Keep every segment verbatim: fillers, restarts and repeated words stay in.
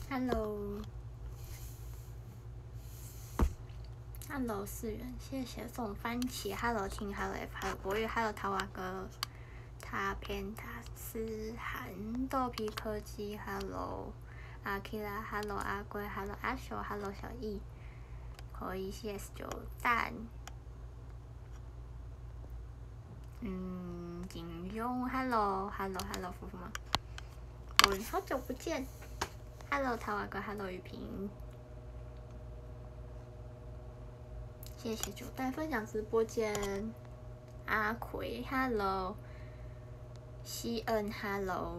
，Hello，Hello 四元，谢谢送番茄 ，Hello 听 ，Hello F，Hello 博宇，Hello 桃娃哥，他偏塔斯韩豆皮科技 ，Hello 阿 K 拉 ，Hello 阿龟 ，Hello 阿修 ，Hello 小易，可以 C S 九蛋，嗯，金庸 ，Hello，Hello，Hello 夫妇吗？我好久不见 ，Hello 桃娃哥 ，Hello 雨萍，谢谢九蛋分享直播间，阿奎 ，Hello， 西恩 ，Hello，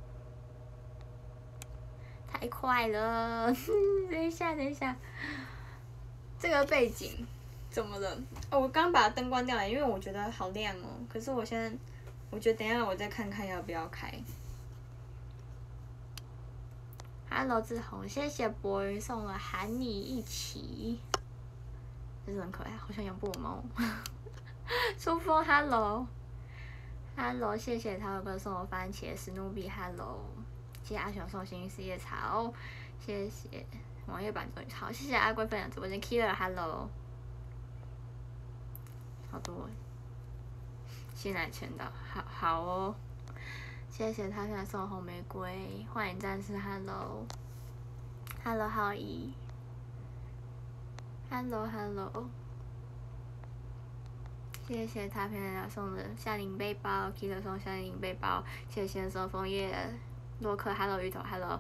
太快了，等一下，等一下，这个背景怎么了？哦，我刚把灯关掉了，因为我觉得好亮哦。可是我现在，我觉得等一下我再看看要不要开。Hello 志宏，谢谢博云送了喊你一起，这是很可爱，好像养布偶猫。苏峰 ，Hello，Hello， 谢谢涛哥送我番茄，史努比 ，Hello， 谢谢阿雄送幸运四叶草，谢谢网页版终于好，谢谢阿龟分享直播间 Killer，Hello， 好多，新来签到，好好哦。谢谢他现在送红玫瑰，幻影战士 ，Hello，Hello 浩怡 ，Hello Hello， 谢谢他现在送的夏令背包 ，Killer 送夏令背包，谢谢送枫叶，洛克 ，Hello 芋头 ，Hello，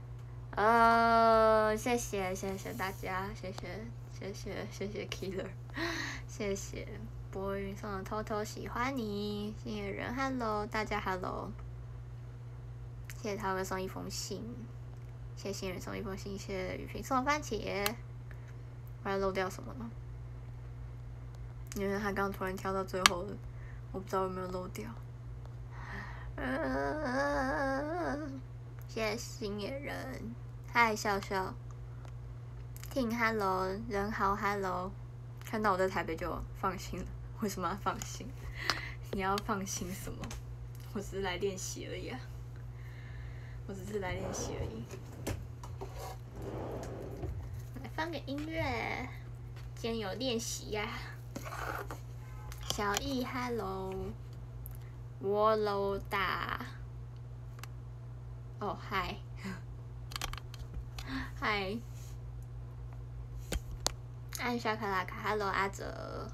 呃，谢谢谢谢大家，谢谢谢谢谢谢 Killer， 谢谢博云送的偷偷喜欢你，新野人 ，Hello， 大家 Hello。谢谢涛哥送一封信，谢谢新人送一封信，谢谢雨萍送番茄，我还漏掉什么呢？因为他刚突然跳到最后了，我不知道有没有漏掉。呃、谢谢新野人，嗨笑笑，听 Hello 人好 Hello， 看到我在台北就放心了。为什么要放心？你要放心什么？我只是来练习而已啊。我只是来练习而已。来放个音乐，今天有练习呀、啊。小易 ，Hello， 我楼大，哦嗨，嗨，按下卡拉卡 ，Hello 阿哲，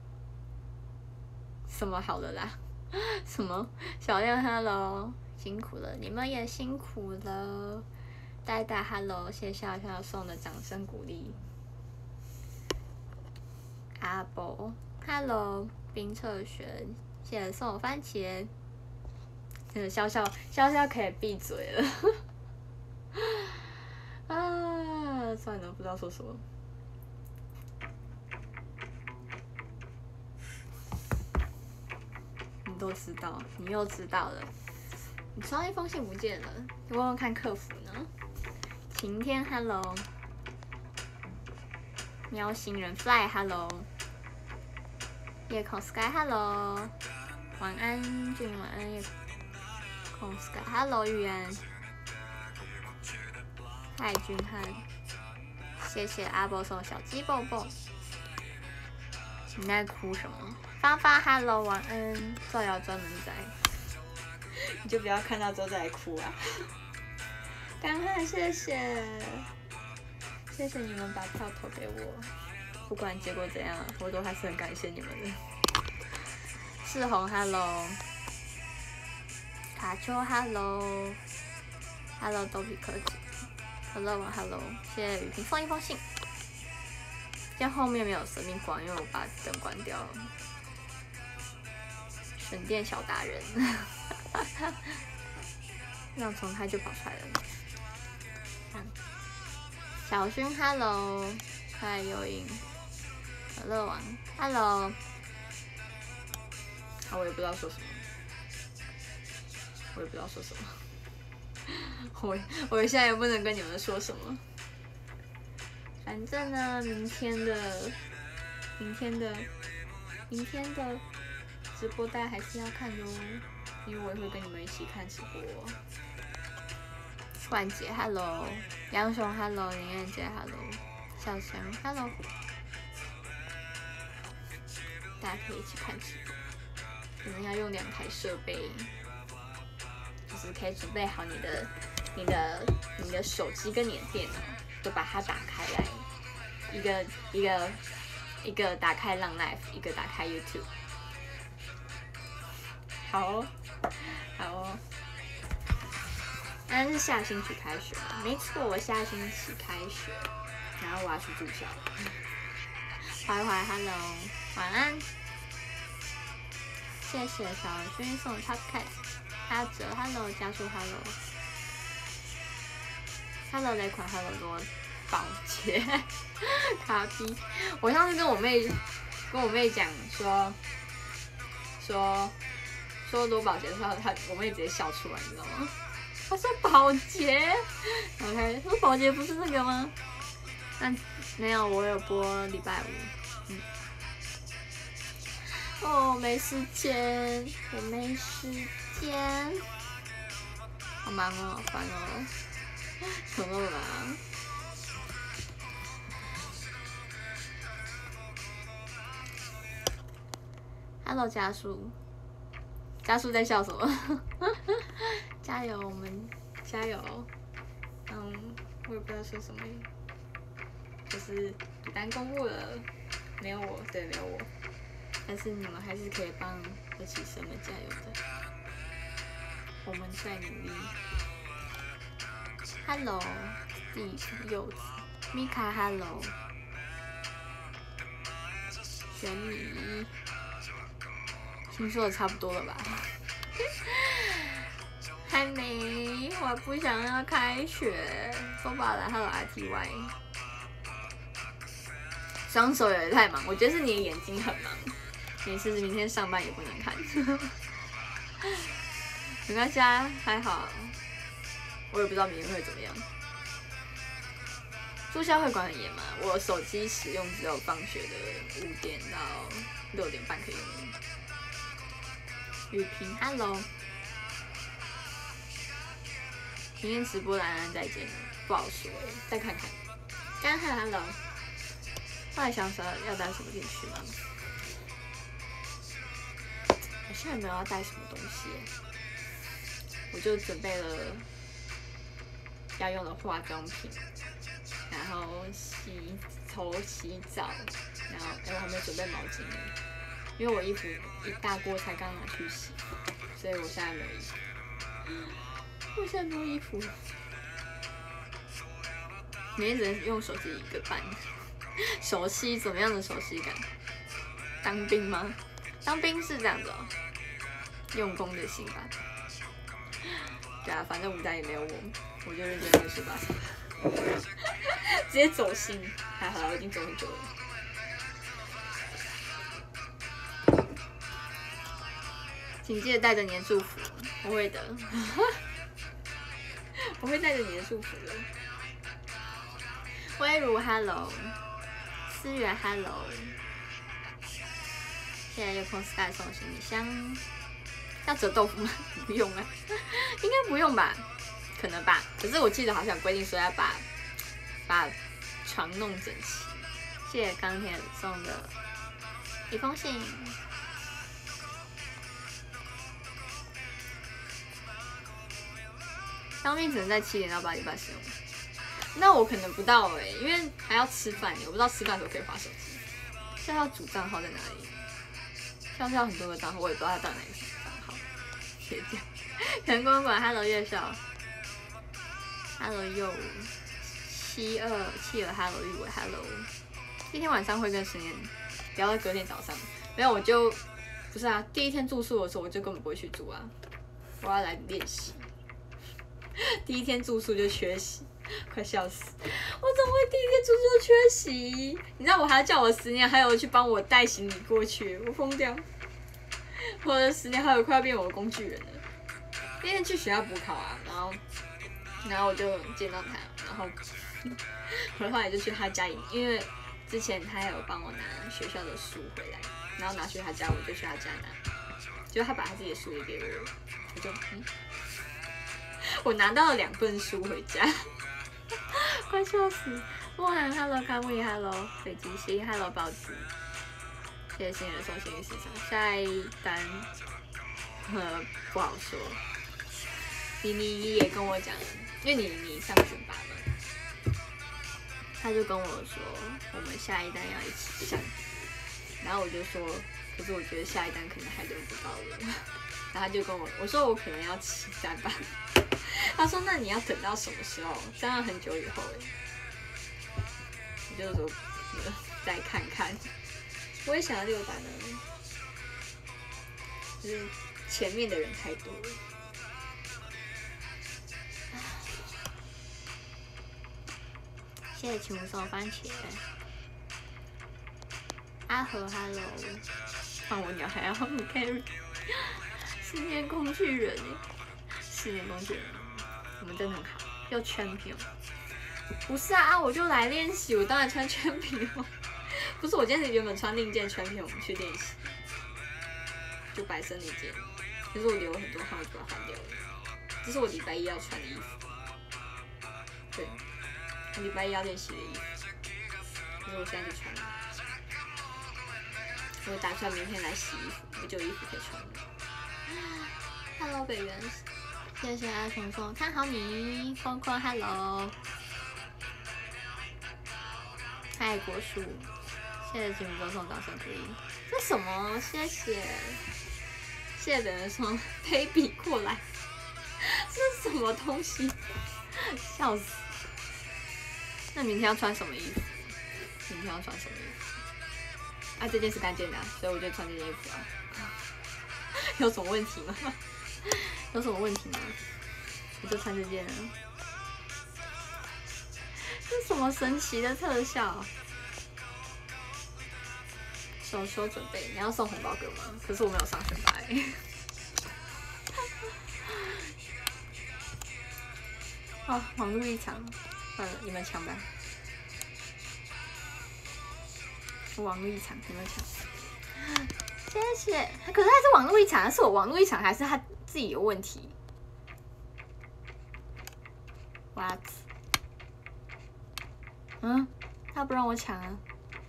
什么好了啦？什么小亮 ，Hello。辛苦了，你们也辛苦了。呆呆 ，Hello， 谢谢笑笑送的掌声鼓励。阿伯 ，Hello， 冰澈璇，谢谢送我番茄。真的笑笑笑笑可以闭嘴了。啊，算了，不知道说什么。你都知道，你又知道了。你收到一封信不见了，你问问看客服呢？晴天 ，Hello， 喵星人 Fly Hello， 夜空 Sky Hello， 晚安俊晚安夜空 Sky Hello 玉安，嗨君汉，谢谢阿波送小鸡蹦蹦。你在哭什么？发发 Hello 晚安，造谣专门在。你就不要看到之后再来哭啊！赶快谢谢，谢谢你们把票投给我，不管结果怎样，我都还是很感谢你们的。世红 ，Hello， 卡丘 ，Hello，Hello 豆皮科技 ，Hello Hello， 谢谢雨萍送一封信。今天后面没有生命光，因为我把灯关掉了。省电小达人。让重开就跑出来了。嗯、小薰 ，Hello， 嗨幽影，可乐王 ，Hello， 啊，我也不知道说什么，我也不知道说什么，我我现在也不能跟你们说什么。反正呢，明天的，明天的，明天的直播大家还是要看哟。因为我也会跟你们一起看直播。 万杰 ，Hello， 杨雄 ，Hello， 林彦杰 ，Hello， 小翔 ，Hello， 大家可以一起看直播。可能要用两台设备，就是可以准备好你的、你的、你的手机跟你的电脑，都把它打开来，一个一个一个打开浪 Live， 一个打开 YouTube。好哦，好哦。但是下星期开学嘛？没错，我下星期开学，然后我要去住校。怀怀 ，Hello， 晚安。谢谢小薰送 Top Cat， 阿哲 ，Hello， 加速 ，Hello，Hello 雷款 ，Hello 多保洁卡比。我上次跟我妹跟我妹讲说说说罗宝洁的时候，她我妹直接笑出来，你知道吗？她说保洁 ，OK， 说保洁不是那个吗？但没有，我有播礼拜五。嗯。哦，没时间，我没时间，好忙哦，好烦哦，怎么了嘛 ？Hello， 加速，加速在笑什么？加油，我们加油。嗯，我也不知道说什么，就是独单公布了，没有我，对，没有我。但是你们还是可以帮二期生们加油的，我们在努力。Hello， 地柚子 ，Mika Hello， 玄米，听说的差不多了吧？还没，我不想要开学。说罢了 ，Hello R T Y， 双手也太忙，我觉得是你的眼睛很忙。没事，明天上班也不能看，没关系啊，还好。我也不知道明天会怎么样。住校会管很严嘛？我手机使用只有放学的五点到六点半可以用。雨萍 ，Hello， 明天直播的安安再见，不好说，再看看。刚看 Hello， 后来想说要带什么进去吗？我现在没有要带什么东西，我就准备了要用的化妆品，然后洗头、洗澡，然后哎，我还没准备毛巾呢，因为我衣服一大锅才刚拿去洗，所以我现在没有衣服。我现在没有衣服，每天只能用手机一个半，熟悉怎么样的熟悉感？当兵吗？当兵是这样子哦，用功的心吧。对啊，反正舞台也没有我，我就认真念书吧。直接走心，还好我已经走很久了。请记得带着你的祝福，我会的。我会带着你的祝福的。微如 ，Hello， 思源 ，Hello。现在有空 Sky 送行李箱，要折豆腐吗？不用啊，应该不用吧？可能吧。可是我记得好像规定说要把把床弄整齐。谢谢钢铁送的一封信。当兵只能在七点到八点半使用，那我可能不到哎、欸，因为还要吃饭，我不知道吃饭的时候可以滑手机。现在要主账号在哪里？像是要很多个账号，我也不知道他到底哪个是账号。别这样。阳光馆 ，Hello 月少 ，Hello 又七二七二 ，Hello 玉伟 ，Hello。今天晚上会跟十年聊到隔天早上，没有我就不是啊，第一天住宿的时候我就根本不会去住啊，我要来练习。第一天住宿就缺席，快笑死！我怎么会第一天住宿就缺席？你知道我还要叫我十年还有去帮我带行李过去，我疯掉！我的十年还有快要变我的工具人了。那天去学校补考啊，然后然后我就见到他，然后我后来就去他家里，因为之前他有帮我拿学校的书回来，然后拿去他家，我就去他家拿，结果他把他自己的书也给我，我就嗯。 我拿到了两本书回家，快笑死！莫涵 ，Hello， 卡木里 ，Hello， 北极星 ，Hello， 包子，谢谢新人送幸运市场，下一单，呃，不好说。妮妮也跟我讲，因为你你上选拔嘛，他就跟我说，我们下一单要一起上，然后我就说，可是我觉得下一单可能还轮不到了，然后他就跟我，我说我可能要七单吧，他说那你要等到什么时候？这样很久以后哎。就是说，再看看。我也想要六单呢，就是前面的人太多了。谢谢请我送番茄。阿和 ，Hello， 换我鸟还要你 carry， 十年工具人哎，十年工具人，我们真的很好，又champion。不是啊，我就来练习，我当然穿全屏了。不是，我今天原本穿另一件全屏，我们去练习，就白色那件。可是我流了很多汗，我就把它换掉了。这是我礼拜一要穿的衣服，对，我礼拜一要练习的衣服。可是我现在就穿了，我打算明天来洗衣服，有旧衣服可以穿了。Hello， 北原，谢谢阿虫送看好你，坤坤 ，Hello。嗨，国树，谢谢节目中送掌声鼓励。这什么？谢谢，谢谢别人送卑鄙过来，这是什么东西？笑死！那明天要穿什么衣服？明天要穿什么衣服？啊，这件是干净的、啊，所以我就穿这件衣服啊。有什么问题吗？有什么问题吗？我就穿这件啊。这是什么神奇的特效？手手准备，你要送红包给我吗？可是我没有上选拔欸。哦，网络一场，算了，你们抢吧。网络一场，你们抢。谢谢。可是他是网络一场，是我网络一场，还是他自己有问题 ？What？嗯，他不让我抢啊。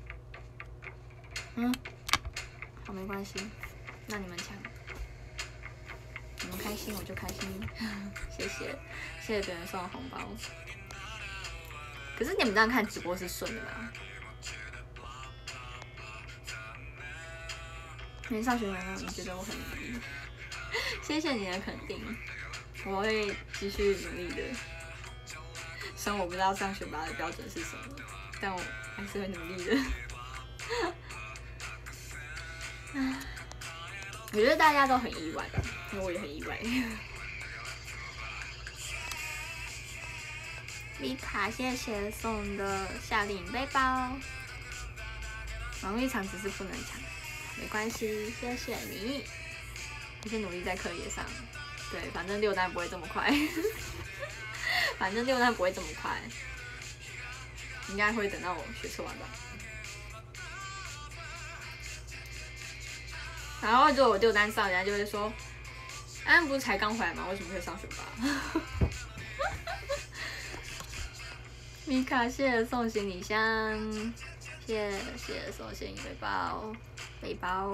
嗯，好，没关系，那你们抢，你们开心我就开心，谢谢，谢谢别人送的红包。可是你们这样看直播是顺的吗？没上学完了，你觉得我很努力？谢谢你的肯定，我会继续努力的。虽然我不知道上学拔的标准是什么，但我还是会努力的。我觉得大家都很意外，因为我也很意外。丽卡，谢谢送的夏令营背包。网络一场只是不能抢，没关系，谢谢你。你是努力在课业上，对，反正六单不会这么快。反正六单不会这么快，应该会等到我学测完吧。然后就我六单上，人家就会说：“安、啊、不是才刚回来吗？为什么会上选拔？”米卡，谢谢送行李箱，谢谢送行李背包，背包。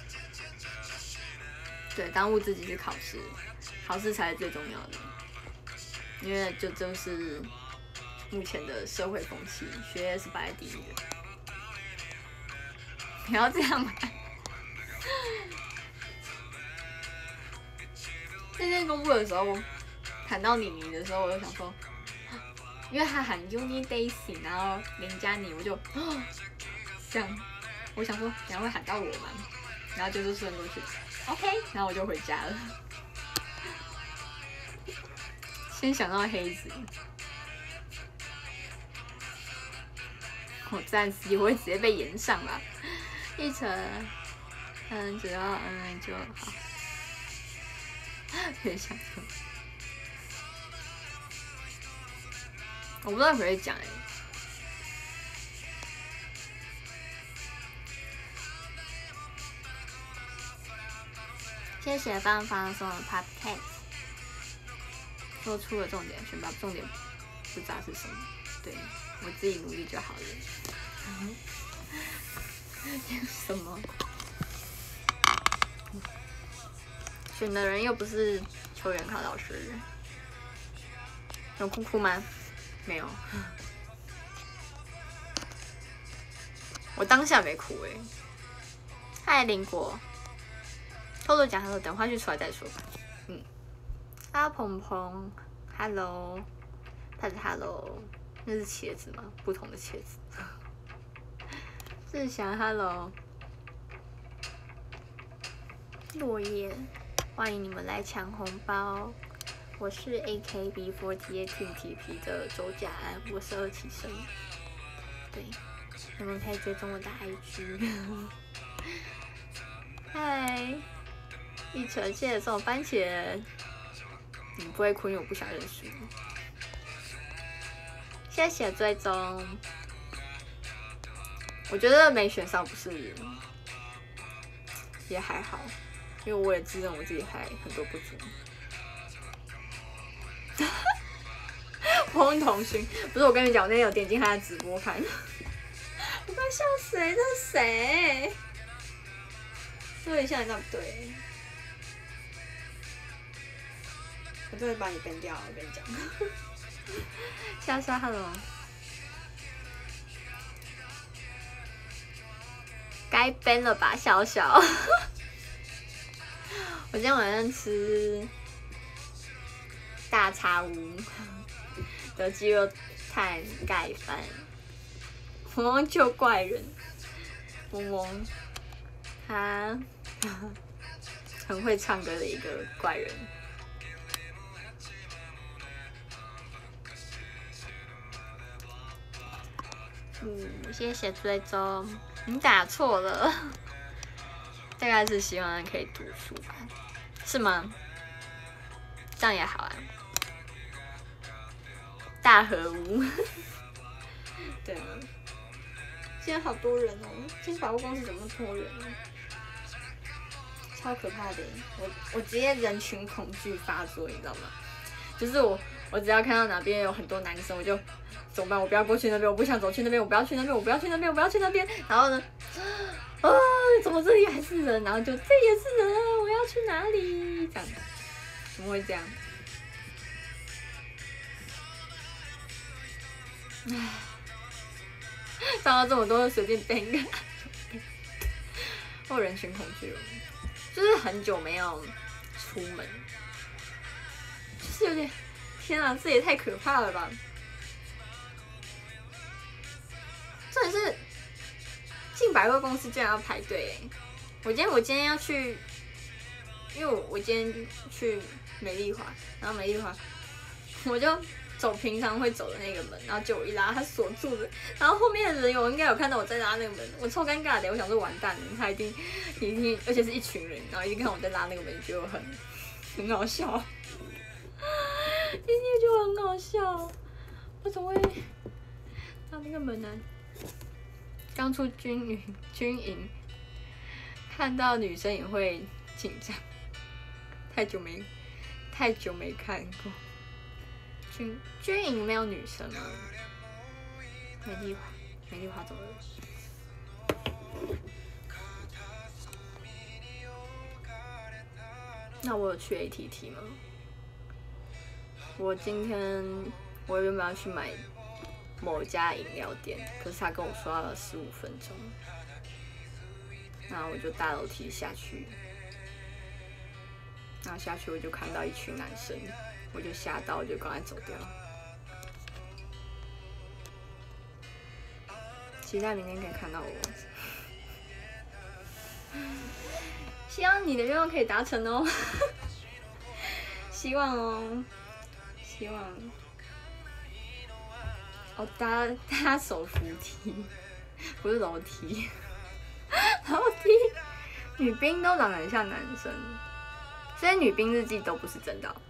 对，当务之急是考试，考试才是最重要的。因为就就是目前的社会风气，学业是摆在第一的。不要这样嘛！那天公布的时候，喊到妮妮的时候，我就想说，因为他喊 Uni Daisy， 然后林佳妮，我就这样，我想说，等下会喊到我吗？然后就是顺过去 ，OK， 然后我就回家了。先想到黑子，我暂时我会直接被延上了。一成，嗯，只要嗯就好。别想说，我不知道可不可以讲哎。谢谢芳芳送的 Pop Cake。 如果出了重点，选拔重点不知道是什么，对我自己努力就好了。什么？选的人又不是球员考老师，有哭哭吗？没有。我当下没哭哎、欸。嗨，林果，偷偷讲 hello， 等花絮出来再说吧。嗯，阿鹏鹏 ，hello， 他是 hello， 那是茄子吗？不同的茄子。志祥 hello， 落叶，欢迎你们来抢红包。我是 A K B 四十八 Team T P 的周家安，我是二期生。对，你们可以追踪我的 I G。嗨，一晨，谢谢送番茄。你不会哭，因为我不想认输。谢谢追踪。我觉得没选上不是，也还好，因为我也自认我自己还很多不足。翁同勋，不是我跟你讲，我那天有点进他的直播看，我快笑死了，这是谁？有点像，那不对，我真的把你编掉了，我跟你讲。莎莎 ，hello。该编了吧，小小。我今天晚上吃大茶屋的鸡肉碳盖饭。萌萌救怪人，萌萌他很会唱歌的一个怪人。嗯，谢谢追踪。你打错了，大概是希望可以读书吧？是吗？这样也好啊。大和屋，对啊。今天好多人哦，今天百货公司怎么那么多人呢？超可怕的！我我直接人群恐惧发作，你知道吗？就是我我只要看到哪边有很多男生，我就。怎么办？我不要过去那边，我不想走去那边，我不要去那边，我不要去那边，我不要去那边。然后呢，啊，怎么这里还是人？然后就这也是人，我要去哪里？这样，怎么会这样？唉，找到这么多，随便编一个。我人群恐惧了，就是很久没有出门，就是有点，天啊，这也太可怕了吧！重点是进百货公司居然要排队哎！我今天我今天要去，因为我我今天去美丽华，然后美丽华我就走平常会走的那个门，然后结果我一拉它锁住了，然后后面的人有应该有看到我在拉那个门，我超尴尬的，我想说完蛋了，他一定一定，而且是一群人，然后一定看我在拉那个门，觉得我很很好笑，一定就很好笑，我怎么会拉那个门呢？刚出军营，军营看到女生也会紧张，太久没太久没看过。军军营没有女生吗？美丽华，美丽华怎么了？那我有去 A T T 吗？我今天我原本要去买。某家饮料店，可是他跟我说要十五分钟，然后我就大楼梯下去，然后下去我就看到一群男生，我就吓到，我就赶快走掉。期待明天可以看到我，希望你的愿望可以达成哦，希望哦，希望。哦，搭搭手扶梯，不是楼梯，楼梯。女兵都长得很像男生，所以女兵日记都不是真的哦。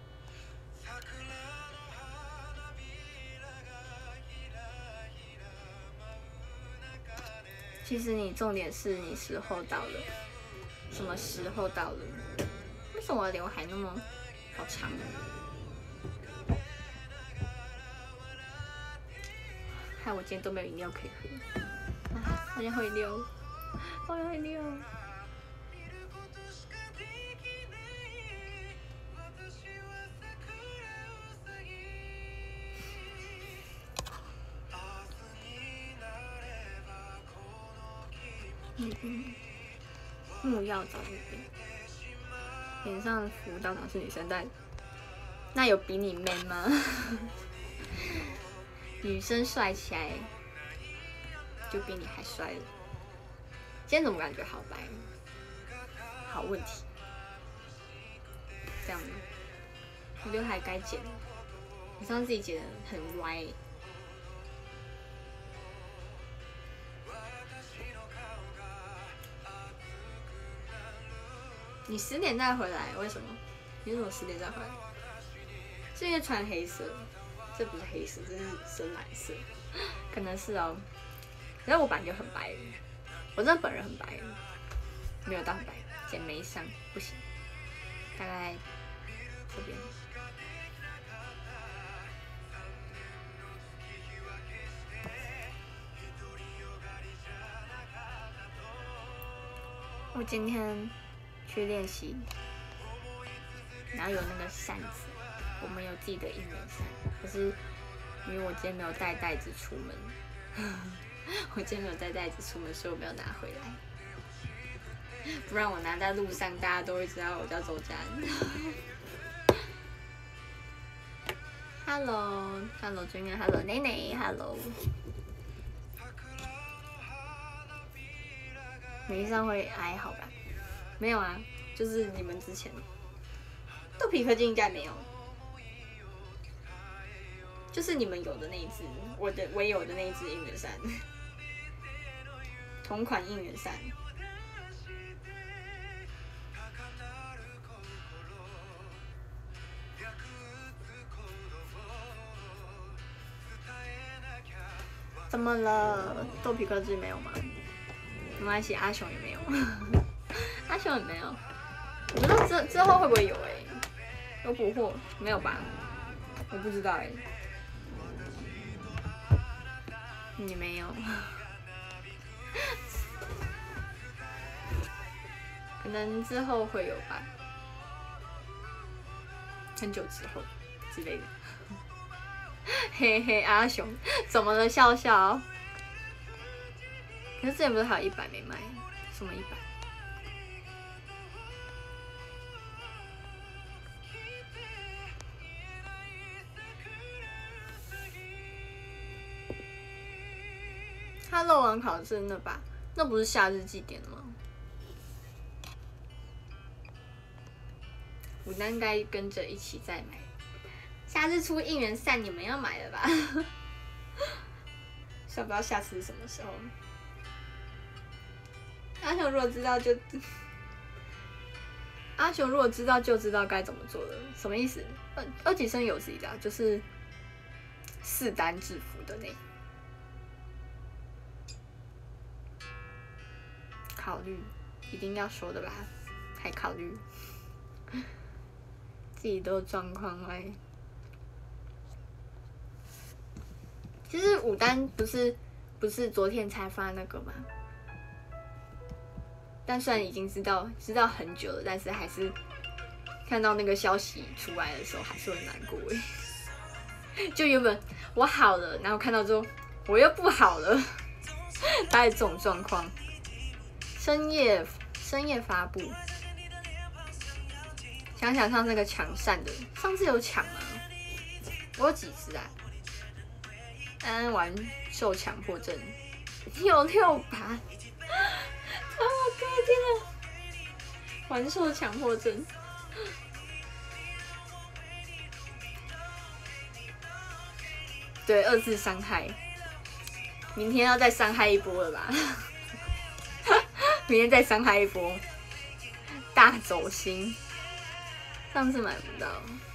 其实你重点是你时候到了，什么时候到了？为什么我的刘海那么好长？ 害我今天都没有饮料可以喝。啊，好像会溜，好像会溜。嗯嗯，木曜找那边，脸上的服当场是女生戴的，那有比你 man 吗？女生帅起来就比你还帅了。今天怎么感觉好白？好问题。这样吗？我刘海该剪了，我上次自己剪的很歪。你十点再回来，为什么？你为什么十点再回来？是因为穿黑色，这不是黑色，这是深蓝色，可能是哦。然后我本来就很白，我真的本人很白，没有到很白，剪没上不行，大概这边。我今天去练习，然后有那个扇子，我们有自己的应援扇，可是因为我今天没有带袋子出门，我今天没有带袋子出门，所以我没有拿回来，不然我拿在路上，大家都会知道我叫周佳恩。Hello，Hello 君啊 ，Hello 奶奶 ，Hello。眉上会还好吧？没有啊，就是你们之前豆皮科技应该没有，就是你们有的那一只，我的我有的那一只应援扇，同款应援扇。怎么了？豆皮科技没有吗？没关系，阿雄也没有，阿雄也没有。我不知道之之后会不会有哎、欸，有补货没有吧？我不知道哎、欸。你没有，可能之后会有吧，很久之后之类的。嘿嘿，阿雄，怎么了？笑笑。可是之前不是还有一百没卖？什么一百？他漏网考试那吧？那不是夏日祭典的吗？我那应该跟着一起再买。夏日出应援扇，你们要买了吧？想不知道下次是什么时候。阿雄如果知道就，阿雄如果知道就知道该怎么做了。什么意思？二二级生有自己的，就是四单制服的那。考虑，一定要说的吧？还考虑，自己都状况哎。其实五单不是不是昨天才发那个吗？但虽然已经知道知道很久了，但是还是看到那个消息出来的时候，还是很难过哎。就原本我好了，然后看到之后我又不好了，大概这种状况。深夜深夜发布，想想上那个抢扇的，上次有抢吗？我有几只啊？安安玩受强迫症，有六把，啊！我天啊！玩受强迫症，对，二次伤害，明天要再伤害一波了吧？明天再伤害一波，大走心。上次买不到，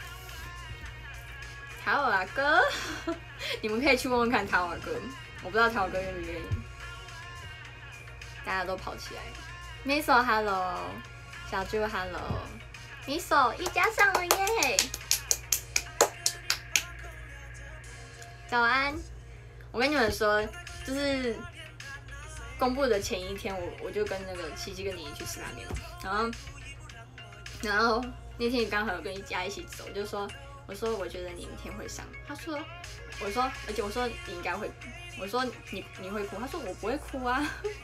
塔瓦哥，你们可以去问问看塔瓦哥，我不知道塔瓦哥愿不愿意。大家都跑起来 ，Miso Hello， 小猪 Hello，Miso 一家上了耶！早安， 我跟你们说，就是公布的前一天，我我就跟那个琪琪跟你去吃拉面，然后然后那天刚好有跟一家一起走，就说我说我觉得你明天会上，他说我说而且我说你应该会哭，我说你你会哭，他说我不会哭啊。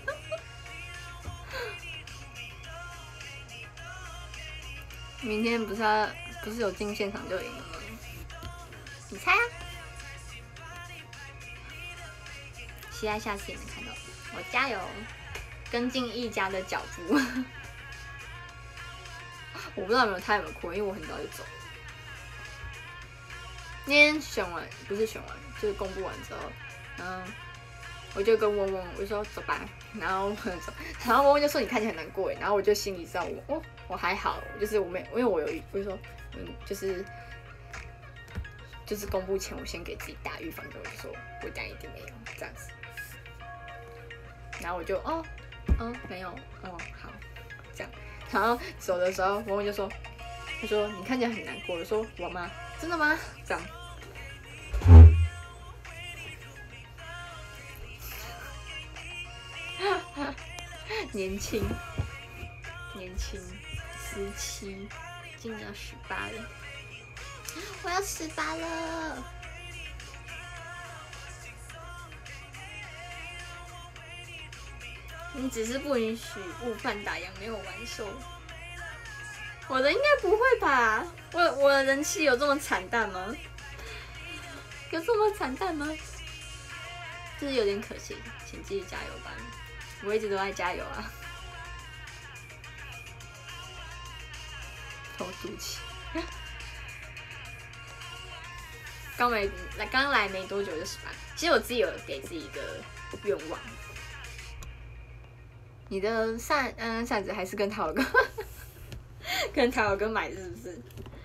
明天不是要不是有进现场就赢了吗？你猜啊？期待下次也能看到我，加油，跟进一家的脚步。我不知道有没有他有没有哭，因为我很早就走。那天选完不是选完，就是公布完之后，然后我就跟嗡嗡我就说走吧，然后我就走，然后嗡嗡就说你看起来很难过，然后我就心里知道我哦我还好，就是我没因为我有我就说嗯就是就是公布前我先给自己打预防针，我就说我等一定没有这样子，然后我就哦哦没有哦好这样，然后走的时候嗡嗡就说他说你看起来很难过，我说我吗？真的吗？这样。年轻，年轻，十七，今年要十八了，我要十八了。你只是不允许误判打烊，没有完售。我的应该不会吧？我我的人气有这么惨淡吗？有这么惨淡吗？就是有点可惜，请继续加油吧！我一直都在加油啊！偷肚脐。刚没来，刚来没多久就十八。其实我自己有给自己一个愿望。你的扇嗯扇子还是跟陶哥，跟陶哥买是不是？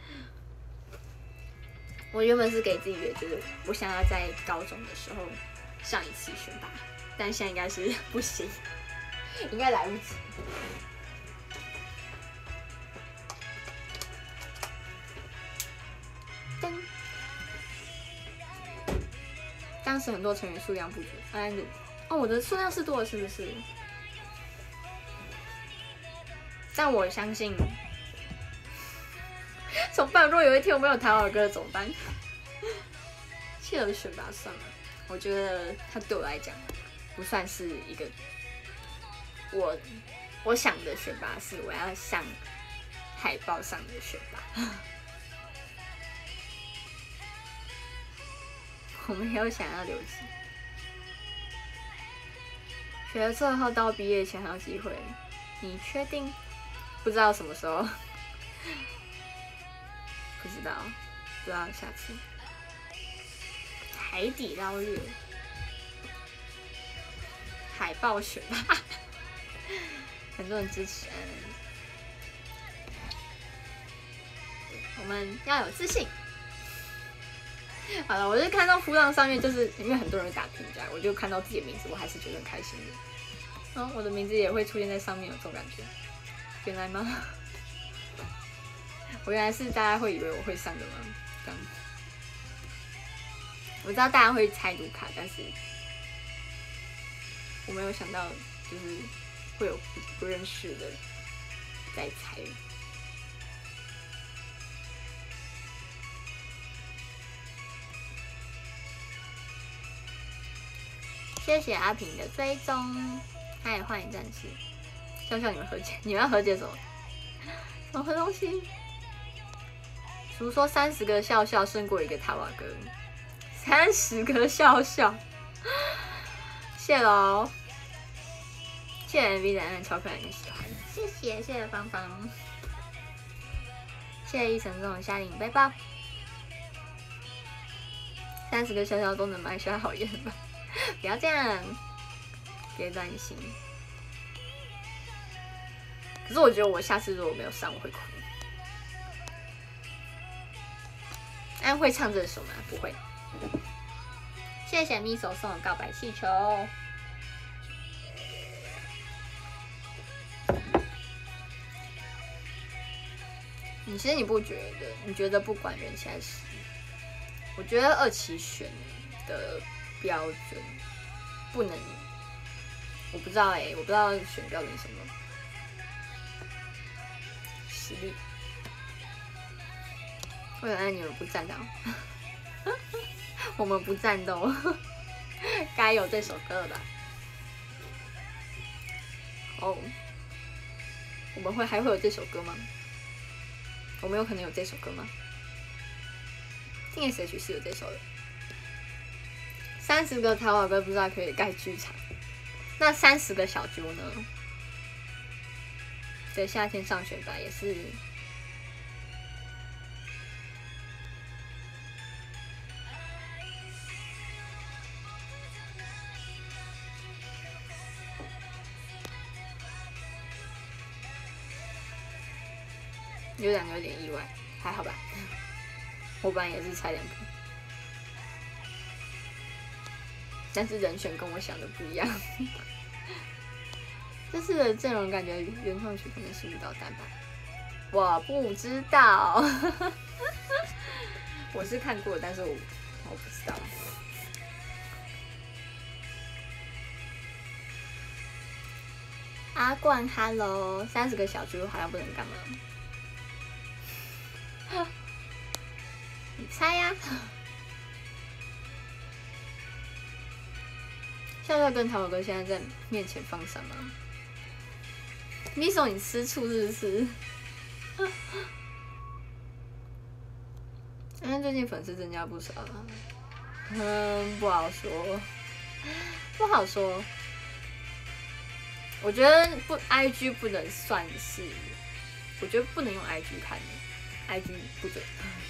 我原本是给自己的，就是我想要在高中的时候上一次选拔，但现在应该是不行，应该来不及。噔，当时很多成员数量不足，哎，哦，我的数量是多了，是不是？但我相信，怎么办？如果有一天我没有弹好歌怎么办？企鹅的选拔算吗？我觉得它对我来讲不算是一个我我想的选拔，是我要像海报上的选拔。我没有想要留级，学了之后到毕业前还有机会，你确定？不知道什么时候，不知道，不知道下次。海底捞月，海报选拔，很多人支持。我们要有自信。好了，我就看到浮浪上面，就是因为很多人打评价，我就看到自己的名字，我还是觉得很开心的。嗯，我的名字也会出现在上面，有这种感觉。原来吗？我原来是大家会以为我会上的吗？这样。我知道大家会猜卢卡，但是我没有想到，就是会有不不认识的在猜。谢谢阿平的追踪，还有幻影战士。笑笑，你们和解，你们要和解什么？什么东西？俗说三十个笑笑胜过一个塔瓦哥，三十个笑笑，谢喽，谢谢 M V 的暗超可爱，你喜欢，谢谢谢谢芳芳，谢谢一神中的夏令背包，三十个笑笑都能买下好烟吧？不要这样，别担心。可是我觉得我下次如果没有上，我会哭。安会唱这首吗？不会。谢谢咪手送的告白气球。你其实你不觉得？你觉得不管人气还是实力，我觉得二期选的标准，不能，我不知道哎、欸，我不知道选标准什么。实力，为了让你们不战斗，我们不战斗，该有这首歌了吧？哦，我们会还会有这首歌吗？我们有可能有这首歌吗？T S H 是有这首的。三十个淘宝歌不知道可以盖剧场，那三十个小猪呢？对，夏天上选拔也是。有两个有点意外，还好吧？我本来也是猜两个，但是人选跟我想的不一样。这次的阵容感觉原创曲可能是舞蹈单吧，我不知道。我是看过，但是我我不知道。阿冠 ，Hello， 三十个小猪好像不能干嘛？你猜呀、啊？笑笑跟陶哥现在在面前放什么 ？Miso， 你吃醋是不是？因为最近粉丝增加不少，嗯，不好说，不好说。我觉得不 ，I G 不能算是，我觉得不能用 I G 看的 ，I G 不准。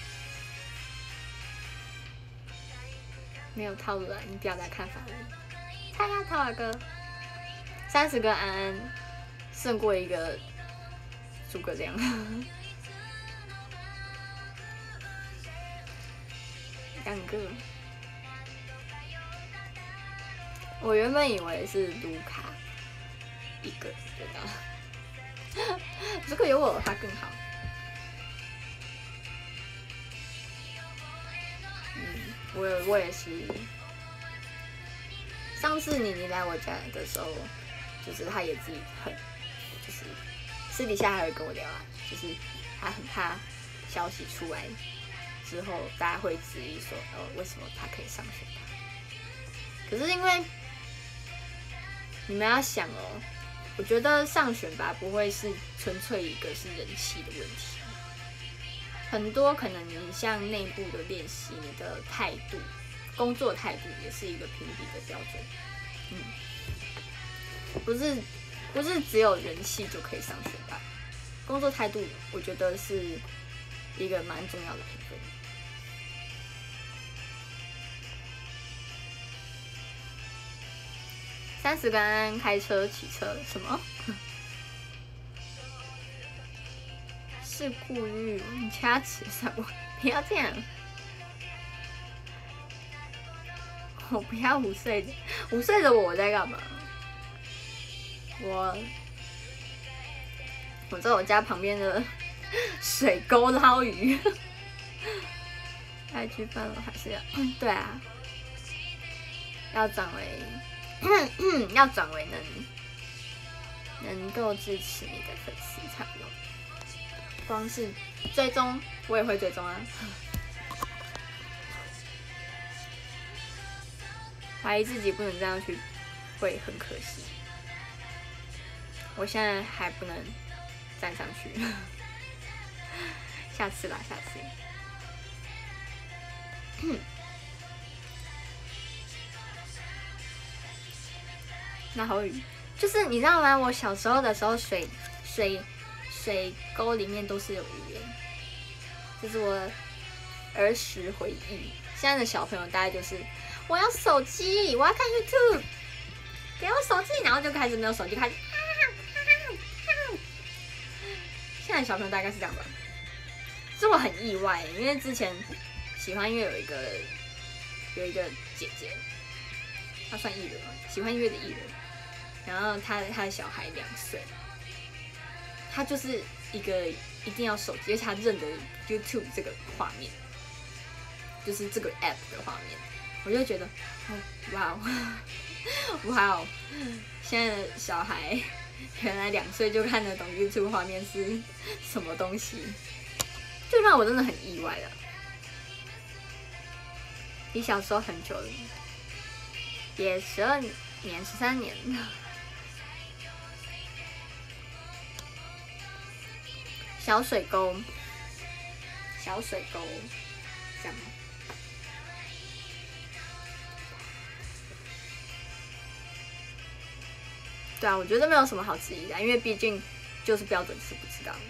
没有套路了，你表达看法而已。猜呀，陶尔哥，三十个安安胜过一个诸葛亮。两个，我原本以为是卢卡一个，对的。如果有我的话更好。嗯，我我也是。上次妮妮来我家的时候，就是她也自己很，就是私底下还会跟我聊啊，就是她很怕消息出来之后，大家会质疑说，哦，为什么她可以上选拔？可是因为你们要想哦，我觉得上选拔不会是纯粹一个是人气的问题，很多可能你像内部的练习，你的态度。工作态度也是一个评比的标准，嗯，不是不是只有人气就可以上选拔，工作态度我觉得是一个蛮重要的评分。三十个安安开车骑车什么？事故率加持什么？不要这样。我不要五岁的，五岁的我在干嘛？我我在我家旁边的水沟捞鱼。I G 饭了还是要？对啊，要转为要转为能能够支持你的粉丝才有。光是追踪，我也会追踪啊。怀疑自己不能这样去，会很可惜。我现在还不能站上去，下次吧，下次。那好雨，就是你知道吗？我小时候的时候水，水水水沟里面都是有鱼耶，这是我儿时回忆。现在的小朋友大概就是。我要手机，我要看 YouTube， 给我手机，然后就开始没有手机，开始。现在小朋友大概是这样吧，所以我很意外，因为之前喜欢音乐有一个有一个姐姐，她算艺人嘛，喜欢音乐的艺人，然后她她的小孩两岁，她就是一个一定要手机，而且她认得 YouTube 这个画面，就是这个 app 的画面。 我就觉得，哦，哇哦，哇哦，现在的小孩原来两岁就看得懂 YouTube 画面是什么东西，就让我真的很意外了。比小时候很久了，也十二年、十三年。小水沟，小水沟，这样吗？对啊，我觉得没有什么好质疑的，因为毕竟就是标准是不知道。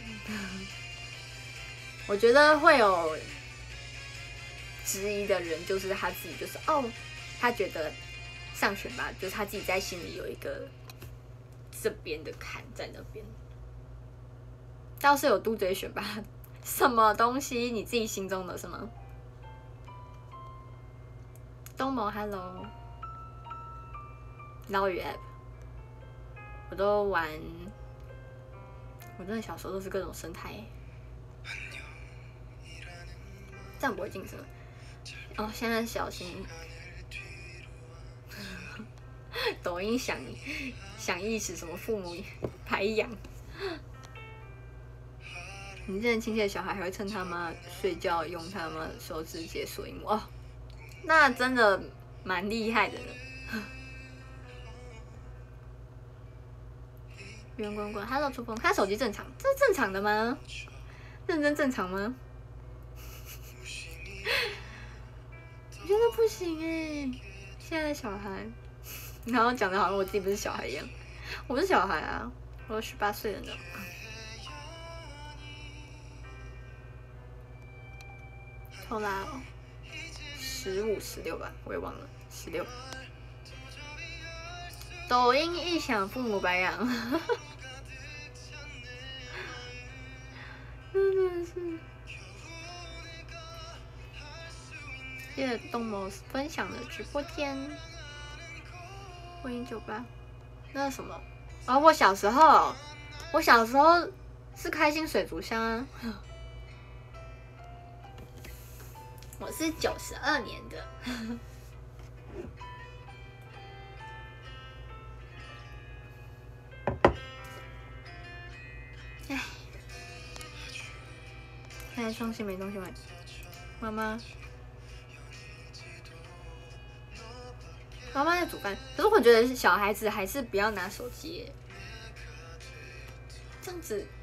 我觉得会有质疑的人，就是他自己，就是哦，他觉得上选拔就是他自己在心里有一个这边的坎在那边。倒是有嘟嘴选拔，什么东西？你自己心中的什么？东某 ，Hello， 捞鱼 App， 我都玩，我真的小时候都是各种生态，这样不会晋升。哦，现在小心，抖音响响意识什么父母排养。你认识亲戚的小孩还会趁他妈睡觉用他妈手指解锁荧幕哦，那真的蛮厉害的呢。圆滚滚 ，Hello 出风，他手机正常，这是正常的吗？认真正常吗？我觉得不行哎，现在的小孩，然后讲的好像我自己不是小孩一样，我不是小孩啊，我十八岁了呢。后来十五、十六吧，我也忘了，十六。抖音一响，父母白养，真的是。谢谢东某分享的直播间，婚姻酒吧，那是什么？哦，我小时候，我小时候是开心水族箱啊。我是九十二年的，哎，现在双薪没东西玩，妈妈，妈妈在煮饭。可是我觉得小孩子还是不要拿手机耶，这样子。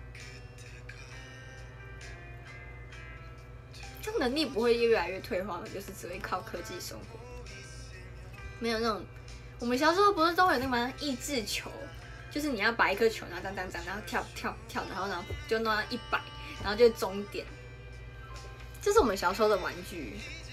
能力不会越来越退化吗？就是只会靠科技生活，没有那种我们小时候不是都有那个吗？益智球，就是你要把一颗球，然后当当当，然后跳跳跳，然后然后就弄到一百，然后就终点。这是我们小时候的玩具，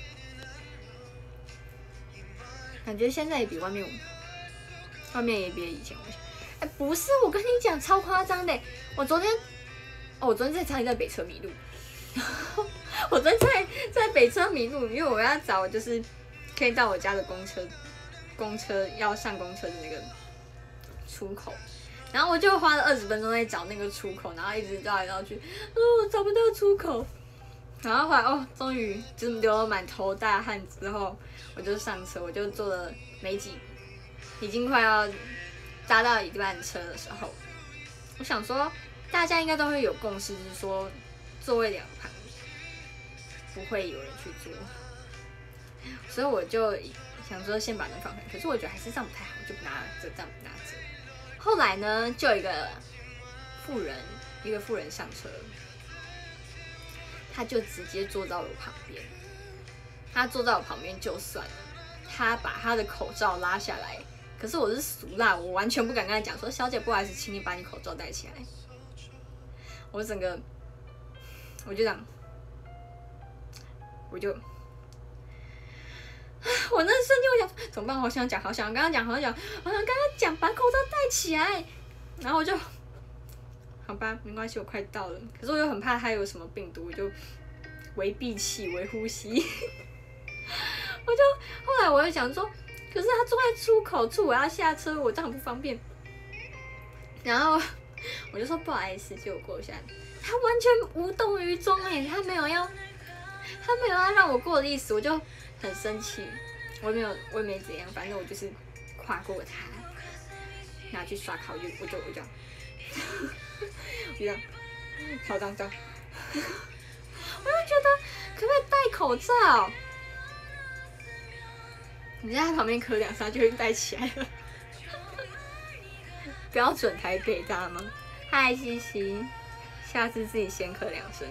感觉现在也比外面，外面也比以前危险。哎，不是，我跟你讲，超夸张的。我昨天，哦，我昨天在差点在北车迷路。我昨天在在北车迷路，因为我要找就是可以到我家的公车，公车要上公车的那个出口，然后我就花了二十分钟在找那个出口，然后一直绕来绕去，哦，我找不到出口，然后后来哦，终于就是流了满头大汗之后，我就上车，我就坐了没几，已经快要搭到一半车的时候，我想说大家应该都会有共识，就是说座位两旁不会有人去坐，所以我就想说先把人放开，可是我觉得还是这样不太好，就拿着这样拿着。后来呢，就有一个妇人，一个妇人上车，他就直接坐到我旁边。他坐在我旁边就算了，他把他的口罩拉下来，可是我是俗辣，我完全不敢跟他讲说，小姐不好意思，请你把你口罩戴起来。我整个，我就这样。我就，我那瞬间我想怎么办？好想讲，好想跟他讲，好想讲，好想跟他讲，把口罩戴起来。然后我就，好吧，没关系，我快到了。可是我又很怕他有什么病毒，我就微闭气，微呼吸。我就后来我又想说，可是他坐在出口处，我要下车，我这样很不方便。然后我就说不好意思，借我过一下。他完全无动于衷哎，他没有要。他没有要让我过的意思，我就很生气。 我也没有，我也没怎样，反正我就是跨过它，拿去刷卡，我就我就我就，我就这样，超脏脏。我就觉得可不可以戴口罩？你在他旁边咳两声就会戴起来了，标准台北，知道吗？嗨，西西，下次自己先咳两声。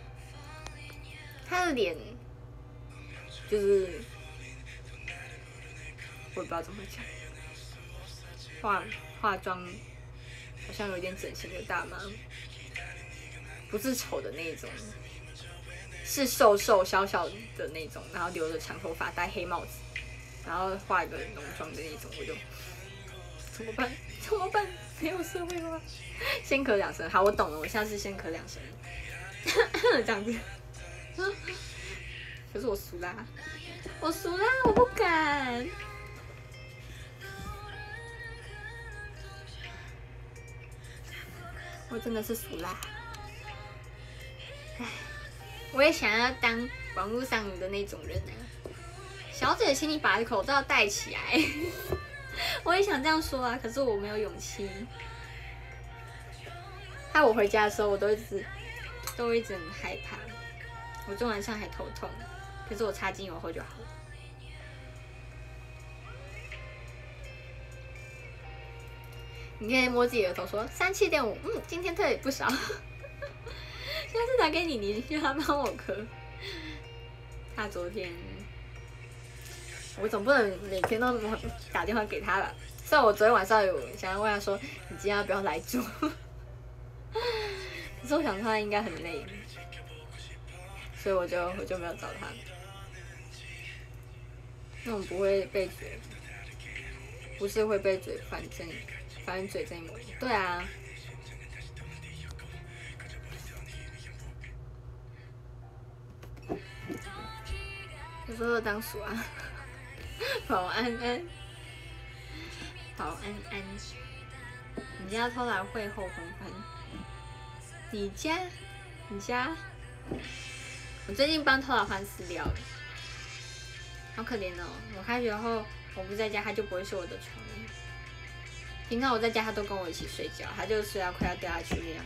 他的脸就是。我也不知道怎么讲，化化妆好像有点整形的大妈，不是丑的那一种，是瘦瘦小小的那种，然后留着长头发，戴黑帽子，然后化一个浓妆的那种，我就怎么办？怎么办？没有社会吗？先咳两声，好，我懂了，我下次先咳两声，这样子。可是我俗啦，我俗啦，我不敢。我真的是俗啦，唉，我也想要当网络上的那种人啊。小姐，请你把口罩戴起来。我也想这样说啊，可是我没有勇气。害我回家的时候，我都一直都一直很害怕。我昨晚上还头痛，可是我擦精油后就好了。你可以摸自己额头说三七点五，嗯，今天特别不少。下次打给你，你叫他帮我咳。他昨天，我总不能每天都打电话给他吧？虽然我昨天晚上有想要问他说，你今天要不要来住？可是我想他应该很累，所以我就我就没有找他。那种不会被嘴，不是会被嘴反正。反正嘴这一模一样，对啊。有时候当鼠啊，保安安，保安安，你家偷来会后空翻？你家？你家？我最近帮偷来换饲料了，好可怜哦！我开学后我不在家，他就不会睡我的床。平常我在家，他都跟我一起睡觉，他就睡到快要掉下去那样。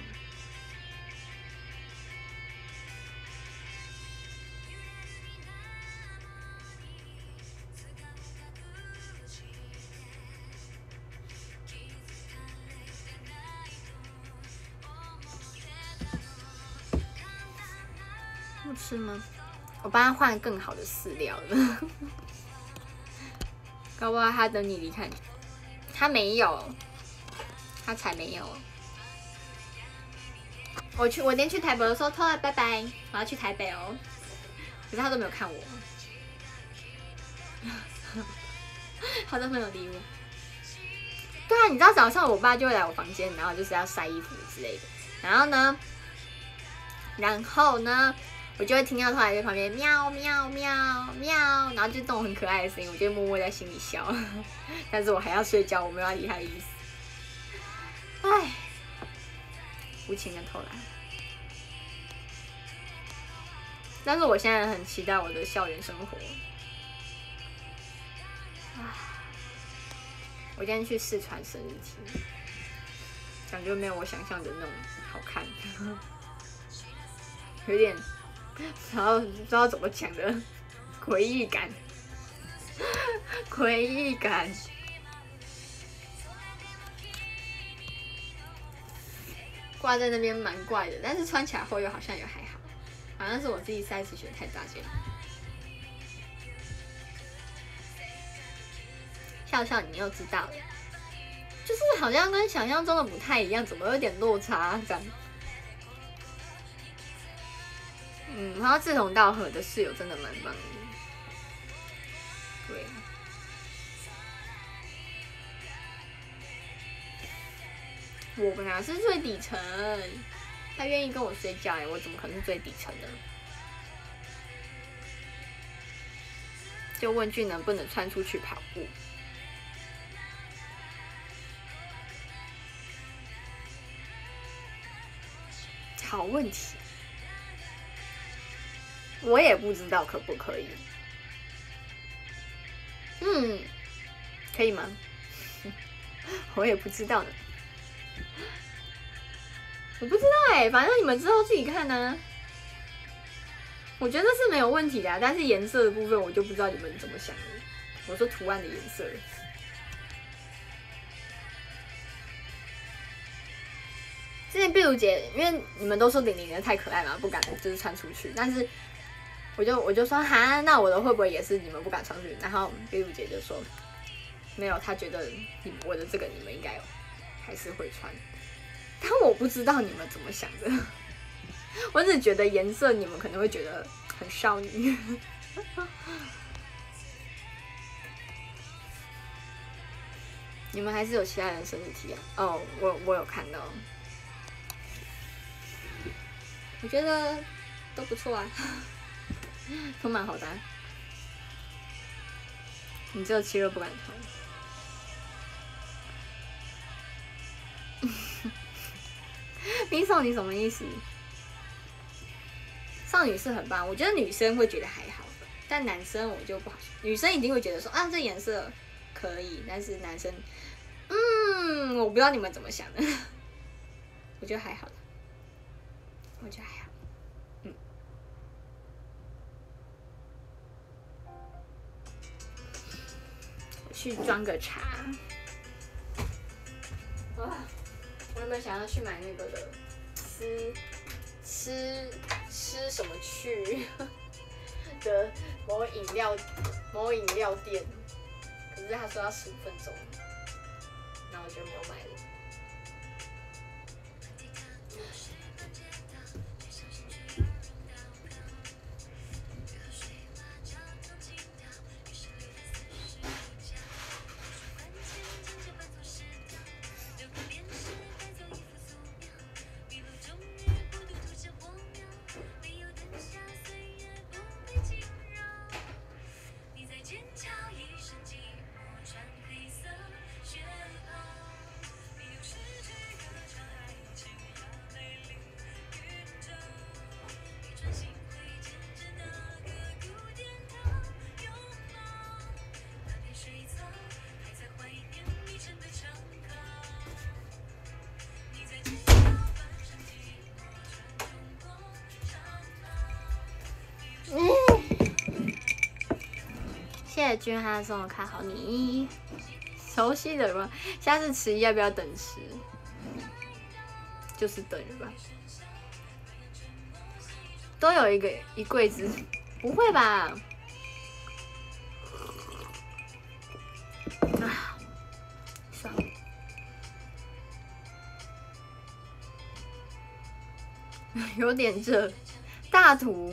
不吃吗？我帮他换更好的饲料了，搞不好他等你离开。他没有，他才没有。我去，我连去台北的时候，偷了拜拜，我要去台北哦。可是他都没有看我，他都没有理我。对啊，你知道早上我爸就会来我房间，然后就是要晒衣服之类的。然后呢，然后呢，我就会听到偷来在旁边喵喵喵喵，然后就这种很可爱的声音，我就默默在心里笑。但是我还要睡觉，我没有要理他的意思。唉，无情的偷懒。但是我现在很期待我的校园生活。我今天去四川生日题，感觉没有我想象的那种好看，有点，然后不知道怎么讲的诡异感，诡异感。挂在那边蛮怪的，但是穿起来后又好像也还好，好像是我自己 size 选太大件。笑笑，你又知道了，就是好像跟想象中的不太一样，怎么有点落差这样？嗯，然后志同道合的室友真的蛮棒的，对。我本来是最底层，他愿意跟我睡觉哎，我怎么可能是最底层呢？就问句能不能穿出去跑步？好问题，我也不知道可不可以。 嗯，可以吗？我也不知道呢，我不知道哎、欸，反正你们之后自己看呢、啊。我觉得是没有问题的、啊，但是颜色的部分我就不知道你们怎么想的。我说图案的颜色。之前碧如姐，因为你们都说玲玲的太可爱嘛，不敢就是穿出去，但是我就我就说哈，那我的会不会也是你们不敢穿出去？然后碧如姐就说没有，她觉得你我的这个你们应该还是会穿，但我不知道你们怎么想的，我只觉得颜色你们可能会觉得很少女。你们还是有其他人生日体验哦，我我有看到。我觉得都不错啊，都蛮好的、啊。你只有七热不敢穿。冰少女什么意思？少女是很棒，我觉得女生会觉得还好，但男生我就不好说。女生一定会觉得说啊，这颜色可以，但是男生，嗯，我不知道你们怎么想的。我觉得还好。我觉得还好，嗯。我去装个茶。啊，我有没有想要去买那个的？吃吃吃什么去的某饮料某饮料店？可是他说要十五分钟，那我就没有买了。谢谢君哈送我看好你熟悉的吧？下次迟疑要不要等迟？就是等着吧。都有一个一柜子，不会吧？啊，算了，有点热，大图。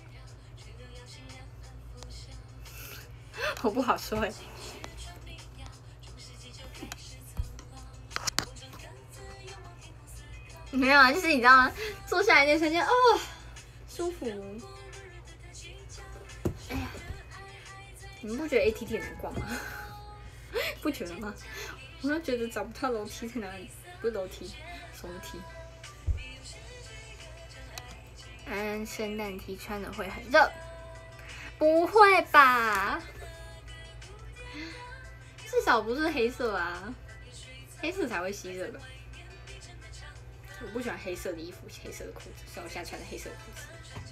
我不好说哎、欸，没有啊，就是你知道吗？坐下来那瞬间，哦，舒服。哎呀，你们不觉得 A T T 很难逛吗？不觉得吗？我就觉得找不到楼梯在哪里，不是楼梯，手梯。安圣诞 T 穿了会很热，不会吧？至少不是黑色啊，黑色才会吸热吧。我不喜欢黑色的衣服，黑色的裤子，所以我现在穿的黑色的裤子，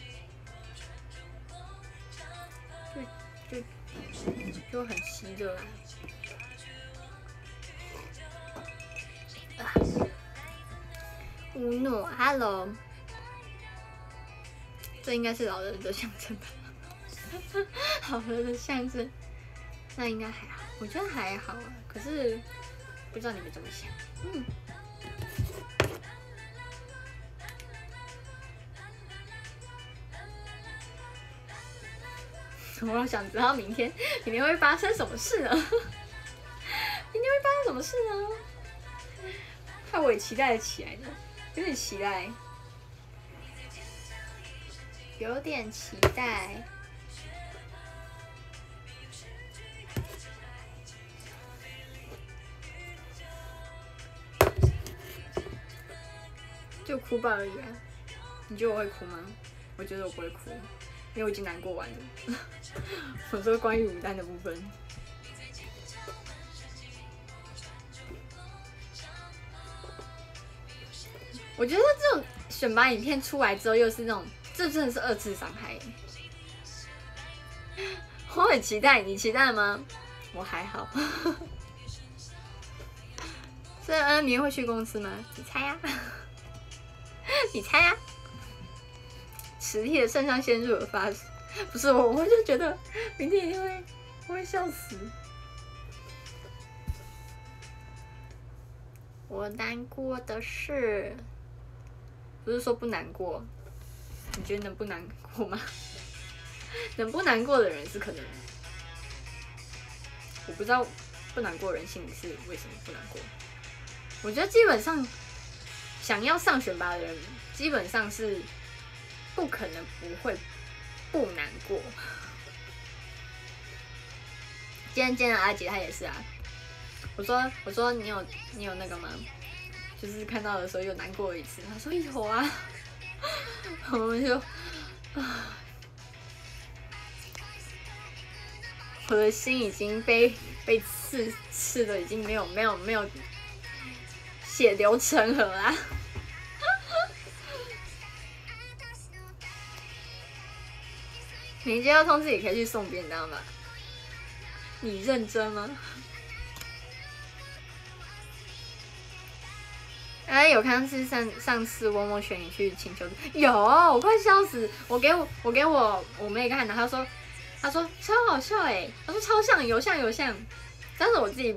就就就很吸热啊。啊乌诺 ，Hello， 这应该是老人的象征吧？老人的象征，那应该还好。我觉得还好啊，可是不知道你们怎么想。嗯。我想知道明天，明天会发生什么事呢？明天会发生什么事呢？害我也期待了起来呢，有点期待，有点期待。就哭吧而已啊！你觉得我会哭吗？我觉得我不会哭，因为我已经难过完了。我说关于牡丹的部分， 我觉得这种选拔影片出来之后，又是那种，这真的是二次伤害。我很期待，你期待吗？我还好。所以，嗯，你会去公司吗？你猜呀、啊？你猜呀、啊？实力的肾上腺素有发，不是我，我就觉得明天一定会，我会笑死。我难过的是，不是说不难过，你觉得能不难过吗？能不难过的人是可能，我不知道不难过的人心里是为什么不难过。我觉得基本上想要上选拔的人，基本上是不可能不会不难过。今天见到阿杰，他也是啊。我说我说你有你有那个吗？就是看到的时候有难过一次。他说有啊。我们就啊，我的心已经被被刺刺的，已经没有没有没有血流成河啦。你接到通知也可以去送便当吧？你认真吗？哎，有看是上上次默默选你去请求，有，我快笑死！我给我我给我我妹看的，她说她说超好笑哎、欸，她说超像，有像有像，但是我自己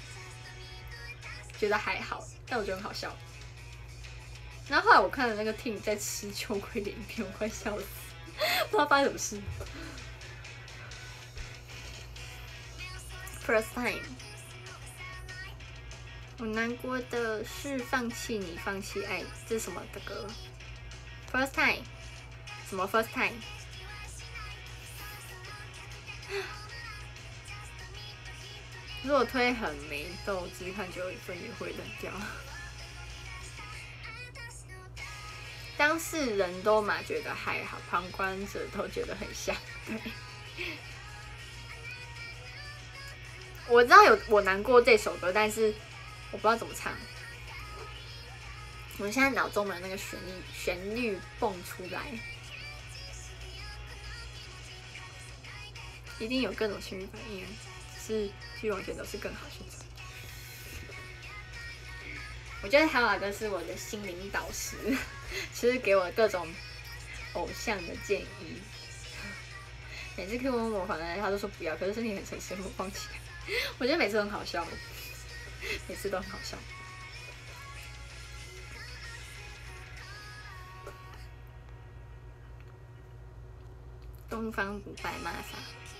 觉得还好，但我觉得很好笑。然后后来我看了那个 Ting 在吃秋葵的影片，我快笑死，不知道发生什么事。First time。我难过的是放弃你，放弃爱，这是什么的歌 ？First time， 什么 First time？ 如果推很没斗志，看最后一分也会冷掉。当事人都嘛觉得还好，旁观者都觉得很像。对，我知道有我难过这首歌，但是我不知道怎么唱。我现在脑中的那个旋律旋律蹦出来，一定有各种情绪反应，只是剧往前都是更好选择。我觉得海瓦哥是我的心灵导师，其实给我各种偶像的建议。每次 Q 我模仿的，他都说不要，可是身体很诚实，我放弃。我觉得每次都很好笑，每次都很好笑。东方不败玛莎，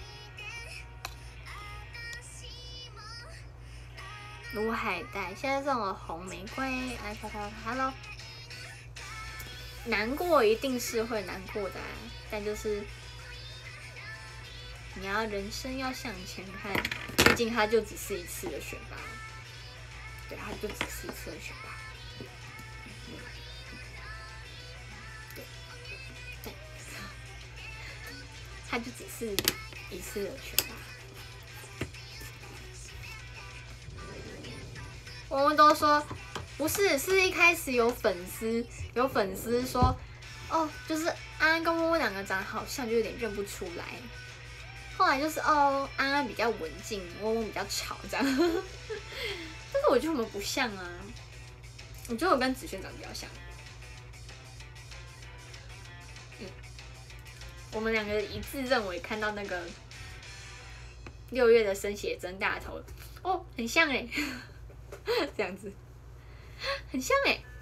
卢海带，现在中了红玫瑰，哎，啪啪啪 ，Hello。难过一定是会难过的、啊，但就是你要人生要向前看，毕竟它就只是一次的选拔，对，它就只是一次的选拔，对，对，它就只是一次的选拔。我们都说不是，是一开始有粉丝有粉丝说，哦，就是安安跟嗡嗡两个长得好像，就有点认不出来。后来就是哦，安安比较文静，嗡嗡比较吵这样。但是我觉得我们不像啊，我觉得我跟子轩长得比较像。嗯，我们两个一致认为看到那个六月的生写真大头，哦，很像哎、欸，这样子，很像哎、欸。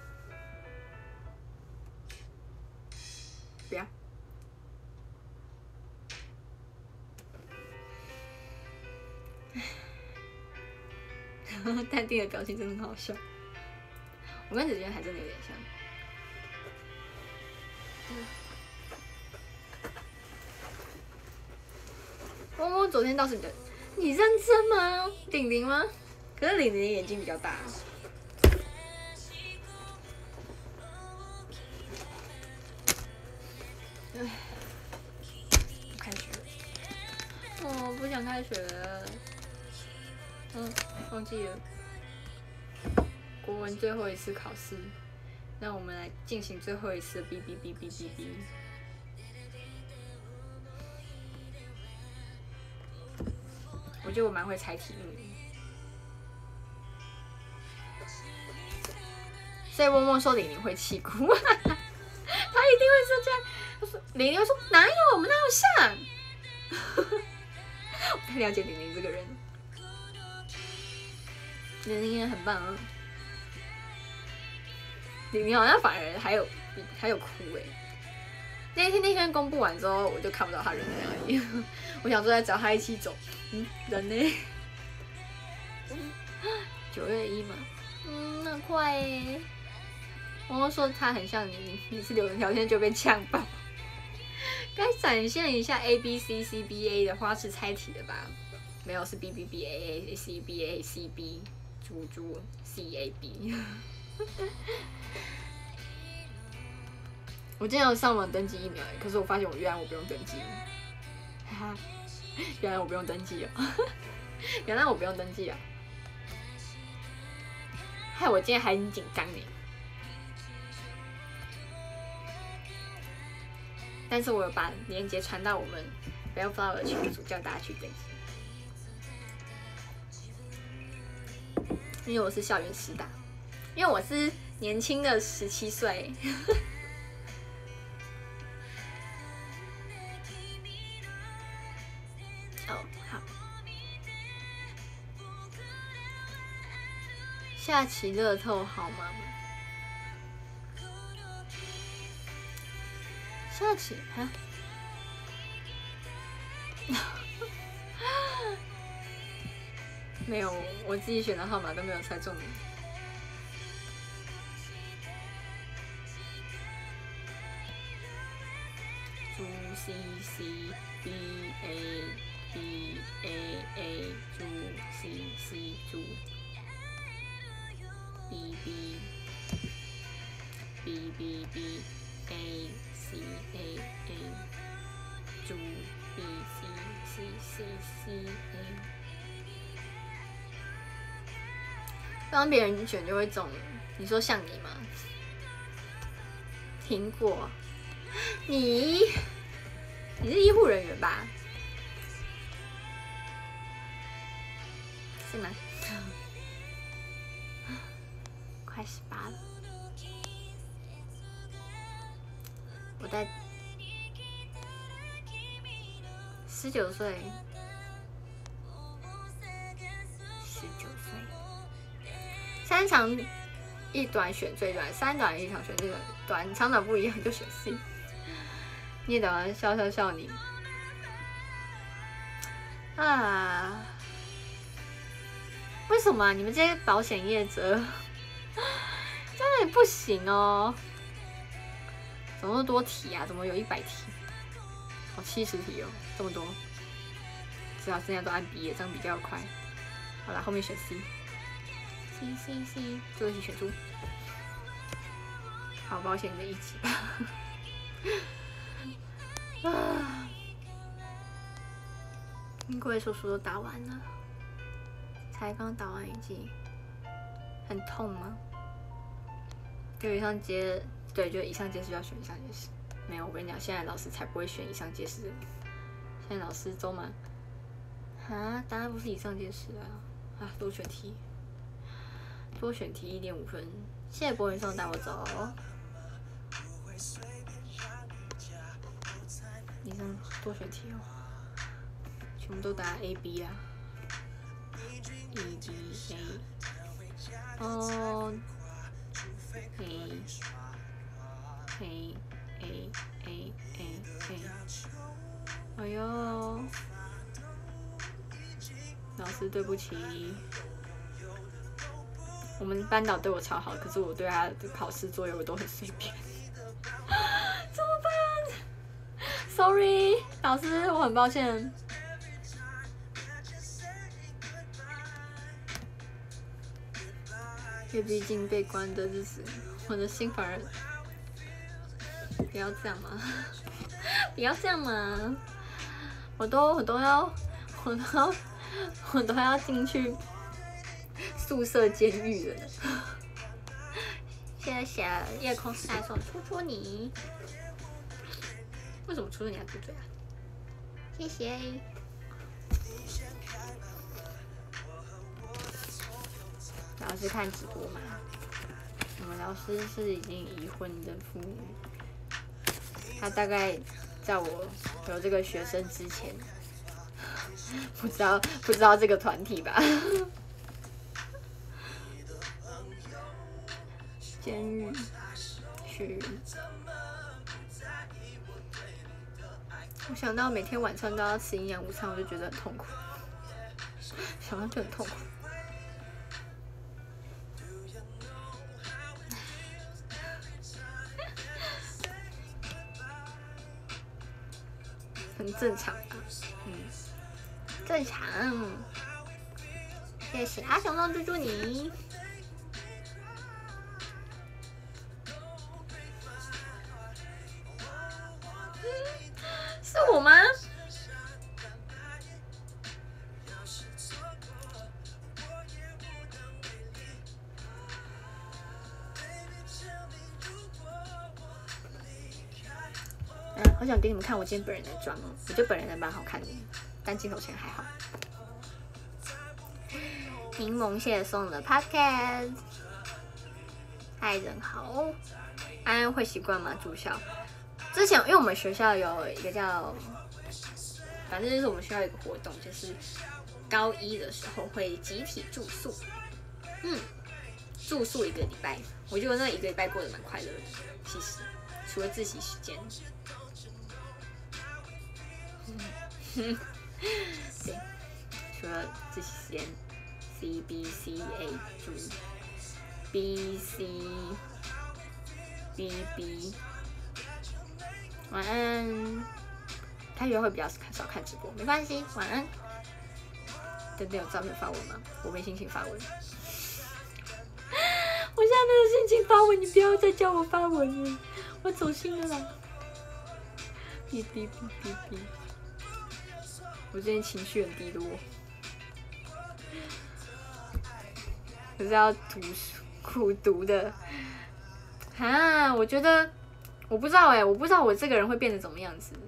不要。淡定的表情真的很好笑，我跟子轩还真的有点像。嗡嗡昨天倒是比较，你认真吗？玲玲吗？可是玲玲眼睛比较大。唉，不开学了，哦，不想开学了。嗯，忘记了。国文最后一次考试， 让我们来进行最后一次哔哔哔哔哔哔。我觉得我蛮会猜题目的，所以默默说玲玲会气哭，他一定会说这样。他说玲玲会说哪有，我们哪有像？我太了解玲玲这个人，玲玲也很棒啊。玲玲好像反而还有还有哭哎、欸。那天那天公布完之后，我就看不到他人在哪里。我想说再找他一起走，嗯，人呢？九月一嘛，嗯，那快哎。我说他很像你，你是聊聊天就被呛爆。该展现一下 A B C C B A 的花式猜题了吧？没有，是 B B B A A C B A C B 猪猪 C A B。我今天有上网登记疫苗，可是我发现我原来我不用登记，哈哈，原来我不用登记哦，原来我不用登记啊，害我今天还很紧张呢。但是我有把链接传到我们 Bellflower 的群组，叫大家去登记，因为我是校园师大，因为我是年轻的十七岁。哦，好。下期乐透好吗？下期哈，没有，我自己选的号码都没有猜中。猪 C C B A B A A 猪 C C 猪 B B B B B A C A A 猪 B C C C C A， 帮别人选就会中。你说像你吗？苹果，你你是医护人员吧？是吗？快十八了。我在十九岁，十九岁，三长一短选最短，三短一长选最短，短长短不一样就选 C。你也等笑笑笑你啊？为什么、啊、你们这些保险业者真的不行哦？怎么那么多题啊？怎么有一百题？哦，七十题哦，这么多，只好剩下都按毕业，这样比较快。好啦，后面选 C，C C C， 最后一题选出。好保险的一集吧。啊，英国手术都打完了，才刚打完一剂，很痛吗？就以上接。对，就以上皆是要选以上皆是。没有，我跟你讲，现在老师才不会选以上皆是的。现在老师都蛮啊，答案不是以上皆是啊啊，多选题，多选题一点五分。谢谢博云送带我走。以上多选题哦，全部都答 A B 啦 ，E B A， 哦 ，A。A A A A A， 哎呦，老师对不起，我们班导对我超好，可是我对他的考试作业我都很随便，怎么办 ？Sorry， 老师，我很抱歉。因为毕竟被关的日子，我的心反而。不要这样嘛！不要这样嘛！我都我都要我都要我都要进去宿舍监狱了。 谢谢夜空时代送出出你。为什么出出你要嘟嘴啊？谢谢。老师看直播吗？我们老师是已经已婚的妇女，他大概在我有这个学生之前，不知道不知道这个团体吧？监狱去，我想到每天晚上都要吃营养午餐，我就觉得很痛苦，想到就很痛苦。很正常吧，嗯，正常。谢谢阿雄送猪猪你。是我吗？嗯，好想给你们看我今天本人的妆哦，我觉得本人还蛮好看的，但镜头前还好。柠檬蟹送的 podcast， 爱人好，安安会习惯吗？住校之前，因为我们学校有一个叫，反正就是我们学校有一个活动，就是高一的时候会集体住宿，嗯，住宿一个礼拜，我觉得那一个礼拜过得蛮快乐的，其实除了自习时间。嗯，对，除了自习时间 ，C B C A 住 ，B C B B， 晚安。他约会比较少看直播，没关系，晚安。等等有照片发文吗？我没心情发文。我现在没有心情发文，你不要再叫我发文了，我走心了啦。哔哔哔哔哔。我最近情绪很低落，可是要读书苦读的啊！我觉得我不知道哎、欸，我不知道我这个人会变成怎么样子。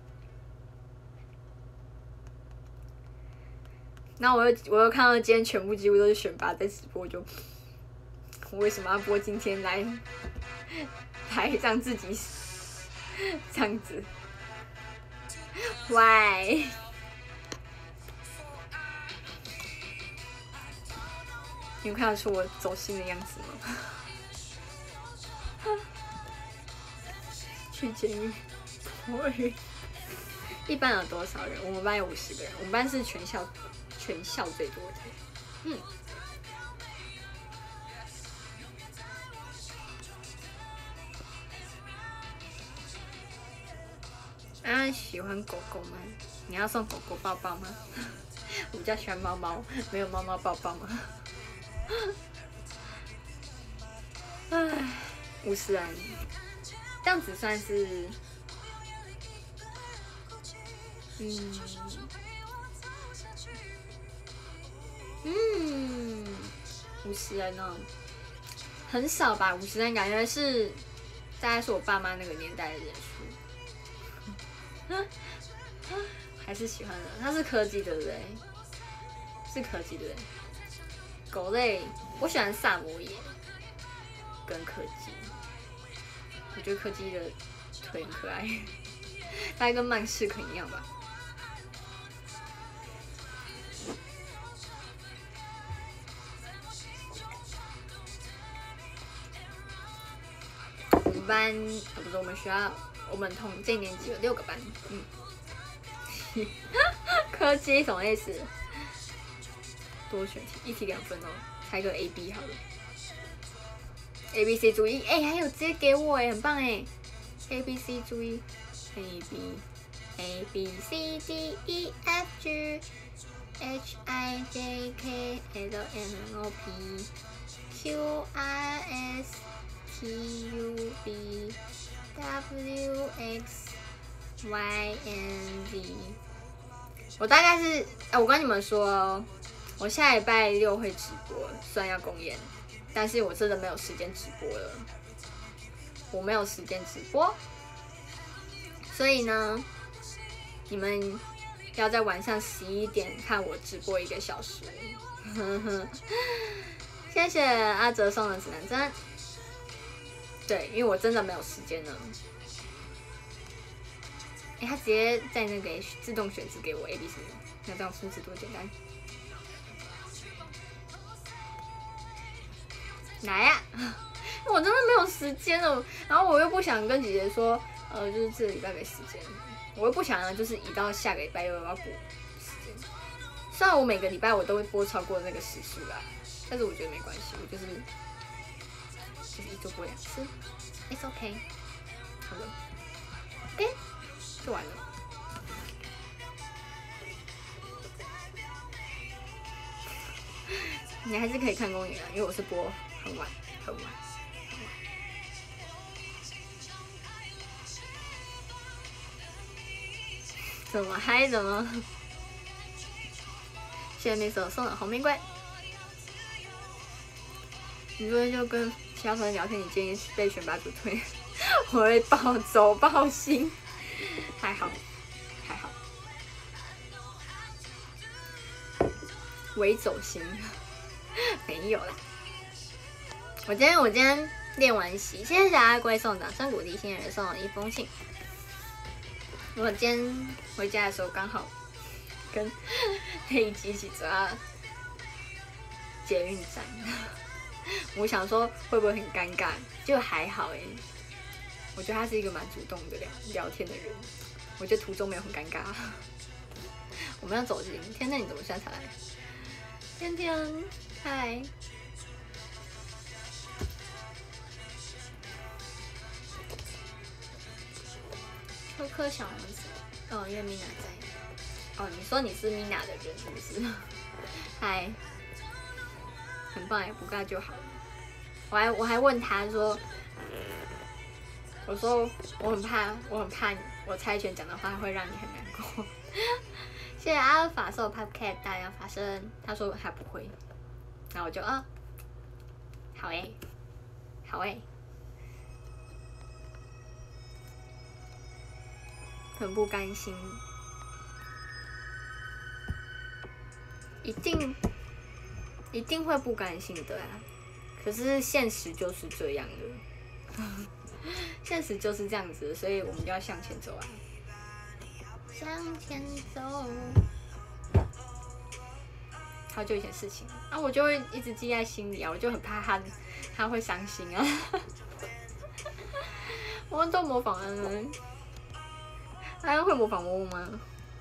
然后我又我又看到今天全部几乎都是选拔在直播，就我为什么要播今天来来让自己这样子 ？Why？你们看得出我走心的样子吗？去监狱，我一班有多少人？我们班有五十个人，我们班是全校全校最多的。嗯。啊，喜欢狗狗吗？你要送狗狗抱抱吗？我比较喜欢猫猫，没有猫猫抱抱吗？唉，五十人，这样子算是，嗯嗯，五十人哦，很少吧？五十人感觉是大概是我爸妈那个年代的人数。还是喜欢的，它是柯基对不对？是柯基对不对？狗类，我喜欢萨摩耶跟柯基，我觉得柯基的腿很可爱，大概跟曼氏肯一样吧。我们班，啊不是我们学校，我们同这一年级有六个班，嗯。柯基什么意思？多选题，一题两分哦，猜个 A B 好了。A B C 注意，哎、欸，还有直接给我哎，很棒哎。A B C 注意 ，A B A B C D E F G H I J K L M N O P Q R S T U V W X Y N Z。我大概是，哎、欸，我跟你们说，我下礼拜六会直播，虽然要公演， 但是我真的没有时间直播了，我没有时间直播，所以呢，你们要在晚上十一点看我直播一个小时。谢谢阿哲送的指南针。对，因为我真的没有时间了。哎，他直接在那个自动选字给我 A B C， 那这样数字多简单。来呀、啊！我真的没有时间了，然后我又不想跟姐姐说，呃，就是这个礼拜没时间，我又不想呢，就是移到下个礼拜又要补时间。虽然我每个礼拜我都会播超过那个时数啦，但是我觉得没关系，我就是就是一周播两次 ，It's OK。好了 ，OK， 做完了。你还是可以看公演啊，因为我是播很晚很晚。怎么嗨？怎么？谢谢那首送的红玫瑰。你昨天就跟其他朋友聊天，你建议被选拔组推，我会暴走暴心。还好，还好。微走心，没有啦。我今天我今天练完习，谢谢阿龟送掌声鼓励，新人送了一封信。我今天回家的时候刚好跟黑吉一起走到捷运站，我想说会不会很尴尬，就还好哎、欸。我觉得他是一个蛮主动的聊聊天的人，我觉得途中没有很尴尬。我们要走近，天天你怎么现在才来？天天，嗨。科科小王子，哦，因为 Mina 在。哦，你说你是 Mina 的人是不是？嗨，很棒哎，不尬就好了。我还我还问他说，我说我很怕，我很怕我猜拳讲的话会让你很难过。谢谢阿尔法兽 Popcat 大量发声，他说他不会，然后我就啊、哦，好哎，好哎。很不甘心，一定一定会不甘心的啊！可是现实就是这样的，现实就是这样子的，所以我们就要向前走啊！向前走。好久以前事情啊，我就会一直记在心里啊，我就很怕他他会伤心啊。我都模仿恩。安安会模仿嗡嗡吗？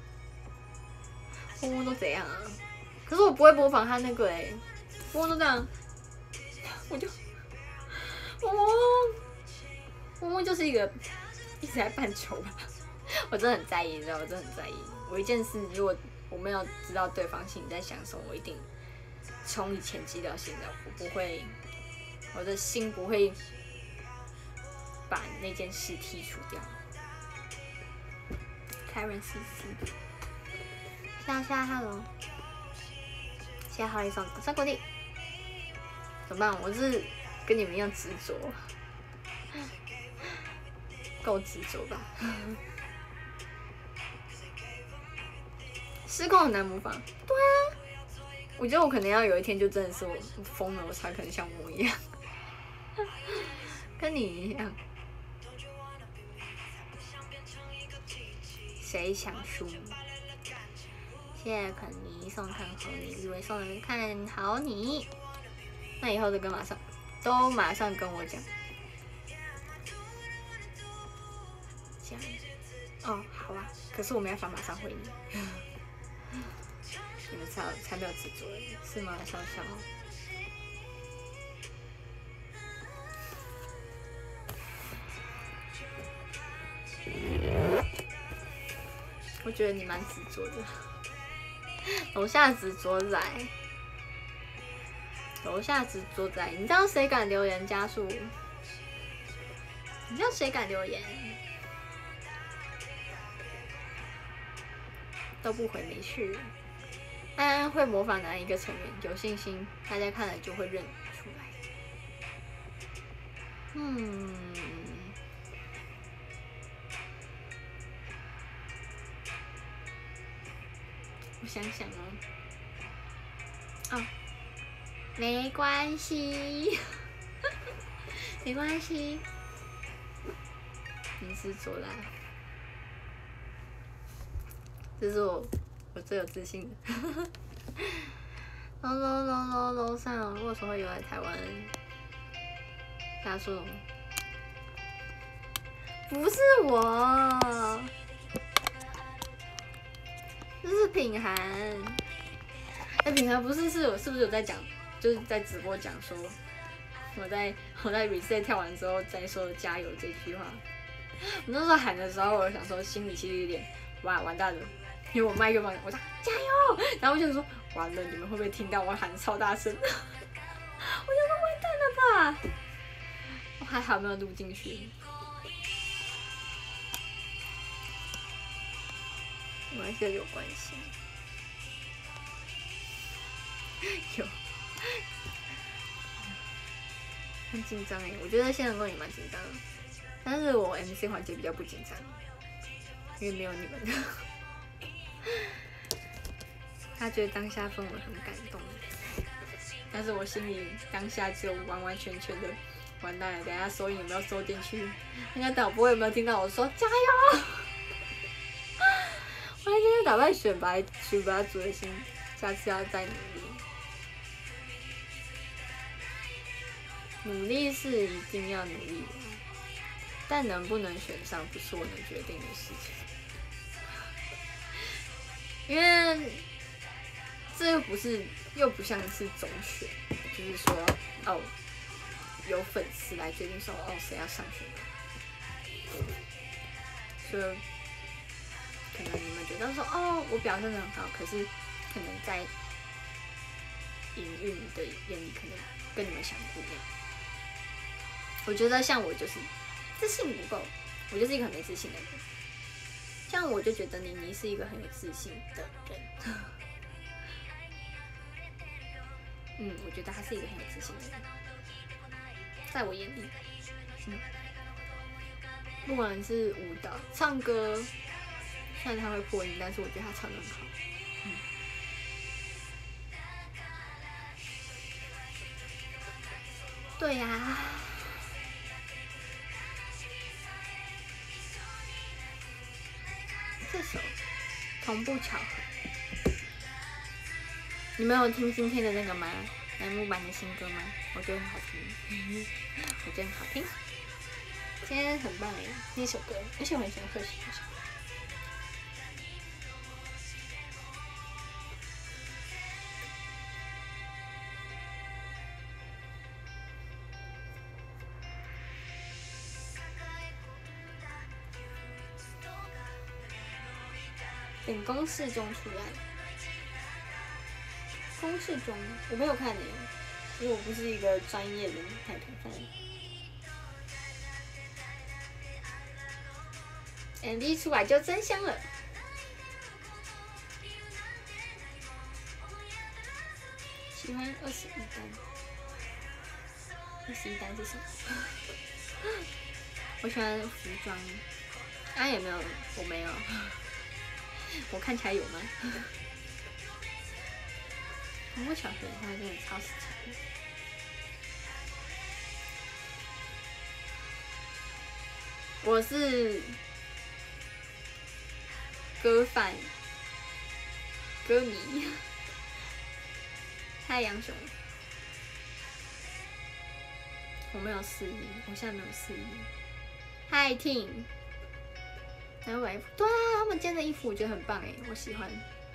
嗡嗡都怎样啊？可是我不会模仿他那个哎、欸，嗡嗡都这样，我就嗡嗡嗡嗡就是一个一直在扮丑吧。我真的很在意，你知道，我真的很在意。我一件事，如果我没有知道对方心里在想什么，我一定从以前记到现在，我不会，我的心不会把那件事剔除掉。Karen C C， 下下 Hello， 谢谢好一送三国力，怎么办？我是跟你们一样执着，够执着吧？失控很难模仿，对啊，我觉得我可能要有一天就真的是我疯了，我才可能像我一样，跟你一样。谁想输？谢谢肯尼送看好你，以为送人看好你，那以后都跟马上都马上跟我讲。这样哦，好啊，可是我没办法马上回你，你们才才没有执着，是吗？笑笑。我觉得你蛮执着的，楼下执着仔，楼下执着仔，你知道谁敢留言加速？你知道谁敢留言？都不回没事。安安会模仿哪一个成员？有信心，大家看了就会认出来。 嗯，我想想哦，哦，没关系，没关系，你是左啦，这是我我最有自信的。楼楼楼楼楼上，为什么会有来台湾？他说不是我，这是品涵。哎、欸，品涵不是是我是不是有在讲，就是在直播讲说，我在我在 reset 跳完之后再说加油这句话。我那时候喊的时候，我想说心里其实有点哇完蛋了，因为我麦克风我说加油，然后我就说完了，你们会不会听到我喊超大声？我就说完蛋了吧。我还好没有录进去，没关系，有关系，有，很紧张哎，我觉得现场公也蛮紧张的，但是我 M C 环节比较不紧张，因为没有你们。他觉得当下氛围很感动，但是我心里当下只有完完全全的。完蛋了！等一下收音有没有收进去？那个导播有没有听到我说加油？我还真的打败选拔选拔组的心，下次要再努力。努力是一定要努力的，但能不能选上不是我能决定的事情，因为这又不是又不像是总选，就是说哦。由粉丝来决定说哦谁要上选拔，所以可能你们觉得说哦我表现得很好，可是可能在营运的眼里可能跟你们想的不一样。我觉得像我就是自信不够，我就是一个很没自信的人。像我就觉得妮妮是一个很有自信的人，嗯，我觉得她是一个很有自信的人。在我眼里，嗯，不管是舞蹈、唱歌，虽然他会破音，但是我觉得他唱得很好。嗯，对呀、啊，这首同步巧合，你们有听今天的那个吗？楠木版的新歌吗？我觉得很好听，我觉得很好听。今天很棒哎，那首歌，而且我很喜欢贺喜那首。等公式中出来，公式中我没有看呢，因为我不是一个专业的海豚fan。M V 出来就真香了。喜欢二十一单，二十一单是什么？我喜欢服装，啊也没有，我没有，我看起来有吗？同步巧合的话真的超时长。我是歌fan、歌迷，太阳熊，我没有四一，我现在没有四一。嗨 Ting， 然后买衣服，对啊，他们今天的衣服我觉得很棒哎，我喜欢。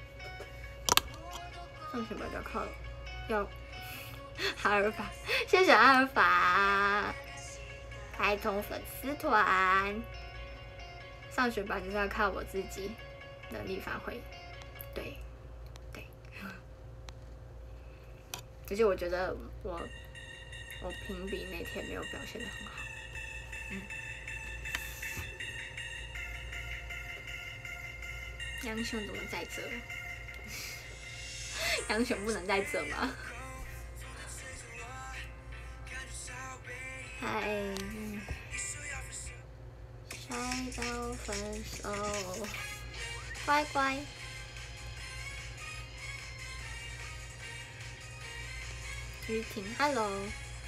上选拔要靠要阿尔法，谢谢阿尔法，开通粉丝团。上选拔就是要靠我自己能力发挥，对对。而且我觉得我我评比那天没有表现得很好，嗯。杨雄怎么在这？杨雄不能在这吗？ 嗨，晒到分手，乖乖。雨婷 ，Hello。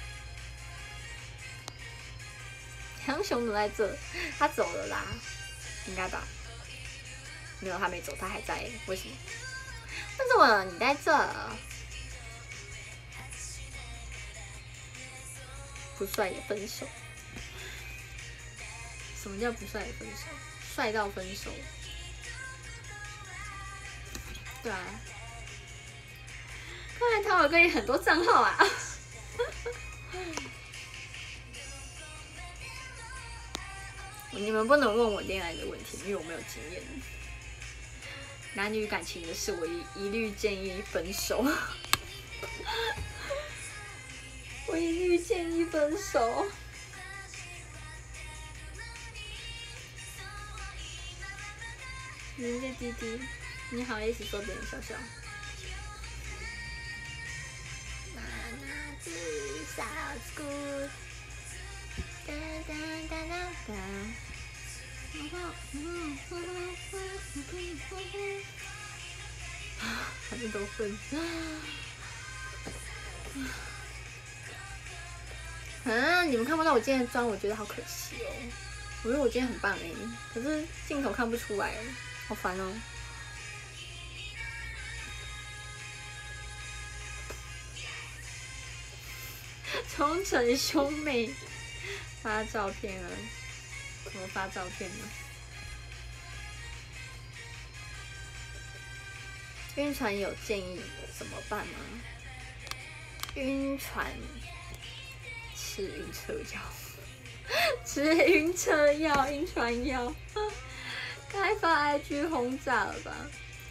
杨雄怎么在这？他走了啦，应该吧？没有，他没走，他还在。为什么？为什么你在这？不帅也分手？什么叫不帅也分手？帅到分手？对啊。看来他有可以很多账号啊。你们不能问我恋爱的问题，因为我没有经验。男女感情的事，我一一律建议分手。我一律建议分手。人家弟弟，你好意思说别人笑笑？那那至少 good。哒哒哒哒哒。反正都分。啊！你们看不到我今天的妆，我觉得好可惜哦。我觉得我今天很棒哎，可是镜头看不出来，好烦哦。冲成兄妹发照片了，怎么发照片呢？晕船有建议怎么办吗？晕船吃晕车药，吃晕车药、晕船药，该发 I G 轰炸了吧？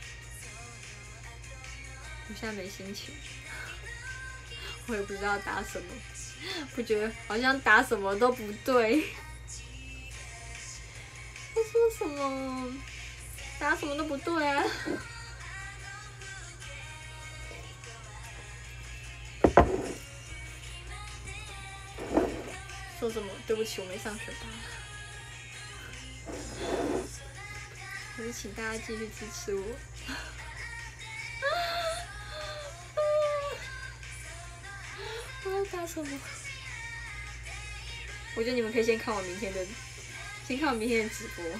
我现在没心情，我也不知道打什么，我觉得好像打什么都不对。他说什么？打什么都不对啊！说什么？对不起，我没上学吧。还是请大家继续支持我。我要打什么？我觉得你们可以先看我明天的，先看我明天的直播。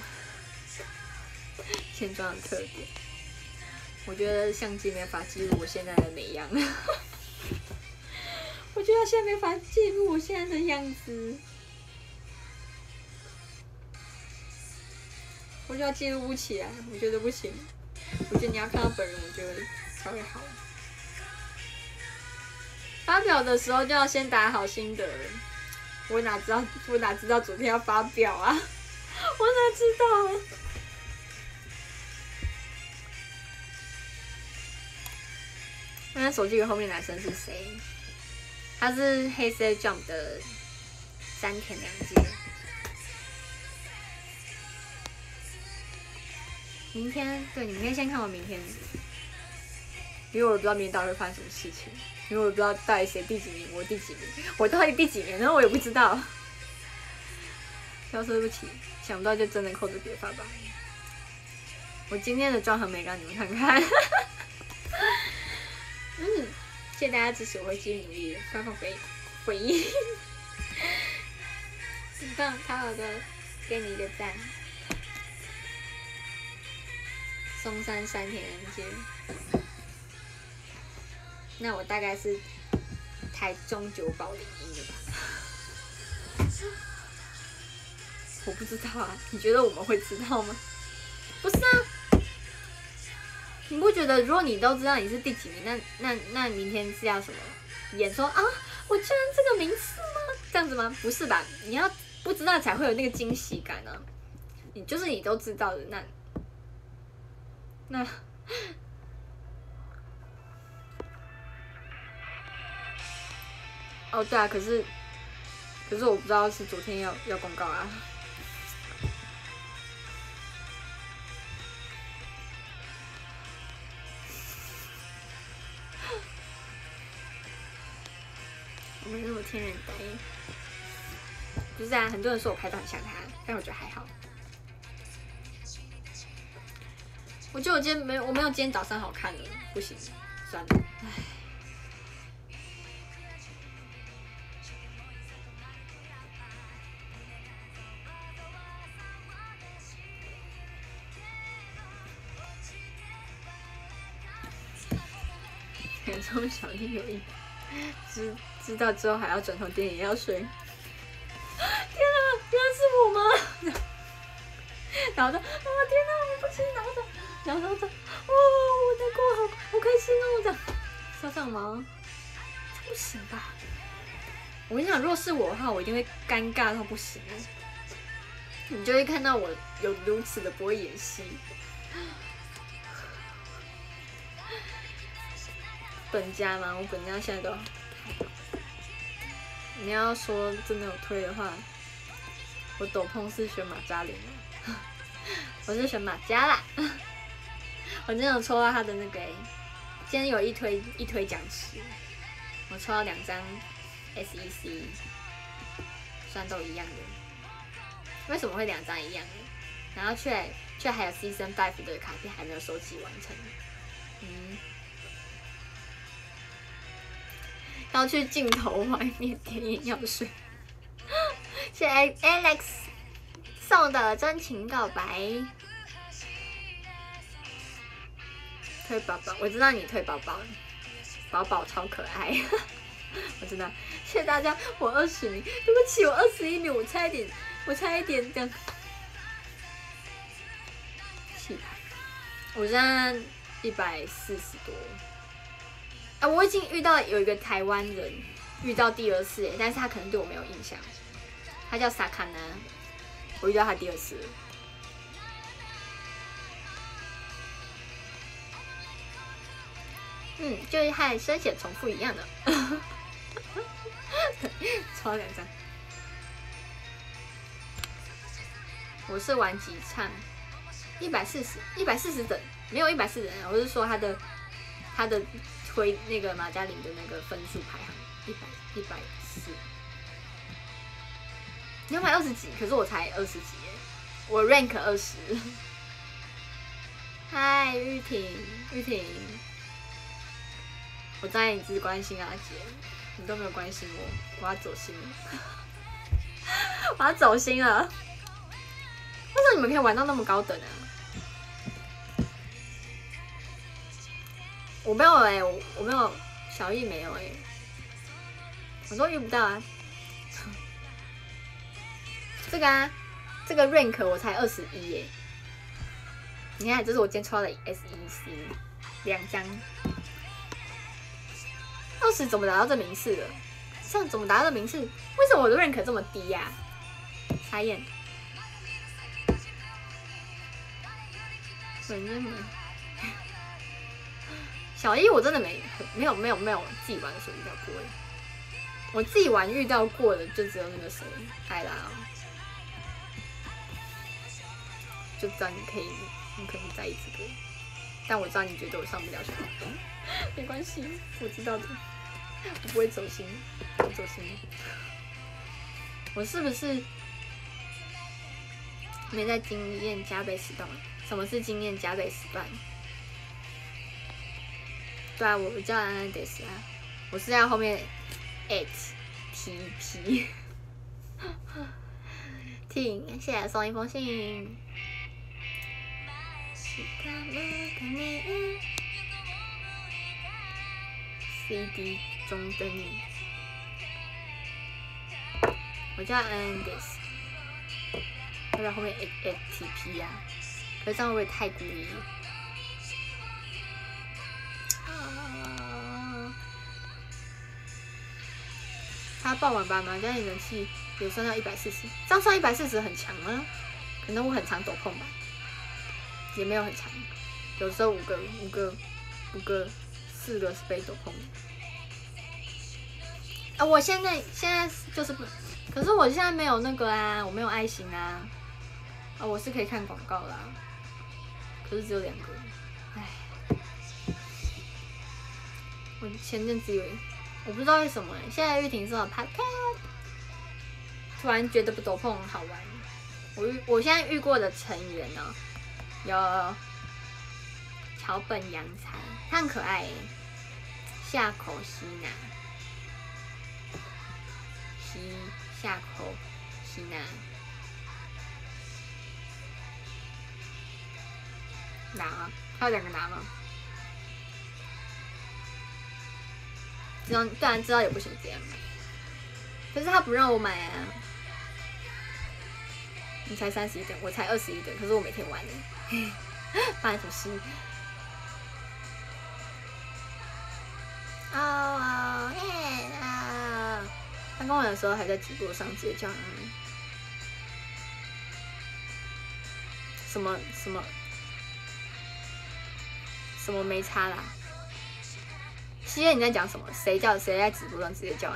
天妆的特点，我觉得相机没法记录我现在的美样。我觉得现在没法记录我现在的样子，我觉得记录不起来，我觉得不行。我觉得你要看到本人，我觉得才会好。发表的时候就要先打好心得，我哪知道，我哪知道昨天要发表啊？我哪知道啊？那手机的后面男生是谁？他是黑色 Jump 的山田凉介。明天，对，你们可以先看我明天，因为我不知道明天到底会发生什么事情，因为我不知道到底谁第几名，我第几名，我到底第几名，然后我也不知道。要说对不起，想不到就真的扣着别发吧。我今天的妆很美，让你们看看。嗯，谢谢大家支持，我会继续努力的，发放回回应。很棒，塔尔哥，给你一个赞。松山山田人街，那我大概是台中九保零一的吧？我不知道啊，你觉得我们会知道吗？不是啊，你不觉得如果你都知道你是第几名，那那那明天是要什么演说啊？我居然这个名次吗？这样子吗？不是吧？你要不知道才会有那个惊喜感啊！你就是你都知道的那。那，哦对啊，可是，可是我不知道是昨天要要公告啊。我们那么天然呆。 不是啊，很多人说我拍照很像他，但我觉得还好。我觉得我今天没有，我没有今天早上好看了，不行，算了，唉。眼中小弟有意，知知道之后还要转头电影要睡。天啊，原来是我吗？然后说，啊天啊，我不行，然后说，然后说，哦，我难过，好好开心哦，这样，是要这样吗？这不行吧？我跟你讲，如果是我的话，我一定会尴尬到不行。你就会看到我有如此的不会演戏。本家吗？我本家现在都，你要说真的有推的话，我斗篷是选马嘉玲，我是选马嘉啦。我真的有抽到他的那个、欸，今天有一推一推奖池，我抽到两张 S E C， 虽然都一样的，为什么会两张一样的？然后却却还有 Season Five 的卡片还没有收集完成，嗯。要去镜头外面点眼药水。谢谢 Alex 送的真情告白。推宝宝，我知道你推宝宝，宝宝超可爱。我知道，谢谢大家，我二十名，对不起，我二十一名，我差一点，我差一点点。气牌，我现在一百四十多。啊，我已经遇到有一个台湾人，遇到第二次哎，但是他可能对我没有印象。他叫萨卡纳，我遇到他第二次了。嗯，就是和生写重复一样的。抽了两张。我是玩几唱，一百四十，一百四十等，没有一百四十人，我是说他的他的。推那个马嘉玲的那个分数排行一百一百四，两百二十几，可是我才二十几耶，我 rank 二十。嗨，玉婷，玉婷，我知道你只是关心阿杰，你都没有关心我，我要走心了，我要走心了。为什么你们可以玩到那么高等啊？我没有哎、欸，我我没有，小易没有哎、欸，我都遇不到啊。这个啊，这个 rank 我才二十一耶。你看，这是我今天抽到的 S E C 两张，二十怎么达到这名次的？这样怎么达到这名次？为什么我的 rank 这么低呀、啊？傻眼。本真的。小一我真的没没有没有没有自己玩的时候遇到过，我自己玩遇到过的就只有那个谁艾拉，就知道你可以你可以在意这个，但我知道你觉得我上不了小一，没关系，我知道的，我不会走心，我走心，我是不是没在经验加倍时段？什么是经验加倍时段？对啊，我叫安安德斯啊，我是在后面 at T P。听，谢谢送一封信。C D 中等你，我叫安安德斯，我在后面 at at T P 啊，可是这样会不会太故意？他爆完吧，马嘉玲人气有升到一百四十，这样算一百四十很强吗？可能我很常抖碰吧，也没有很强，有时候五个、五个、五个、四个是被抖碰的。啊，我现在现在就是不，可是我现在没有那个啊，我没有爱心啊，啊，我是可以看广告啦，可是只有两个，唉，我前阵子以为。我不知道为什么、欸，现在玉婷说 podcast， 突然觉得斗篷很好玩。我遇我现在遇过的成员呢，有桥本洋才，他很可爱耶，夏口希娜，希夏口希娜，拿吗？还有两个拿吗？知道，当然知道也不行这样，可是他不让我买啊。你才三十一等，我才二十一等，可是我每天玩呢，发生什么事？哦耶啊！他跟我的时候还在直播上直接叫嗯，什么什么什么没差啦。西叶你在讲什么？谁叫谁在直播上直接叫安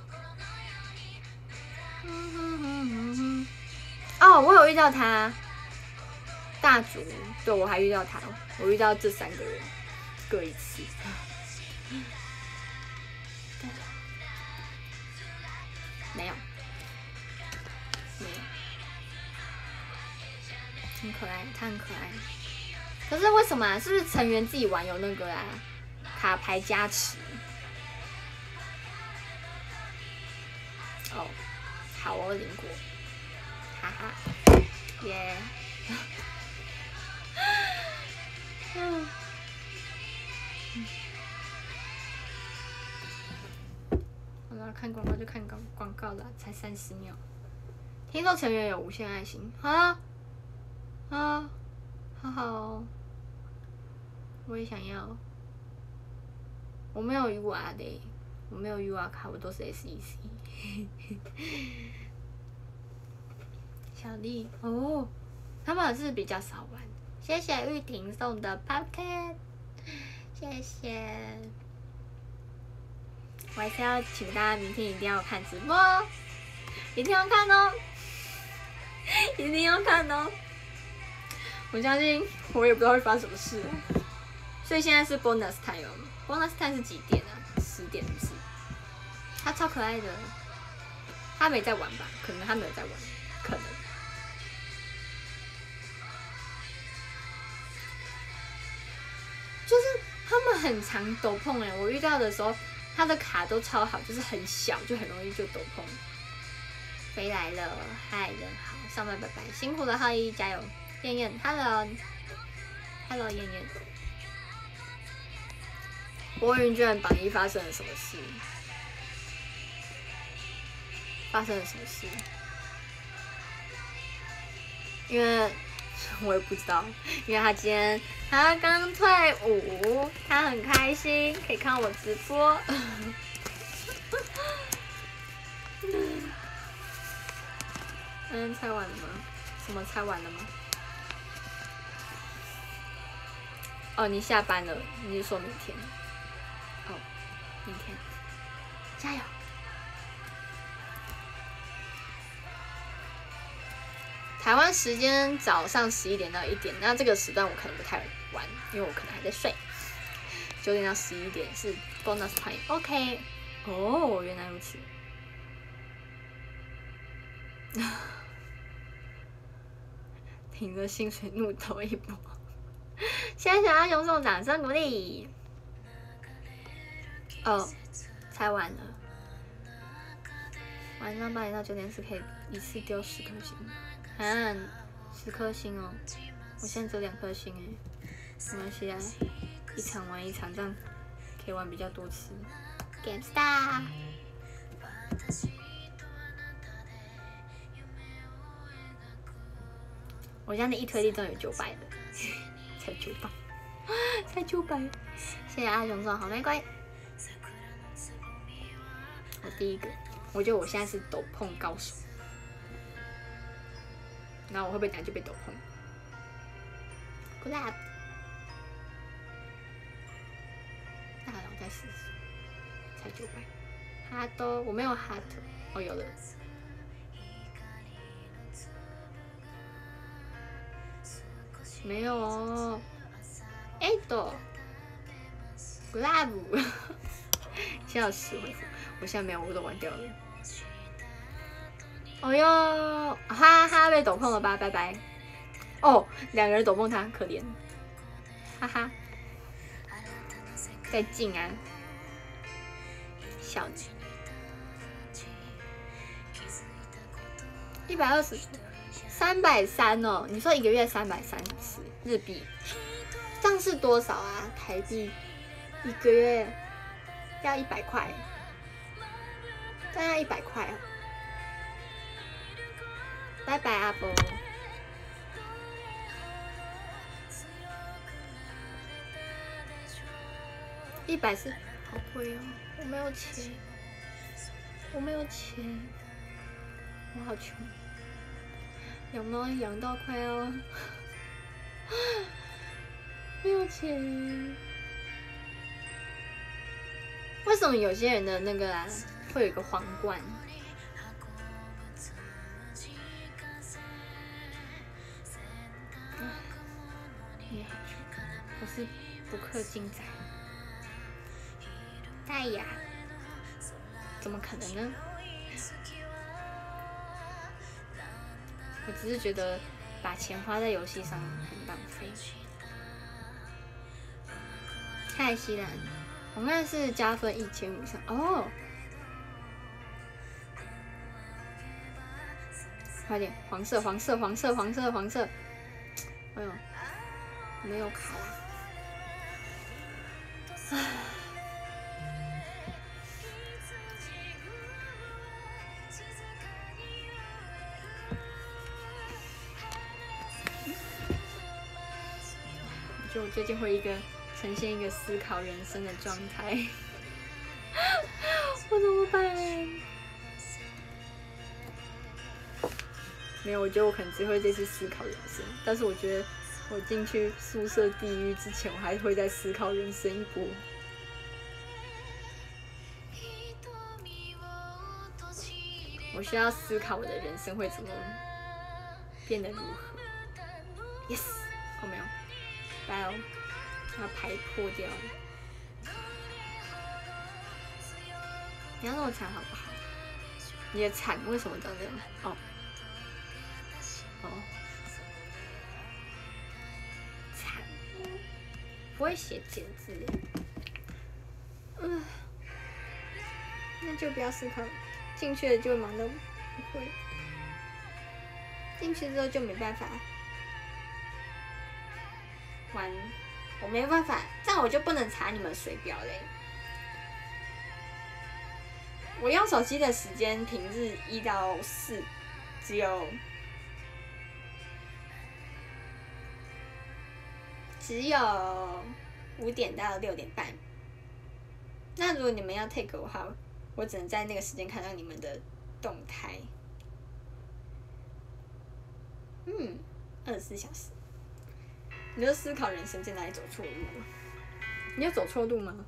安？哦，我有遇到他，大竹，对我还遇到他，我遇到这三个人各一次。没有，没有，很可爱，他很可爱。可是为什么啊？是不是成员自己玩有那个啊？卡牌加持？哦，好哦，领过，哈哈，耶、yeah 嗯。好了，看广告就看广广告了，才三十秒。听说成员有无限爱心，啊啊，好好哦，我也想要。我没有 U R 的，我没有 U R 卡，我都是 S E C。小丽哦，他们是比较少玩。谢谢玉婷送的 Pocket， 谢谢。我还是要请大家明天一定要看直播，一定要看哦，一定要看哦。我相信我也不知道会发生什么事，所以现在是 bonus time 哦。bonus time 是几点啊？十点是不是？他超可爱的，他没在玩吧？可能他没有在玩，可能。就是他们很常斗篷哎，我遇到的时候，他的卡都超好，就是很小，就很容易就斗篷。飞来了，嗨，人好，上班拜拜，辛苦了，浩一，加油，燕燕 ，hello，hello， 燕燕。博云居然榜一发生了什么事？发生了什么事？因为我也不知道，因为他今天他刚退伍，他很开心可以看我直播。嗯，猜完了吗？什么猜完了吗？哦，你下班了，你是说明天？哦，明天，加油！台湾时间早上十一点到一点，那这个时段我可能不太玩，因为我可能还在睡。九点到十一点是 bonus time，OK。哦，原来如此。挺着薪水怒投一波，谢谢阿雄送掌声鼓励。哦，猜完了。晚上八点到九点是可以一次丢十颗星，啊，十颗星哦，我现在只有两颗星哎，没关系啊，一场玩一场，这样可以玩比较多次。Game Star。我家的一推力终于九百了，才九百，才九百，谢谢阿雄送好玫瑰。我第一个，我觉得我现在是斗篷高手，然后我会不会等下就被斗篷 ？Good luck。大佬再试试，才九百，哈都我没有哈特，哦有了。没有哦，哎朵 ，Glove， 现在有十回复，我现在没有，我都玩掉了。 哦哟，哈哈，被抖碰了吧，拜拜。哦，两个人抖碰他，可怜，哈哈。再进啊，小子，一百二十，三百三哦。你说一个月三百三十日币，这样是多少啊？台币一个月要一百块，这样要一百块啊。拜拜，阿波。一百四，好贵哦！我没有钱，我没有钱，我好穷，养猫养到快要没有钱。为什么有些人的那个啊会有一个皇冠？你好穷，我是不氪金仔。哎呀，怎么可能呢？我只是觉得把钱花在游戏上很浪费。泰西兰，我们是加分一千以上哦。快点，黄色，黄色，黄色，黄色，黄色。哎呦，没有卡。唉。就我最近会一个呈现一个思考人生的状态，我怎么办？没有，我觉得我可能只会这次思考人生，但是我觉得我进去宿舍地狱之前，我还会再思考人生一波。我需要思考我的人生会怎么变得如何。Yes， 哦没有。拜哦，要牌破掉了。你要那么惨好不好？你的惨为什么长这样？哦，哦，惨，不会写简字。嗯，那就不要思考，进去了就忙到不会，进去之后就没办法。完，我没办法，这样我就不能查你们水表嘞。我用手机的时间，平日一到四，只有只有五点到六点半。那如果你们要 take 我的话，我只能在那个时间看到你们的动态。嗯，二十四小时。你就思考人生在哪里走错路了？你有走错路吗？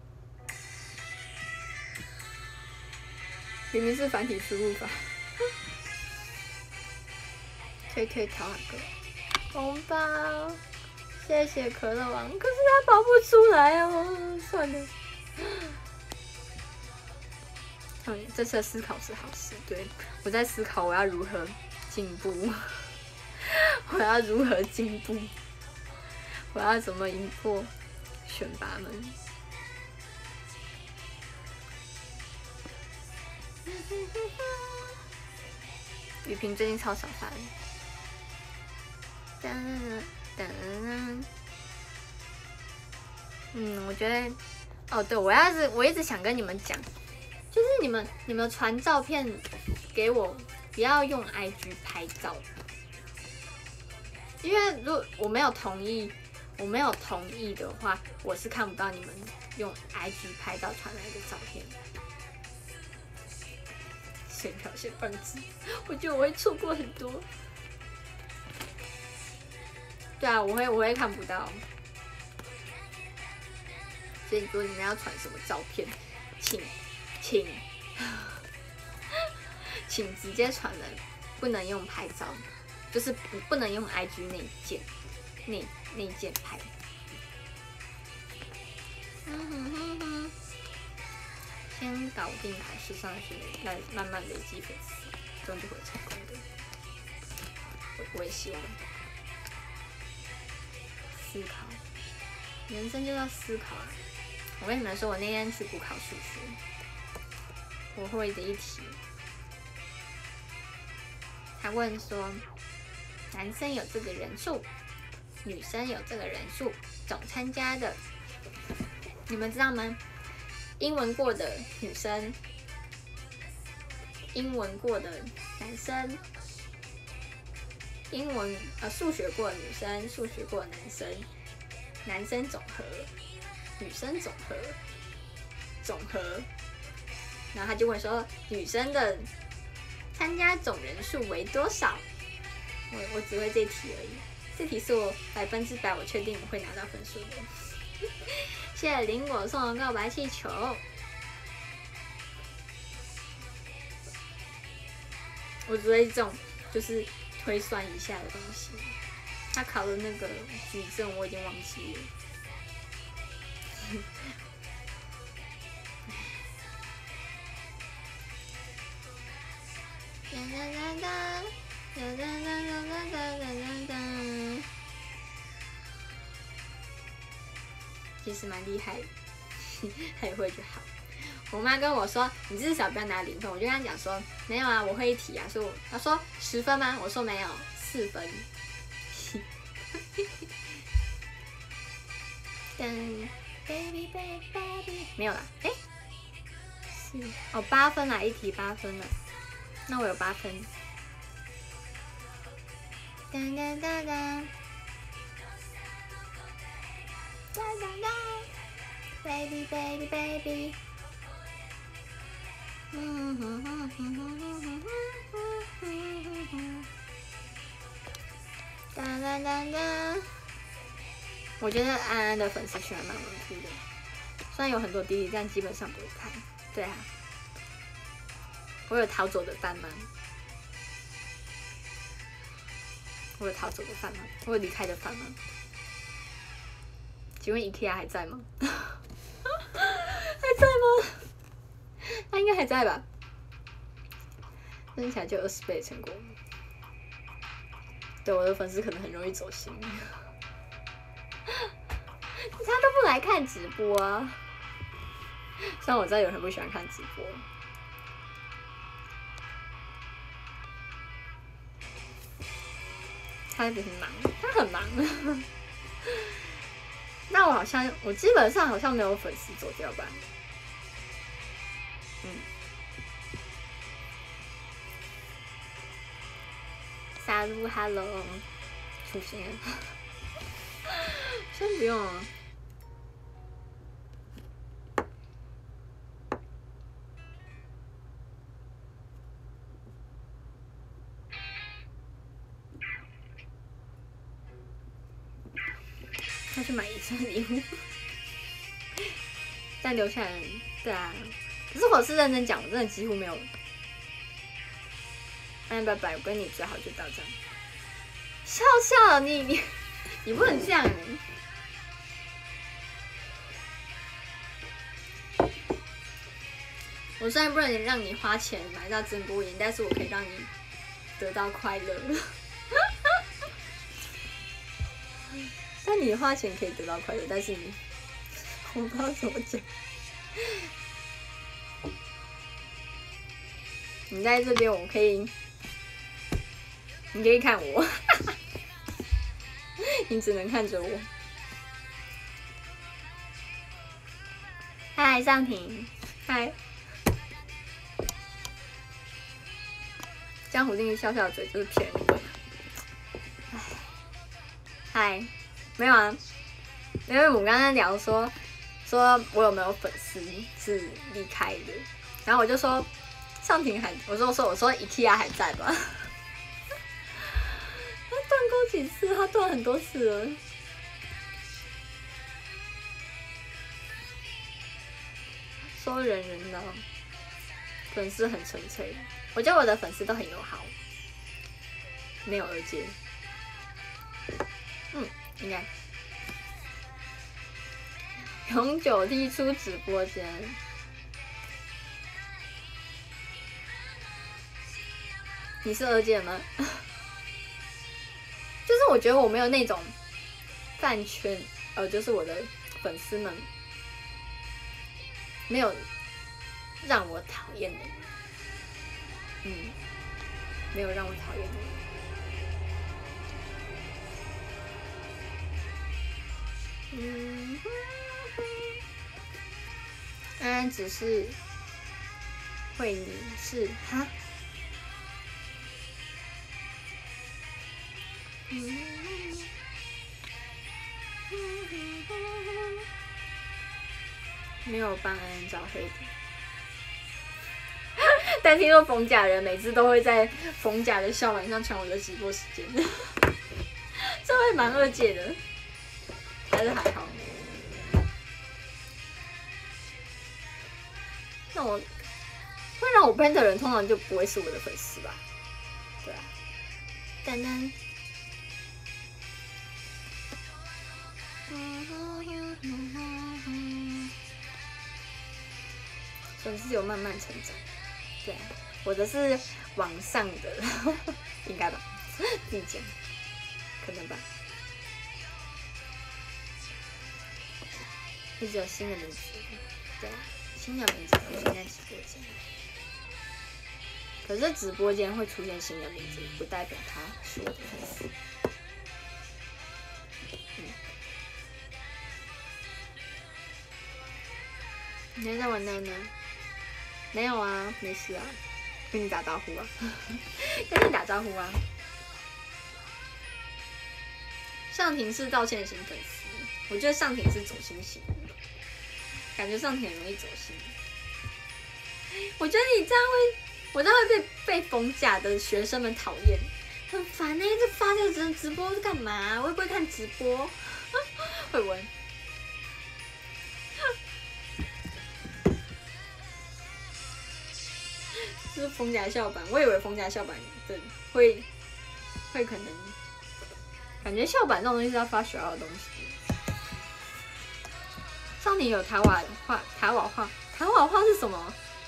明明是繁体输入法。K K 淘哪个？红包，谢谢可乐王，可是他跑不出来哦，算了。嗯，这次的思考是好事，对，我在思考我要如何进步，我要如何进步。我要怎么赢过选拔们？雨萍最近超少发。噔噔噔。嗯，我觉得，哦，对，我要是我一直想跟你们讲，就是你们你们传照片给我，不要用 I G 拍照，因为如果我没有同意。我没有同意的话，我是看不到你们用 I G 拍照传来的照片。水漂线放置，我觉得我会错过很多。对啊，我会我会看不到。所以如果你们要传什么照片，请请请直接传人，不能用拍照，就是不不能用 I G 那一件。那那件牌，嗯哼哼哼，先搞定台式上学，来慢慢累积粉丝。 终究会成功的。我我也希望。思考，人生就要思考啊！我跟你们说，我那天去补考数学，我会的一题，他问说，男生有这个人数，女生有这个人数，总参加的，你们知道吗？英文过的女生，英文过的男生，英文呃数学过的女生，数学过的男生，男生总和，女生总和，总和，然后他就问说，女生的参加总人数为多少？我我只会这题而已，这题是我百分之百我确定我会拿到分数的。谢谢林果送的告白气球。我只会这种就是推算一下的东西。他考的那个矩阵我已经忘记了。其实蛮厉害的，还会就好。我妈跟我说：“你至少不要拿零分。”我就跟她讲说：“没有啊，我会一题啊。”所以我她说十分吗？我说没有，四分。噔 ，baby baby baby， 没有啦，哎、欸，是哦，八分啦，一题八分了，那我有八分。噔噔噔噔，噔噔噔 ，baby baby baby。嗯哼哼哼哼哼哼哼哼，哒哒哒哒。我觉得安安的粉丝群还蛮稳固的，虽然有很多弟弟，但基本上不会看。对啊，我有逃走的饭吗？我有逃走的饭吗？我有离开的饭吗？请问 IKEA 还在吗？还在吗？他应该还在吧？扔起来就二十倍成功。对，我的粉丝可能很容易走心。他都不来看直播啊！虽然我知道有人不喜欢看直播。他很忙，他很忙。那我好像，我基本上好像没有粉丝走掉吧？嗯。杀戮 ，Hello， 出现。先不用啊。他去买一生礼物，但留下来，对啊。可是我是认真讲，我真的几乎没有。哎，拜拜，我跟你最好就到这样。笑笑，你你你不能这样哎。我虽然不能让你花钱买到真波颜，但是我可以让你得到快乐。但你花钱可以得到快乐，但是你我不知道怎么讲。你在这边，我可以，你可以看我，你只能看着我。嗨，尚婷，嗨。江湖定义笑笑的嘴就是骗人的。嗨。没有啊，因为我们刚刚聊说，说我有没有粉丝是离开的，然后我就说尚婷还，我说我说我说 IKEA 还在吧？他断过几次？他断很多次了。说人人的粉丝很纯粹，我觉得我的粉丝都很友好，没有二阶。嗯。应该永久踢出直播间。 你是二届吗？就是我觉得我没有那种饭圈，呃，就是我的粉丝们没有让我讨厌的人，嗯，没有让我讨厌的人。嗯，安安只是会你是他。嗯，没有帮安安找黑的，但听说逢甲人每次都会在逢甲的校板上抢我的直播时间，这会蛮二届的，还是还好。那我会让我 ban 的人，通常就不会是我的粉丝吧？对啊，丹丹。粉丝有慢慢成长，对，我的是往上的，应该吧？自己讲，可能吧。一直有新的名字，对，新的名字出现在直播间。可是直播间会出现新的名字，不代表他是我的粉丝。你还在玩呢呢？没有啊，没事啊，跟你打招呼啊，跟你打招呼啊。上庭是道歉型粉丝，我觉得上庭是走心型，感觉上庭很容易走心。我觉得你这样会，我这样会被被逢甲的学生们讨厌，很烦呢、欸。这发这个直播是干嘛？我会不会看直播？会不会？就是逢甲校版，我以为逢甲校版对会会可能，感觉校版这种东西是要发学校的东西。上庭有塔瓦画，塔瓦画，塔瓦画是什么？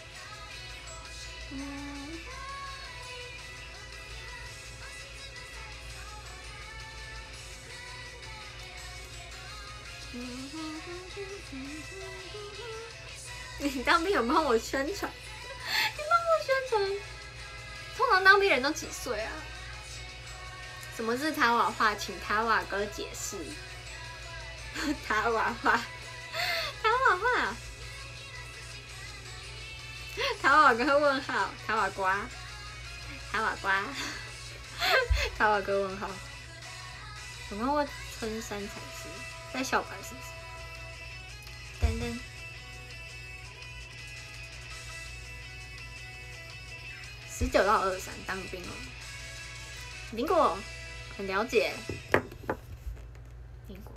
嗯，你当兵有帮我宣传？你帮我宣传？通常当兵人都几岁啊？什么是塔瓦画？请塔瓦哥解释。塔瓦画，塔瓦画，塔瓦哥问号，塔瓦瓜，塔瓦瓜，塔瓦哥问号。有没有问春山才是在校版是不是？等等。十九到二十三当兵哦，林果很了解，林果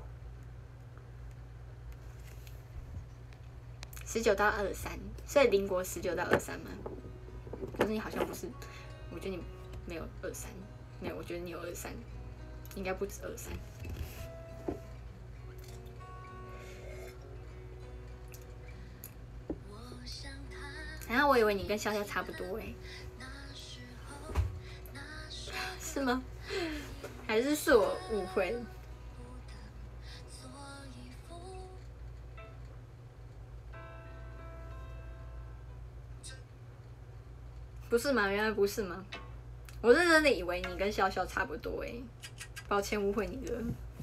十九到二十三，所以林果十九到二十三吗？可是你好像不是，我觉得你没有二三，没有，我觉得你有二三，应该不止二三。然后我以为你跟潇潇差不多哎、欸。是吗？还是是我误会了？不是吗？原来不是吗？我是真的以为你跟潇潇差不多哎、欸，抱歉误会你了。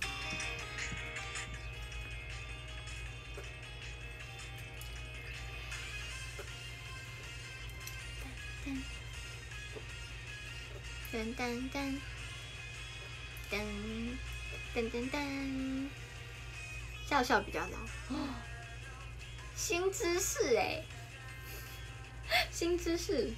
噔噔噔噔噔噔噔，笑笑比较老哦，新知识哎，新知识。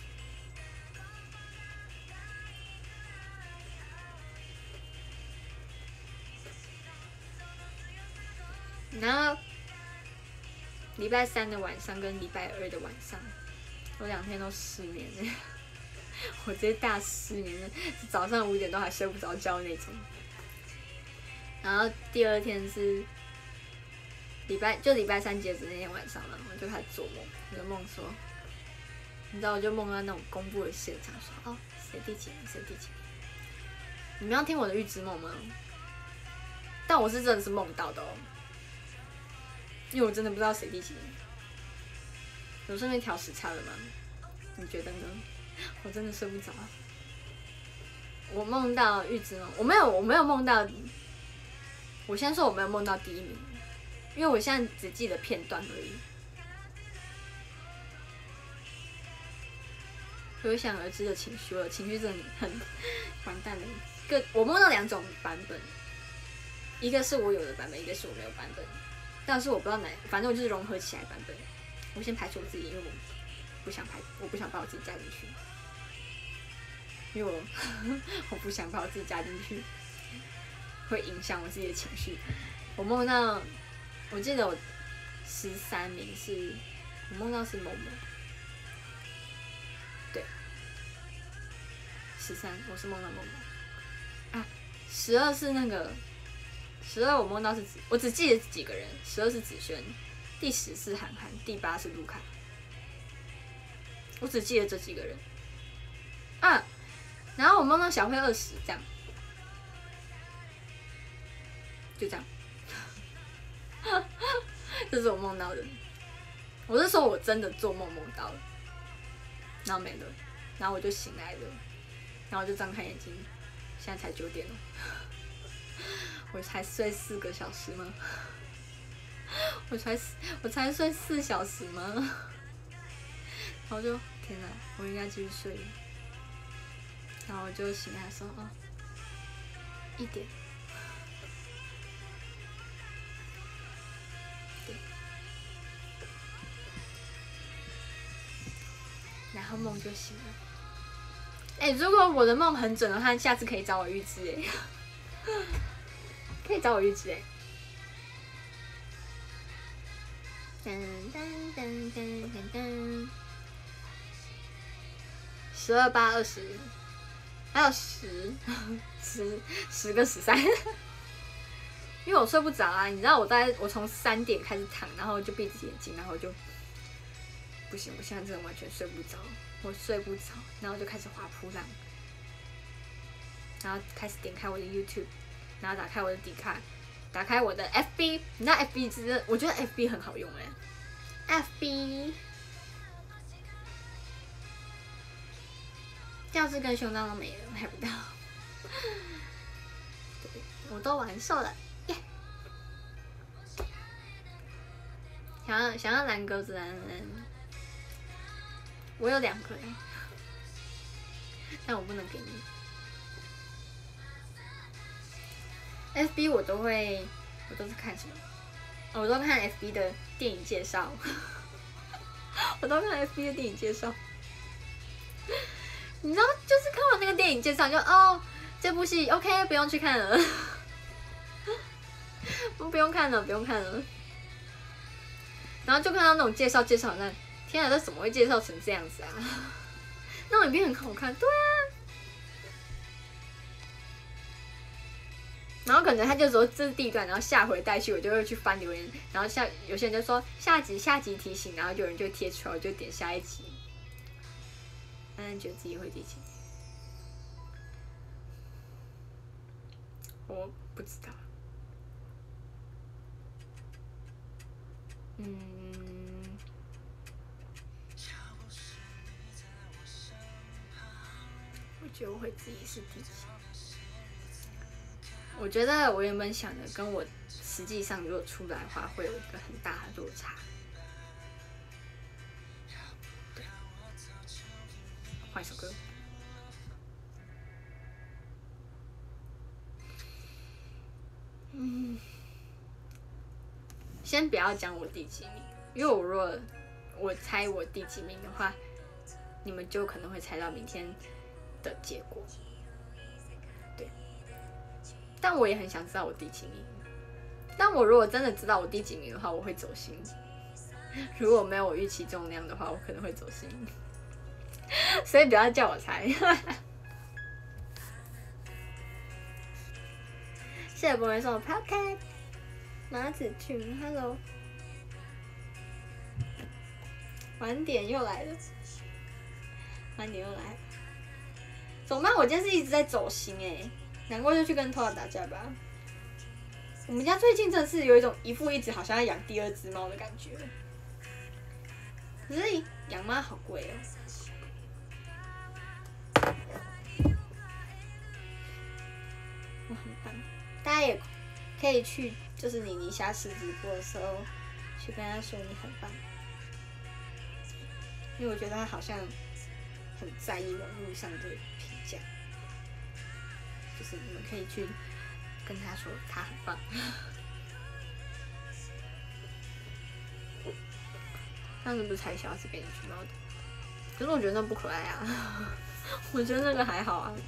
然后礼拜三的晚上跟礼拜二的晚上，我两天都失眠了。我直接大失眠了，早上五点都还睡不着觉那种。然后第二天是礼拜，就礼拜三截止那天晚上嘛，我就开始做梦，我的梦说， 你知道我就梦到那种公布的现场，说哦谁第几名谁第几名。你们要听我的预知梦吗？但我是真的是梦到的哦，因为我真的不知道谁第几名。有顺便调时差了吗？你觉得呢？我真的睡不着。我梦到预知梦，我没有，我没有梦到。我先说我没有梦到第一名，因为我现在只记得片段而已。可想而知的情绪，我的情绪真的很完蛋了。个我梦到两种版本，一个是我有的版本，一个是我没有版本。但是我不知道哪，反正我就是融合起来版本。我先排除我自己，因为我不想排，我不想把我自己加进去，因为我我不想把我自己加进去，会影响我自己的情绪。我梦到，我记得我十三名是，我梦到是某某，对，十三我是梦到某某，啊，十二是那个，十二我梦到是子，我只记得几个人，十二是子轩。第十是韩寒，第八是卢卡，我只记得这几个人。啊，然后我梦到小慧二十这样，就这样，这是我梦到的。我是说我真的做梦梦到了，然后没了，然后我就醒来了，然后我就张开眼睛，现在才九点了，我才睡四个小时吗？我才我才睡四小时吗？然后就天哪，我应该继续睡。然后我就醒来说哦，一点，对，然后梦就醒了。哎、欸，如果我的梦很准的话，下次可以找我预知哎，可以找我预知哎。噔噔噔噔噔噔，十二八二十，还有十十十个十三，因为我睡不着啊，你知道我在我从三点开始躺，然后就闭着眼睛，然后就不行，我现在真的完全睡不着，我睡不着，然后就开始滑扑浪，然后开始点开我的 YouTube， 然后打开我的迪卡。打开我的 F B， 你知道 F B 真的，我觉得 F B 很好用哎、欸。F B， 教室跟胸罩都没了，买不到。对，我都完售了，耶、yeah！想要想要蓝鸽子的人，我有两个哎、欸，但我不能给你。F B 我都会，我都是看什么？我都看 F B 的电影介绍，我都看 F B 的电影介绍。你知道，就是看完那个电影介绍就哦，这部戏 OK， 不用去看了，不用看了，不用看了。然后就看到那种介绍介绍那，天啊，这怎么会介绍成这样子啊？那种影片很好看，对啊。然后可能他就说这是第一段，然后下回待续，我就会去翻留言，然后下有些人就说下集下集提醒，然后有人就贴出来，我就点下一集。安安觉得自己会第几？我不知道。嗯，我觉得我会自己是第几。我觉得我原本想的跟我实际上如果出来的话，会有一个很大的落差。对，换一首歌。嗯，先不要讲我第几名，因为我如果我猜我第几名的话，你们就可能会猜到明天的结果。但我也很想知道我第几名。但我如果真的知道我第几名的话，我会走心。如果没有我预期中那样的话，我可能会走心。所以不要叫我猜。谢谢博人送我 podcast。马子群 ，Hello。晚点又来了。 晚点又来。怎么办？我今天是一直在走心哎、欸，难怪就去跟托尔打架吧。我们家最近真的是有一种一副一直好像要养第二只猫的感觉。可是养猫好贵哦、我很棒，大家也可以去，就是你妮夏吃直播的时候，去跟他说你很棒，因为我觉得他好像很在意网络上的评价，就是你们可以去跟他说他很棒。上次不是才小是给你去猫的，可是我觉得那不可爱啊，我觉得那个还好啊。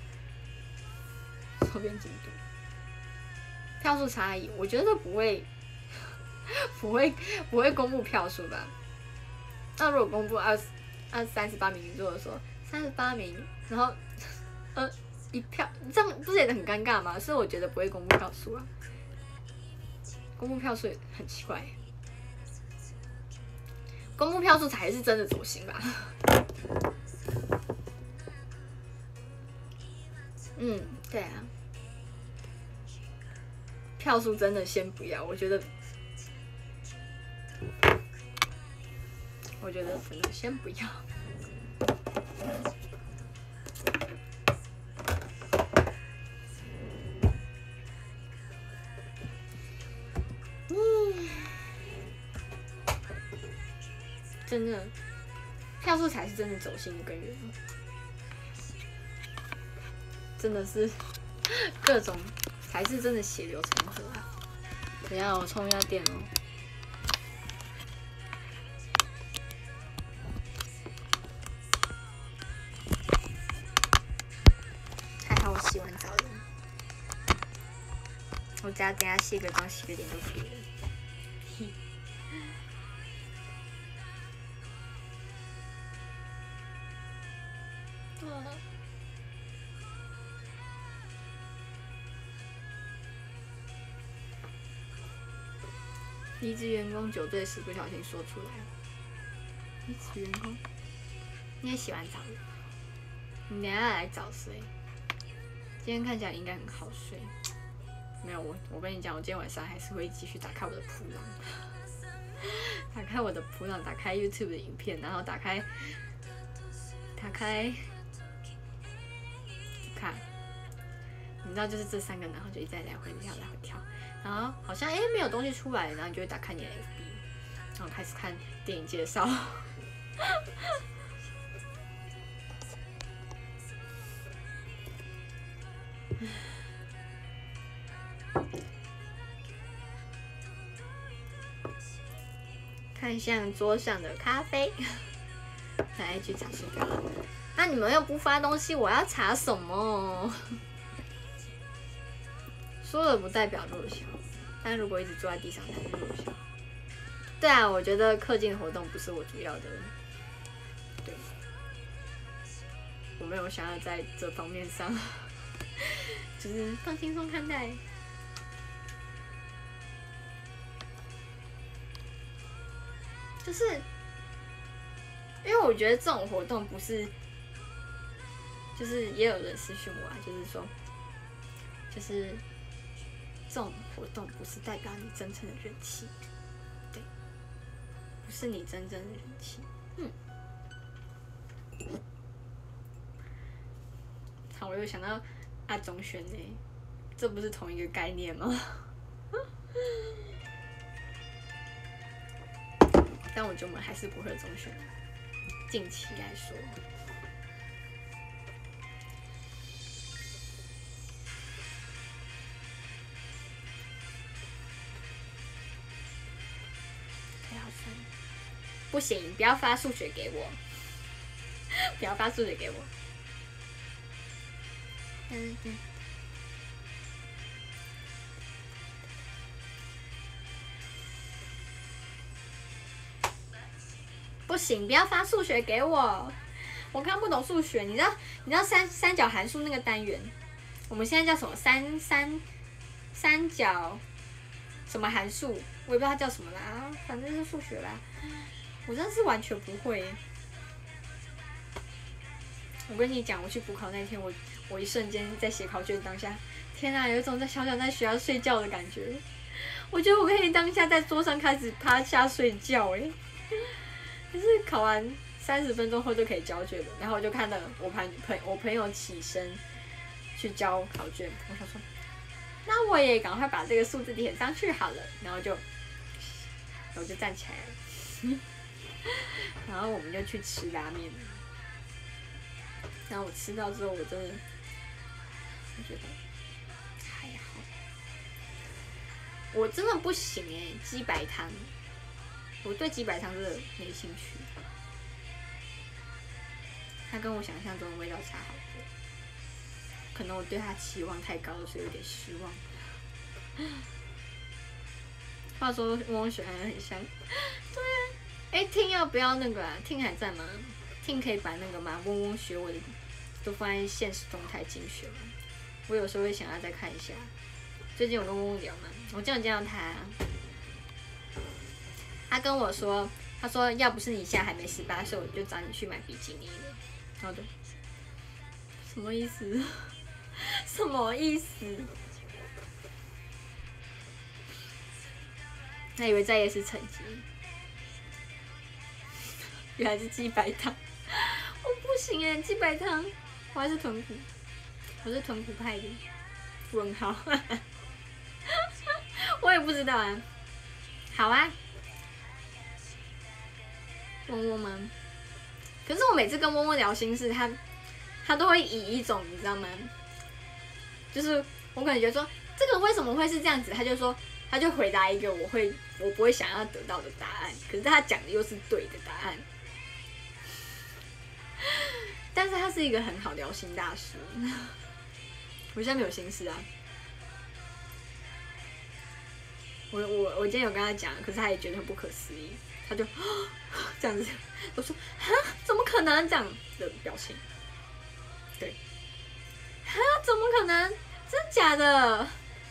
周边进度，票数差异，我觉得不会，不会，不会公布票数吧？那如果公布二二三十八名座的说三十八名，然后呃一票，这样不是也很尴尬吗？所以我觉得不会公布票数啊，公布票数也很奇怪。公布票数才是真的走心吧？嗯，对啊，票数真的先不要，我觉得，我觉得真的先不要。嗯，真的，票数才是真的走心的根源。真的是各种才是真的血流成河啊！等一下我充一下电哦。还好我洗完澡了，我只要等下卸个妆、洗个脸就可以了。离职员工酒醉时不小心说出来了。离职员工，你也洗完澡了？你等一下来早睡。今天看起来应该很好睡。没有我，我跟你讲，我今天晚上还是会继续打开我的普朗，打开我的普朗，打开 YouTube 的影片，然后打开，打开，看，你知道就是这三个，然后就一直在来回跳，来回跳。然后好像哎、欸、没有东西出来，然后你就会打开你的 F B， 然后开始看电影介绍。看向桌上的咖啡，来去查书票了。那、啊、你们又不发东西，我要查什么？说了不代表弱小，但如果一直坐在地上才是弱小。对啊，我觉得氪金活动不是我主要的，对，我没有想要在这方面上，就是放轻松看待。就是因为我觉得这种活动不是，就是也有人私讯我啊，就是说，就是这种活动不是代表你真正的人气，对，不是你真正的人气，嗯。好，我又想到阿中选呢，这不是同一个概念吗？但我觉得我们还是不会有中选，近期来说。不行，不要发数学给我，不要发数学给我。嗯嗯。不行，不要发数学给我，我看不懂数学。你知道，你知道三三角函数那个单元，我们现在叫什么？三三三角什么函数？我也不知道它叫什么啦，反正是数学啦。我真的是完全不会。 我跟你讲，我去补考那天，我我一瞬间在写考卷当下，天啊，有一种在小小在学校睡觉的感觉。我觉得我可以当下在桌上开始趴下睡觉哎。可是考完三十分钟后就可以交卷了，然后我就看到我朋朋我朋友起身去交考卷，我想说，那我也赶快把这个数字填上去好了，然后就，我就站起来了，然后我们就去吃拉面。然后我吃到之后，我真的，我觉得还好，我真的不行哎、欸，鸡白汤，我对鸡白汤真的没兴趣，它跟我想象中的味道差好多，可能我对它期望太高了，所以有点失望。话说汪汪选还很香，对啊，哎，听要不要那个啊？听还在吗？听可以把那个嘛嗡嗡学我的都放在现实动态精选吗？我有时候会想要再看一下。最近有跟嗡嗡聊嘛，我这样见到他，他跟我说，他说要不是你现在还没十八岁，我就找你去买比基尼了。然后就什么意思？什么意思？他以为在夜市成绩，原来是鸡白汤。我不行哎，鸡白汤，我还是豚骨，我是豚骨派的。问号，我也不知道啊。好啊，嗡嗡吗？可是我每次跟嗡嗡聊心事，他他都会以一种你知道吗？就是我可能觉得说这个为什么会是这样子，他就说他就回答一个我会我不会想要得到的答案，可是他讲的又是对的答案。但是他是一个很好聊心大师，我现在没有心事啊。我我我今天有跟他讲，可是他也觉得很不可思议，他就这样子，我说哈怎么可能这样的表情，对，哈怎么可能？真假的？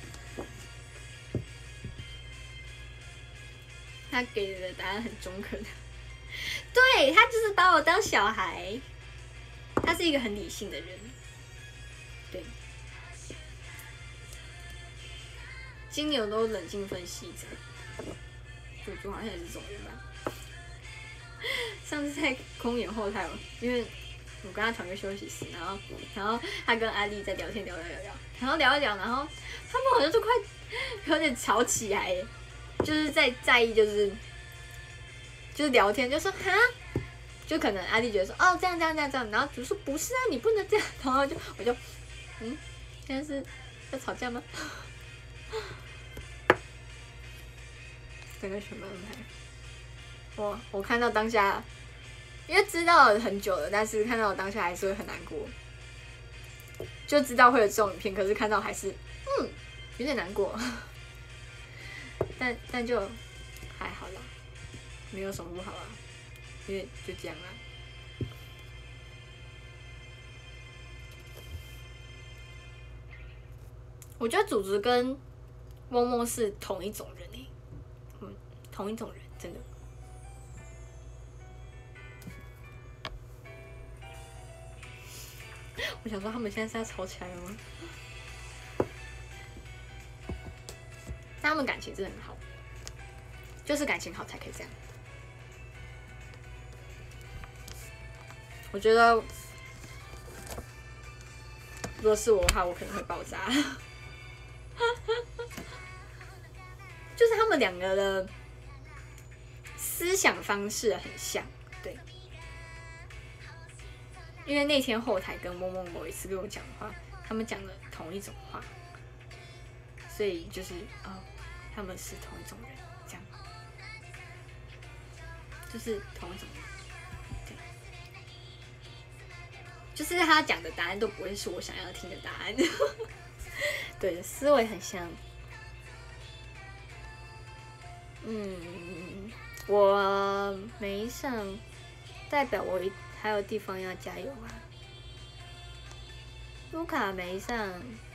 他给的答案很中肯，对他就是把我当小孩。他是一个很理性的人，对。金牛都冷静分析者，猪猪好像也是这种人吧。上次在公园后台，因为我跟他同一个休息室，然后然后他跟阿丽在聊天，聊聊聊聊，然后聊一聊，然后他们好像就快有点吵起来，就是在在意，就是就是聊天，就说哈。就可能阿弟觉得说哦这样这样这样这样，然后主说不是啊，你不能这样，然后就我就嗯，现在是在吵架吗？整个全部安排，我我看到当下，因为知道了很久了，但是看到当下还是会很难过，就知道会有这种影片，可是看到还是嗯有点难过，但但就还好啦，没有什么不好啊。因为就这样啦。我觉得祖祖跟嗡嗡是同一种人诶、欸，嗯，同一种人，真的。我想说，他们现在是要吵起来了吗？但他们感情真的很好，就是感情好才可以这样。我觉得，如果是我的话，我可能会爆炸。就是他们两个的思想方式很像，对。因为那天后台跟嗡嗡某一次跟我讲话，他们讲了同一种话，所以就是哦，他们是同一种人，这样，就是同一种人。就是他讲的答案都不会是我想要听的答案，对，思维很像。嗯，我没上，代表我还有地方要加油啊。卢卡没上，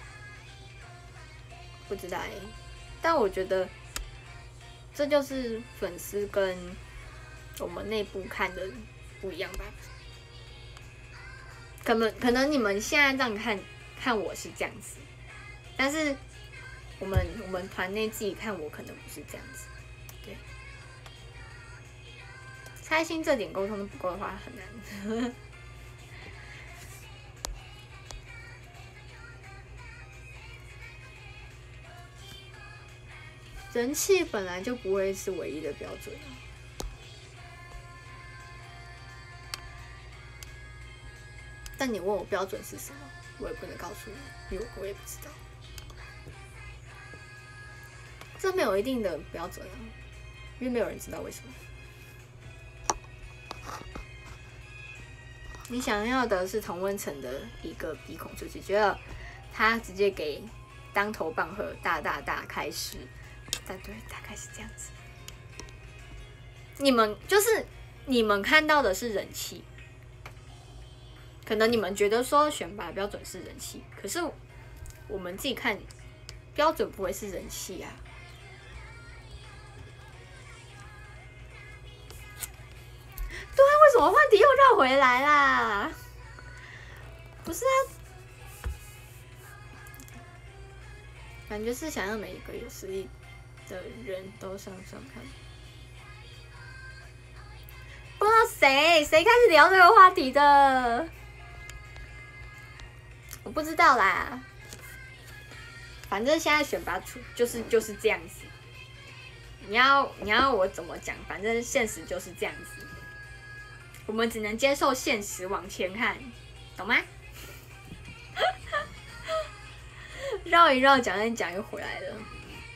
不知道哎、欸，但我觉得这就是粉丝跟我们内部看的不一样吧。 可能可能你们现在这样看看我是这样子，但是我们我们团内自己看我可能不是这样子，对。猜心这点沟通都不够的话很难。人气本来就不会是唯一的标准啊。但你问我标准是什么，我也不能告诉你，因为我也不知道。这没有一定的标准啊，因为没有人知道为什么。你想要的是同温层的一个鼻孔出去，觉得他直接给当头棒喝，大大大开始，但对，大概是这样子。你们就是你们看到的是人气。可能你们觉得说选拔标准是人气，可是我们自己看标准不会是人气啊。对啊，为什么话题又绕回来啦？不是啊，感觉是想让每一个有实力的人都上上看。不知道谁谁开始聊这个话题的。我不知道啦，反正现在选拔出就是就是这样子。你要你要我怎么讲？反正现实就是这样子，我们只能接受现实，往前看，懂吗？绕一绕，讲一讲又回来了。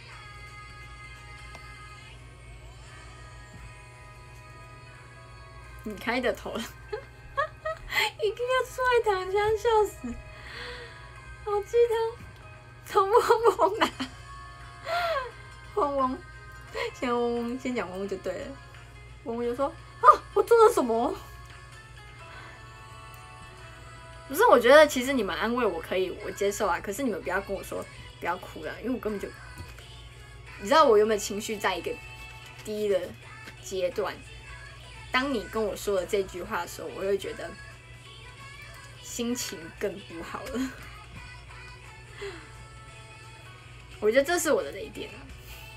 你开的头了，一定要出来躺枪，笑死！好鸡汤，从嗡嗡啊，嗡嗡，先嗡嗡，先讲嗡嗡就对了。嗡嗡就说：“啊，我做了什么？”不是，我觉得其实你们安慰我可以，我接受啊。可是你们不要跟我说不要哭了，因为我根本就，你知道我有没有情绪在一个低的阶段。当你跟我说了这句话的时候，我会觉得心情更不好了。我觉得这是我的雷点啊。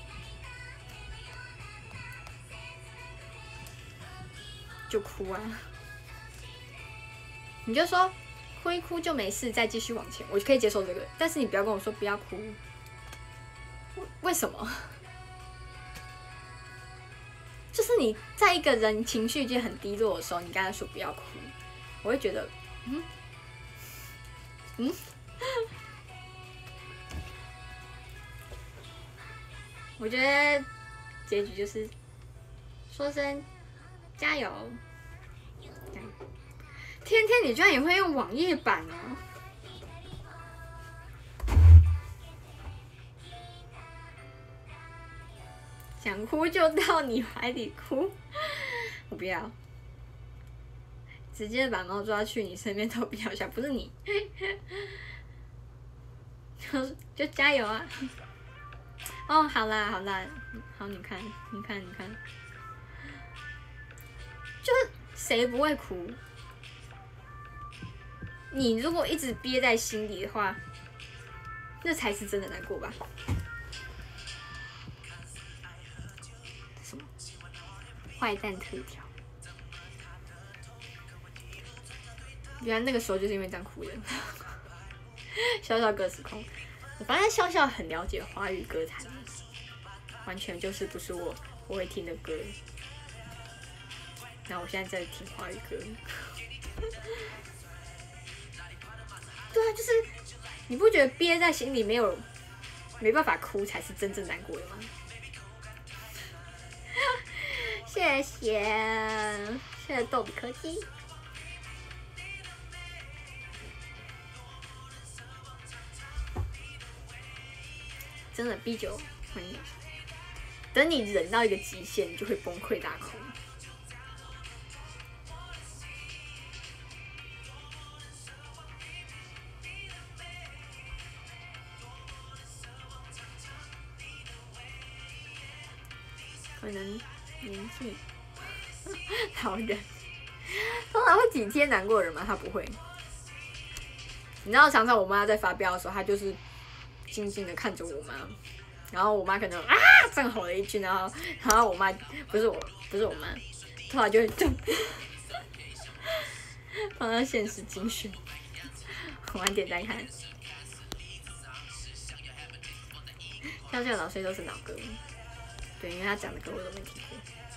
就哭啊，你就说哭一哭就没事，再继续往前，我可以接受这个。但是你不要跟我说不要哭，为什么？就是你在一个人情绪已经很低落的时候，你跟他说不要哭，我会觉得，嗯，嗯，我觉得结局就是说声加油。天天，你居然也会用网页版哦！想哭就到你怀里哭，我不要，直接把猫抓去你身边头皮好下，不是你，就就加油啊！哦，好啦好啦，好，你看你看你看，就是谁不会哭？你如果一直憋在心里的话，那才是真的难过吧？什么？坏蛋特调？原来那个时候就是因为这样哭的。笑笑歌词控，我发现笑笑很了解华语歌坛，完全就是不是我我会听的歌。然后我现在在听华语歌。对啊，就是你不觉得憋在心里没有没办法哭才是真正难过的吗？谢谢，谢谢豆比科技。真的 B 九，等你忍到一个极限，你就会崩溃大哭。可能年纪老人通常会几天难过的人吗？他不会， 你知道，常常我妈在发飙的时候，她就是静静的看着我妈，然后我妈可能啊这样吼了一句，然后然后我妈不是我不是我妈，突然就会就放到现实精选，晚点再看。像这个老师都是老歌，对，因为他讲的歌我都没听过。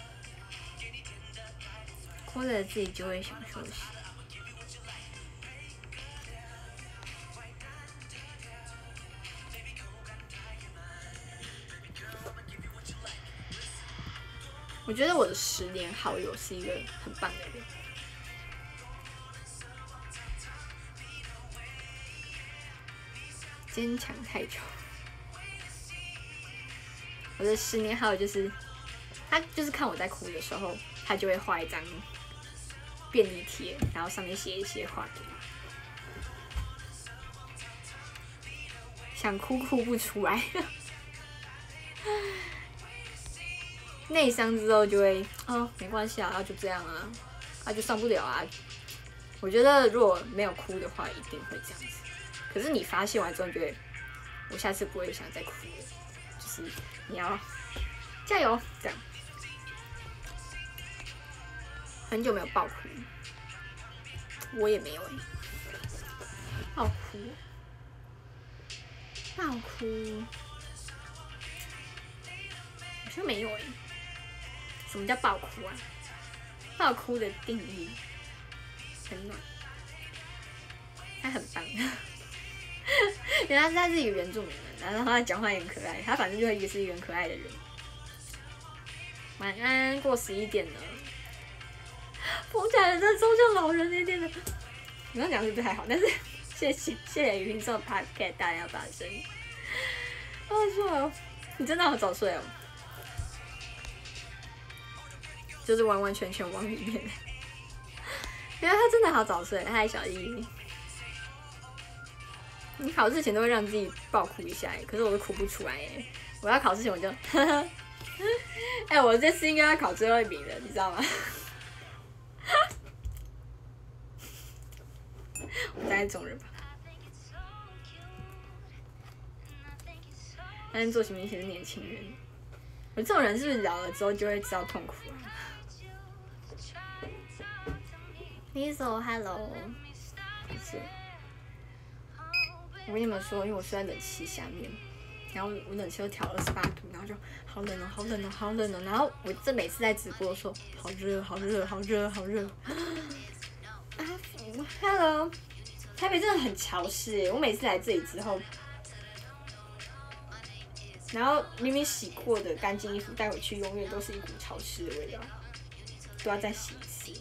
哭了自己就会想休息。我觉得我的十年好友是一个很棒的人。坚强太久。我的十年好友就是，他就是看我在哭的时候，他就会画一张便利贴，然后上面写一些话给我。想哭哭不出来，内伤之后就会哦没关系啊，啊就这样啊，啊就上不了啊。我觉得如果没有哭的话，一定会这样子。可是你发泄完之后，你就会，我下次不会想再哭了，就是你要加油这样。很久没有爆哭，我也没有哎、欸，爆哭，爆哭，好像没有哎、欸。什么叫爆哭啊？爆哭的定义很暖，他很棒。原来他是一个原住民人，然后他讲话也很可爱，他反正就也是一个很可爱的人。晚安，过十一点了。疯起来了，这宗教老人那天的，你刚讲是不太好，但是谢谢谢谢雨萍送 podcast 大家发声。好笑哦，你真的好早睡哦，就是完完全全往里面。原来他真的好早睡，嗨小一。你考试前都会让自己爆哭一下哎，可是我都哭不出来哎。我要考试前我就，哎、欸，我这次应该要考最后一名了，你知道吗？我大概中人吧。但是做行明显是年轻人，我这种人是不是老了之后就会知道痛苦啊 ？Lisa hello， 是。我跟你们说，因为我睡在冷气下面，然后我冷气又调二十八度，然后就好冷哦，好冷哦，好冷哦。然后我这每次在直播的时候，好热，好热，好热，好热。啊 ，Hello， 台北真的很潮湿耶！我每次来这里之后，然后明明洗过的干净衣服带回去，永远都是一股潮湿的味道，都要再洗一次。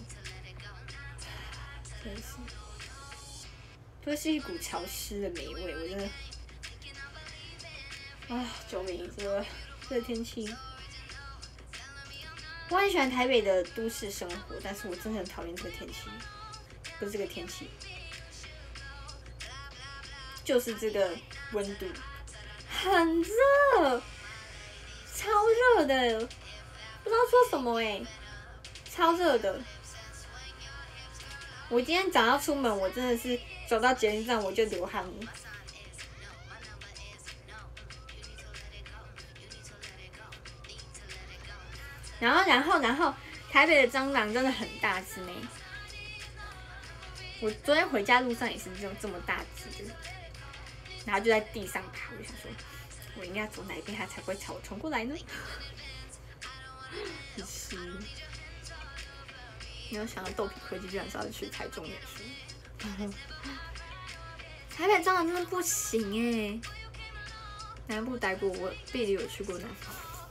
真是。都是一股潮湿的霉味，我真的，啊，救命！这个这个天气，我很喜欢台北的都市生活，但是我真的很讨厌这个天气，不是这个天气，就是这个温度，很热，超热的，不知道说什么哎、欸，超热的。我今天早上出门，我真的是走到捷运站我就流汗了。然后，然后，然后，台北的蟑螂真的很大只呢。我昨天回家路上也是这种这么大只的，然后就在地上爬。我就想说，我应该走哪一边它才不会朝我冲过来呢？很湿。没有想到豆皮科技居然是要去台中念书，台北蟑螂真的不行哎、欸。南部待过，我弟弟有去过南部。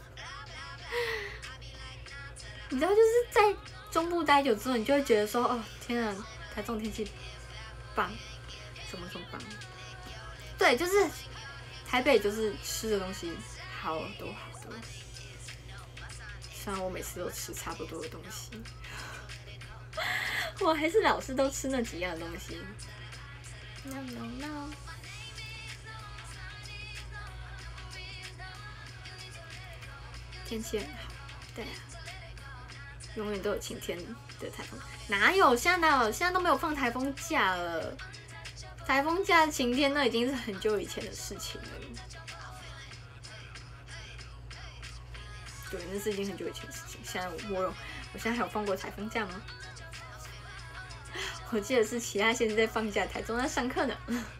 你知道，就是在中部待久之后，你就会觉得说，哦天啊，台中天气棒，什么什么棒？对，就是台北就是吃的东西好多好多，虽然我每次都吃差不多的东西。我还是老是都吃那几样东西。No no no。天气很好，对啊，永远都有晴天的台风。哪有？现在哪有？现在都没有放台风假了。 台风假、晴天那已经是很久以前的事情了。对，那是已经很久以前的事情。现在我有，我现在还有放过台风假吗？我记得是其他县市在放假，台中在上课呢。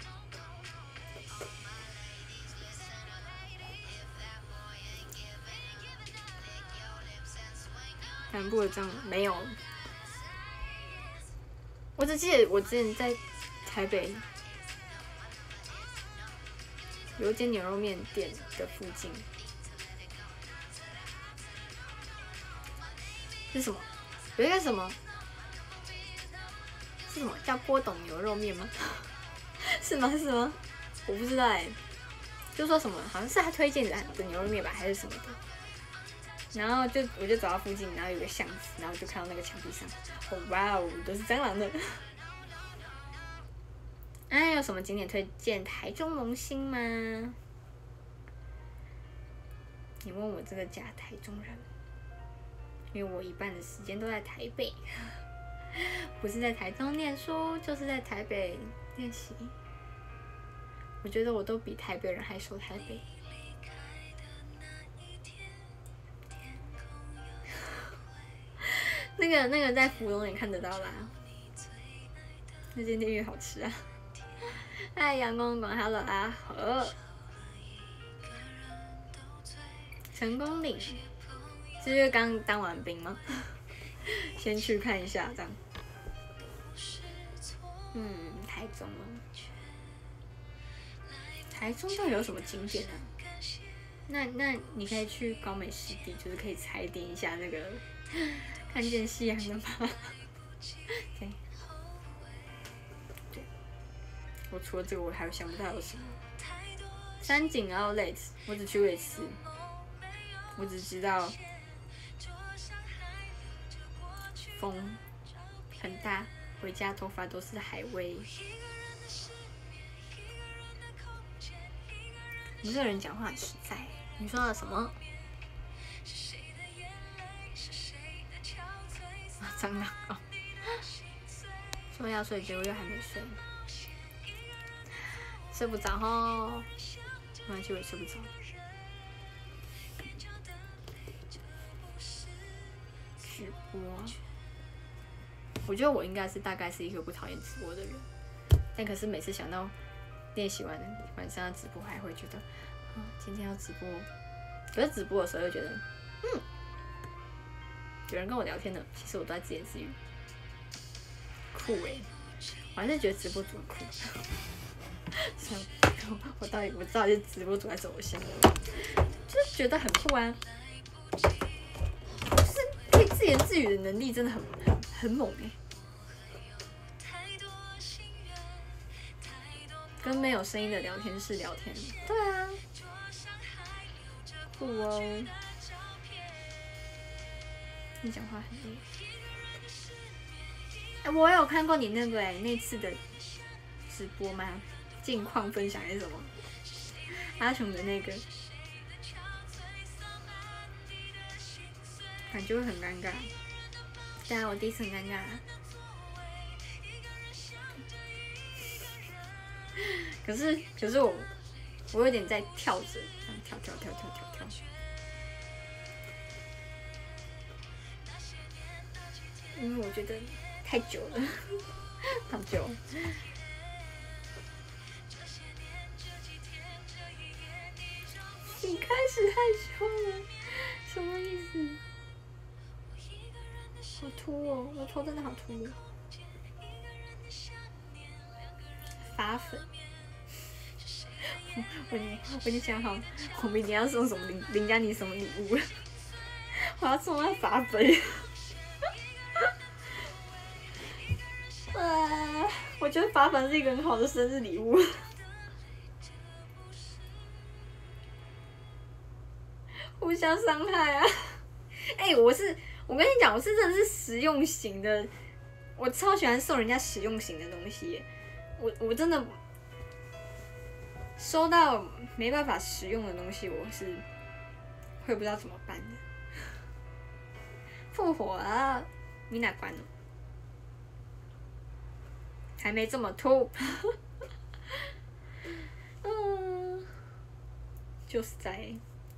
南部的这样没有，我只记得我之前在台北有一间牛肉面店的附近，是什么？有一个什么？是什么叫郭董牛肉面吗？是吗？是吗？我不知道哎、欸。就说什么好像是他推荐的的牛肉面吧，还是什么的。然后就我就走到附近，然后有个巷子，然后就看到那个墙壁上，哦哇哦，都是蟑螂的。哎，有什么景点推荐台中龙兴吗？你问我这个假台中人，因为我一半的时间都在台北，不是在台中念书，就是在台北练习。我觉得我都比台北人还熟台北。那个那个在福隆也看得到啦，那间店越好吃啊！哎，阳光馆 ，Hello 阿和，成功岭，是因为刚当完兵吗？先去看一下这样。嗯，台中哦，台中到底有什么景点啊？那那你可以去高美湿地，就是可以踩点一下那个。看见夕阳了吗？对，对，我除了这个，我还想不到有什么。山景 Outlet， 我只去过一次，我只知道风很大，回家头发都是海味。你这个人讲话很实在，你说了什么？蟑螂哦，说要睡，结果又还没睡，睡不着吼。没关系，我也睡不着。直播，我觉得我应该是大概是一个不讨厌直播的人，但可是每次想到练习完晚上要直播，还会觉得啊，今天要直播。可是直播的时候又觉得，嗯。有人跟我聊天的，其实我都在自言自语，酷哎、欸！我还是觉得直播主很酷。我到底我到底是直播主还是偶像？就是觉得很酷啊！就是可以自言自语的能力真的很很很猛哎、欸！跟没有声音的聊天室聊天，对啊，酷哦！你讲话很累。哎、欸，我有看过你那个哎、欸、那次的直播吗？近况分享还是什么？阿琼的那个，感觉会很尴尬。对啊，我第一次很尴尬。可是可是我我有点在跳着，跳跳跳跳跳跳。因为我觉得太久了，好久。你开始害羞了，什么意思？好秃哦，我头真的好秃。发粉。我我我已经想好，我明年要送什么林林佳妮什么礼物了。我要送她发粉。啊，我觉得发粉是一个很好的生日礼物。互相伤害啊！哎、欸，我是我跟你讲，我是真的是实用型的，我超喜欢送人家实用型的东西耶。我我真的收到没办法实用的东西，我是会不知道怎么办的。复活了，你哪关了？还没这么秃。 就是在。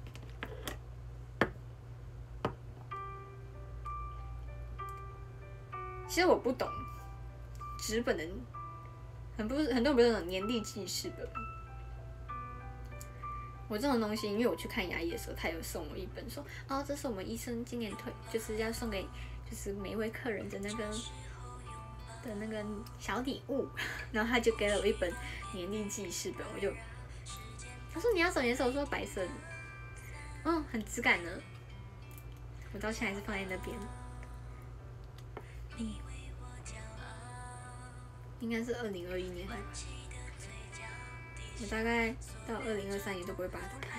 其实我不懂纸本的，很不是很多人不是那种年历记事本。我这种东西，因为我去看牙医的时候，他有送我一本说，哦，这是我们医生今年推，就是要送给就是每一位客人的那个的那个小礼物，然后他就给了我一本年历记事本，我就他说你要什么颜色？我说白色的，嗯，很质感呢。我到现在还是放在那边，嗯，应该是二零二一年来吧。我大概到二零二三年都不会把它打开。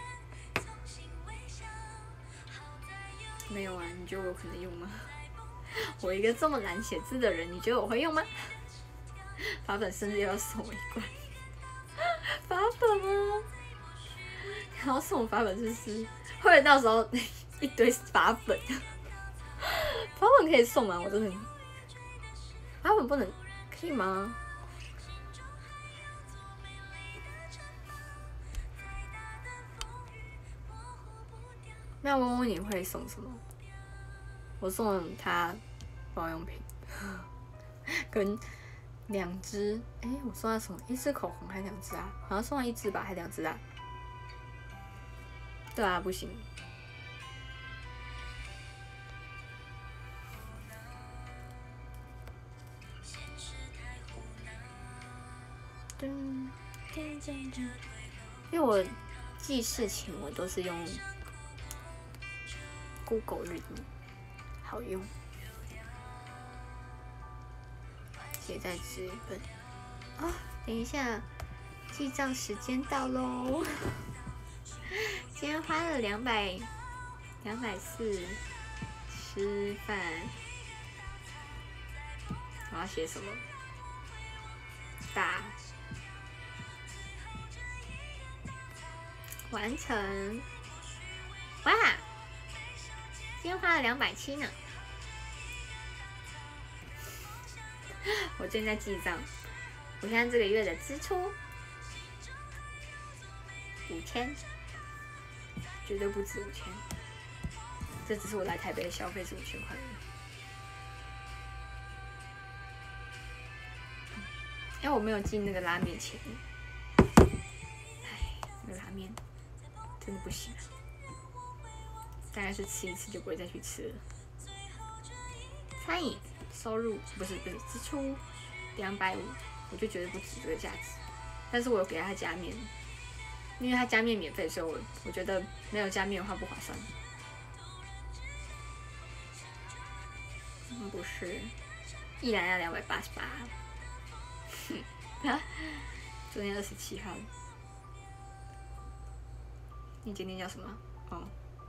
没有啊，你觉得我有可能用吗？我一个这么懒写字的人，你觉得我会用吗？法本甚至要送我一罐法本啊！然后送我法本是不是？会不会到时候一堆法本？法本可以送吗？我真的，法本不能，可以吗？那问问你会送什么？我送了他保养品，跟两支，哎、欸，我送他什么？一支口红还是两支啊？好像送了一支吧，还是两支啊？对啊，不行。因为我记事情我都是用 Google 日历，好用，写在纸本。啊，等一下，记账时间到喽！今天花了两百两百四吃饭，我要写什么？打完成，哇！今天花了两百七呢。我最近在记账，我现在这个月的支出五千，绝对不止五千。这只是我来台北的消费是五千块。哎、欸，我没有记那个拉面钱。哎，那个拉面真的不行，大概是吃一次就不会再去吃了。餐饮收入不是不是支出两百五，我就觉得不值这个价值。但是我有给他加面，因为他加面免费，所以我我觉得没有加面的话不划算。嗯，不是，一兰要两百八十八。昨天二十七号，你今天叫什么？哦，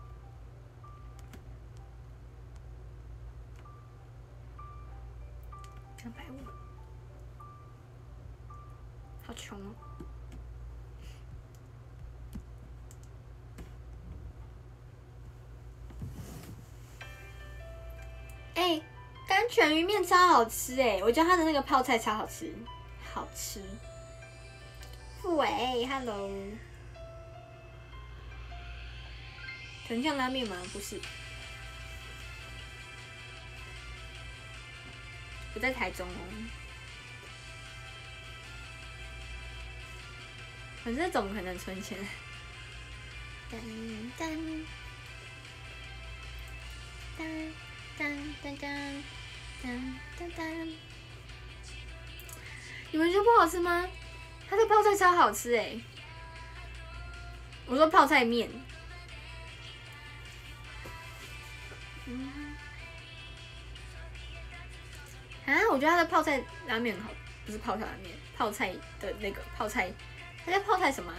两百五，好穷哦。哎、欸，甘泉鱼面超好吃哎、欸，我觉得它的那个泡菜超好吃。好吃，傅伟 ，Hello， 藤酱拉面吗？不是，不在台中哦。可是这种可能存钱。噔噔噔噔噔噔噔噔噔。你们觉得不好吃吗？它的泡菜超好吃哎、欸！我说泡菜面，嗯，啊，我觉得它的泡菜拉面很好，不是泡菜拉面，泡菜的那个泡菜，它叫泡菜什么？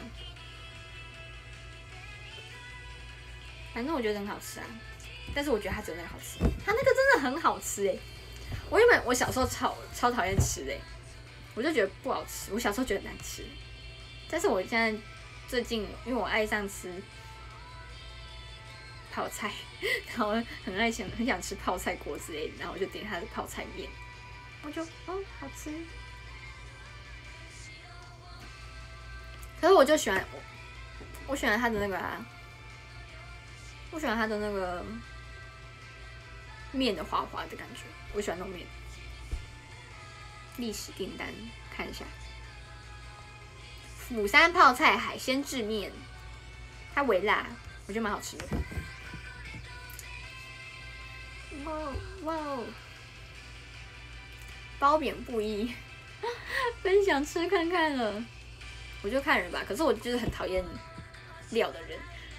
反正我觉得很好吃啊，但是我觉得它只有那个好吃，它那个真的很好吃哎、欸！我原本我小时候超超讨厌吃的、欸。我就觉得不好吃，我小时候觉得难吃，但是我现在最近因为我爱上吃泡菜，然后很爱想很想吃泡菜锅之类的，然后我就点它的泡菜面，我就哦好吃。可是我就喜欢我我喜欢它的那个啊，我喜欢它的那个面的滑滑的感觉，我喜欢那种面。历史订单看一下，釜山泡菜海鲜制面，它微辣，我觉得蛮好吃的。哇哇哦！褒贬不一，分享吃看看了，我就看人吧。可是我就是很讨厌料的人。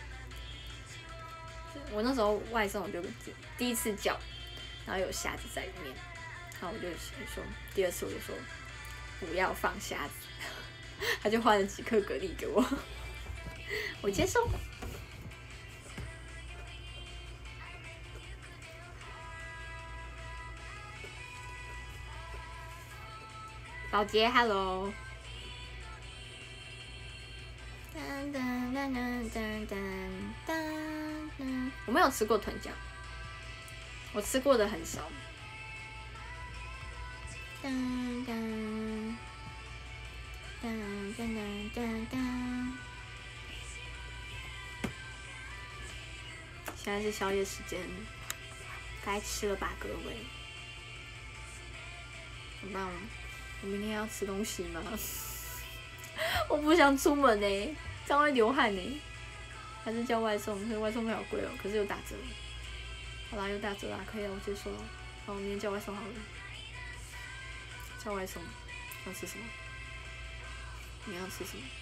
我那时候外送，我就第一次叫，然后有虾子在里面，然后我就说，第二次我就说不要放虾子，他就换了几颗蛤蜊给我，我接受。宝洁 ，Hello。噔噔噔噔噔噔噔，我没有吃过豚酱，我吃过的很少。噔噔噔噔噔噔噔，现在是宵夜时间，该吃了吧，各位？怎么办？我明天要吃东西吗？我不想出门呢、欸，这样会流汗呢、欸。还是叫外送，可是外送费好贵哦、喔，可是有打折。好啦，有打折啦，可以了，我接受了。好，我明天叫外送好了。叫外送，要吃什么？你要吃什么？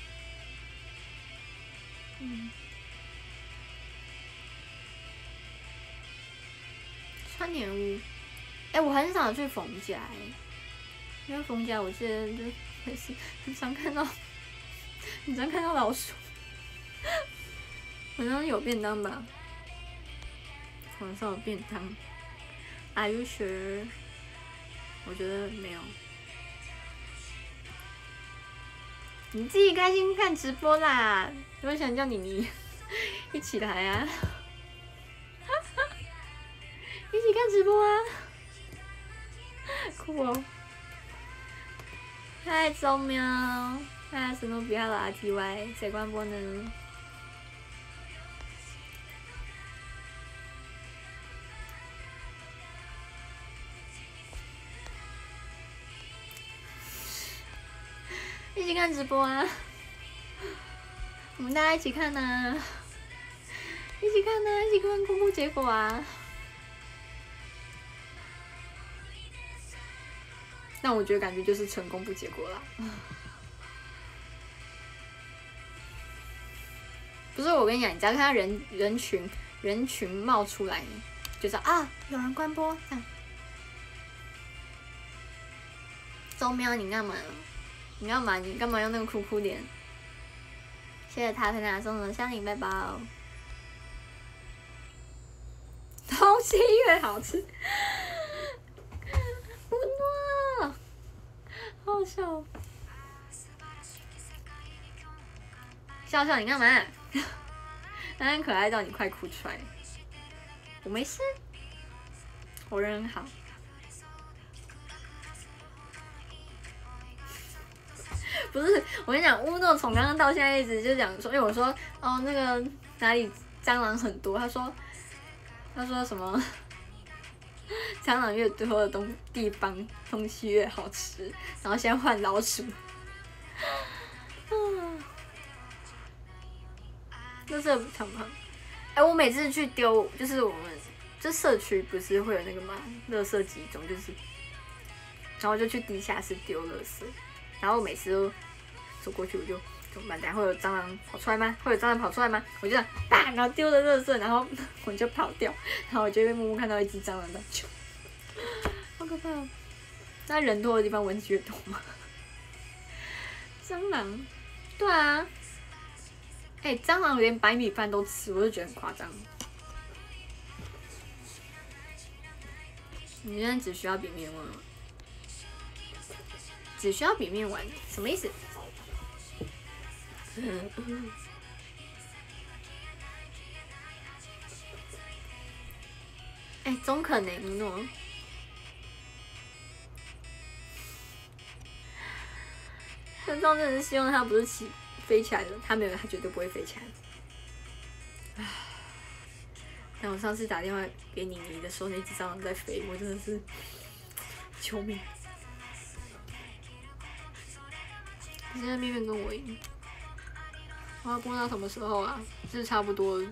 嗯。川田屋，哎、欸，我很少去逢甲哎、欸，因为逢甲我记得就也是很常看到，很常看到老鼠。好像有便当吧？晚上有便当 ？Are you sure？ 我觉得没有。你自己开心看直播啦！有没有想叫妮妮一起来啊？一起看直播啊！酷哦！嗨，周喵！嗨，史努比哈喽 R T Y， 谁关播呢？一起看直播啊！我们大家一起看呐、啊，一起看呐、啊，一起看公布结果啊！那我觉得感觉就是成功布结果啦。不是我跟你讲，你只要看到人人群人群冒出来，就知道啊有人关播这样。周喵，你干嘛？你干嘛？你干嘛用那个哭哭脸？谢谢他他送的香菱背包，东西越好吃，不诺，好好笑哦。笑笑，你干嘛？他很可爱到你快哭出来。我没事，我人很好。不是，我跟你讲，乌诺从刚刚到现在一直就讲说，因为我说哦那个哪里蟑螂很多，他说他说什么蟑螂越多的东地方东西越好吃，然后现在换老鼠，那是长胖。哎、欸，我每次去丢，就是我们这社区不是会有那个吗？垃圾集中，就是，然后就去地下室丢垃圾。然后我每次都走过去，我就怎么办？等下会有蟑螂跑出来吗？会有蟑螂跑出来吗？我就这样啪，然后丢了垃圾，然后我就跑掉，然后我就会默默看到一只蟑螂在啾，好可怕！那人多的地方蚊子越多吗？蟑螂，对啊，哎、欸，蟑螂连白米饭都吃，我就觉得很夸张。你现在只需要比面碗。只需要比面碗，什么意思？哎、欸，中肯呢，一诺。陈壮真的是希望他不是起飞起来的，他没有，他绝对不会飞起来。唉，但我上次打电话给妮妮的时候，那只蟑螂在飞，我真的是救命！现在面面跟我赢，我要播到什么时候啊？是差不多了。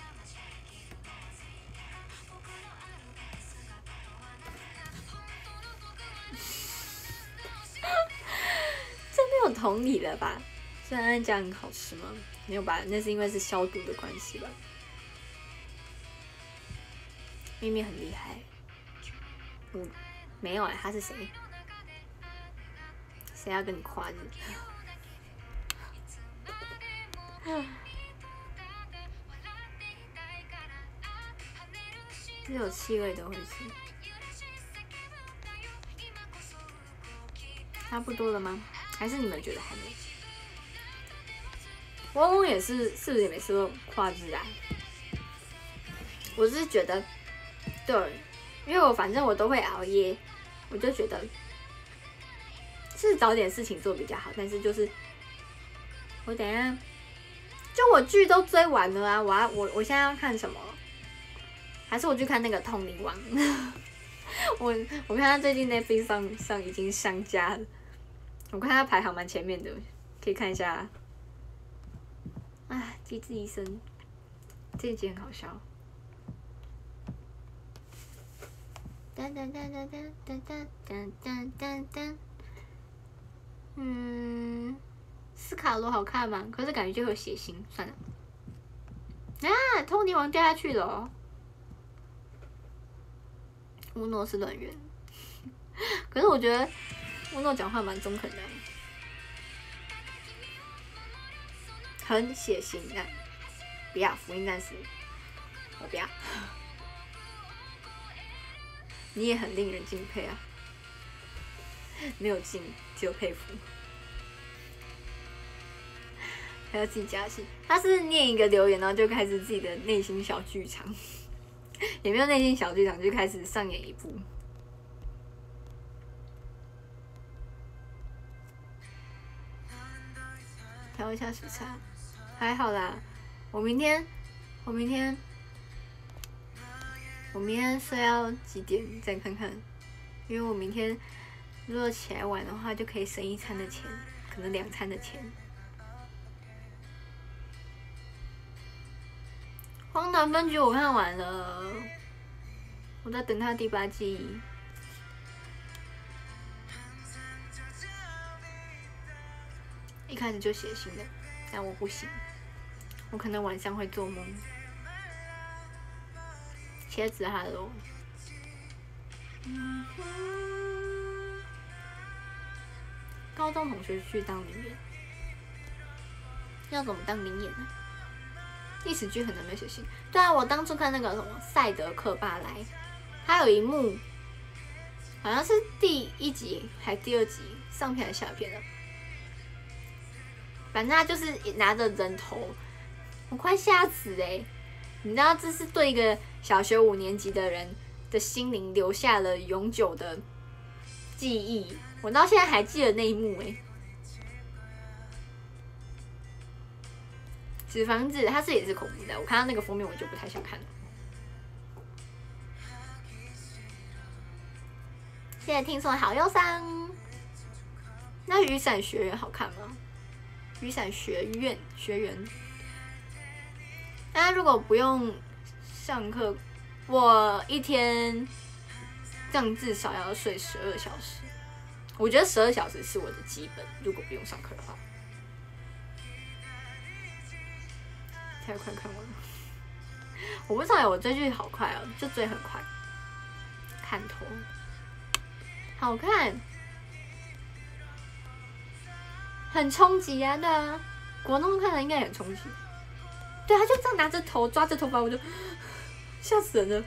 这没有同理了吧？虽然安家很好吃吗？没有吧？那是因为是消毒的关系吧？面面很厉害。嗯，没有哎、欸，他是谁？谁要跟你夸日？只有气味都会吃。差不多了吗？还是你们觉得还没？汪汪也是，是不是也每次都夸日啊？我是觉得，对，因为我反正我都会熬夜，我就觉得是找点事情做比较好。但是就是我等一下，就我剧都追完了啊！我要我我现在要看什么？还是我去看那个《通灵王》我我看他最近 Netflix 上上已经上架了，我看他排行蛮前面的，可以看一下。啊，机智医生这一集很好笑。噔噔噔噔噔噔噔噔噔噔噔。嗯，斯卡罗好看吗？可是感觉就会有血腥，算了。啊，通灵王掉下去了、哦。乌诺是乱源，可是我觉得乌诺讲话蛮中肯的，很血腥啊！不要福音战士，我不要。你也很令人敬佩啊，没有敬，只有佩服。还要自己加戏，他是念一个留言，然后就开始自己的内心小剧场。也没有内心小剧场，就开始上演一部。调一下时差，还好啦。我明天，我明天，我明天睡到几点再看看，因为我明天如果起来晚的话，就可以省一餐的钱，可能两餐的钱。荒岛分局我看完了，我在等他第八季。一开始就血腥的，但我不行，我可能晚上会做梦。茄子哈喽，高中同学去当灵演，要怎么当灵演呢？历史剧很难没血腥。对啊，我当初看那个什么《赛德克巴莱》，他有一幕，好像是第一集还第二集上片还是下片了，反正他就是拿着人头，我快吓死哎、欸！你知道这是对一个小学五年级的人的心灵留下了永久的记忆，我到现在还记得那一幕哎、欸。纸房子，它是也是恐怖的。我看到那个封面，我就不太想看了。现在听说好忧伤。那雨伞学院好看吗？雨伞学院学员。那如果不用上课，我一天这样至少要睡十二小时。我觉得十二小时是我的基本，如果不用上课的话。太快看完了，我不知道，我追剧好快哦，就追很快，看头，好看，很冲击啊，对啊，国中看的应该也很冲击，对，他就这样拿着头抓着头发，我就吓死人了，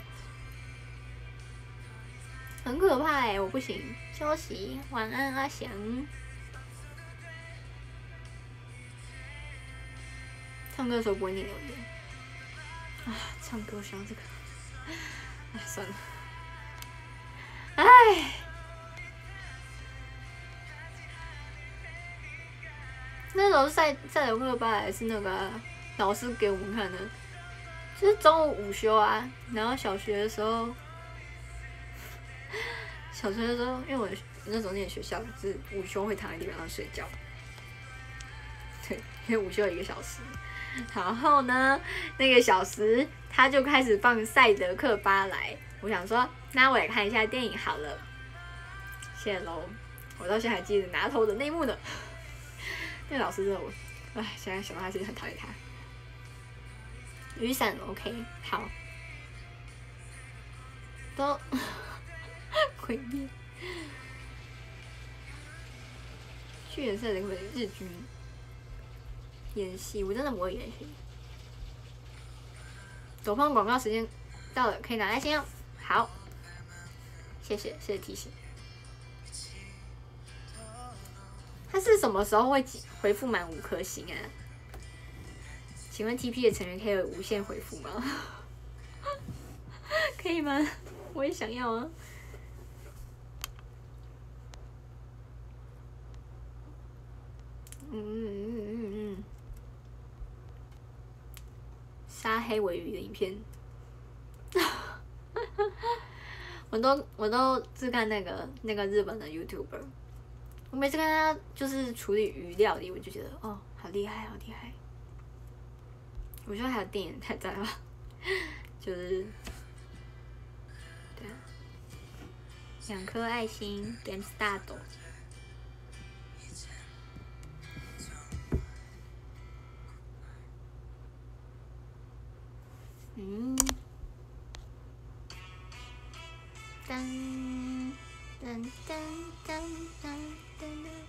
很可怕哎、欸，我不行，休息，晚安阿翔。唱歌的时候不会念留言啊！唱歌想这个，哎，算了，哎，那时候赛赛德克巴莱是那个、啊、老师给我们看的，就是中午午休啊，然后小学的时候，小学的时候，因为我那时候念学校是午休会躺在地板上睡觉，对，因为午休一个小时，然后呢，那个小时他就开始放赛德克巴莱，我想说，那我也看一下电影好了，谢喽，我到现在还记得拿头的内幕呢。那老师真的我，唉，现在想到还是很讨厌他。雨伞 OK 好，都毁灭。去年赛的会日军演戏，我真的不会演戏。走放广告时间到了，可以拿来先用。好，谢谢谢谢提醒。他是什么时候会回复满五颗星啊？请问 T P 的成员可以有无限回复吗？可以吗？我也想要啊。嗯嗯嗯嗯嗯。杀黑尾鱼的影片，我都我都是看那个那个日本的 YouTuber。我每次看他就是处理鱼料理，我就觉得哦，好厉害，好厉害。我觉得还有电影太赞了，就是对啊，两颗爱心 ，Game Start。嗯，噔噔噔噔噔噔。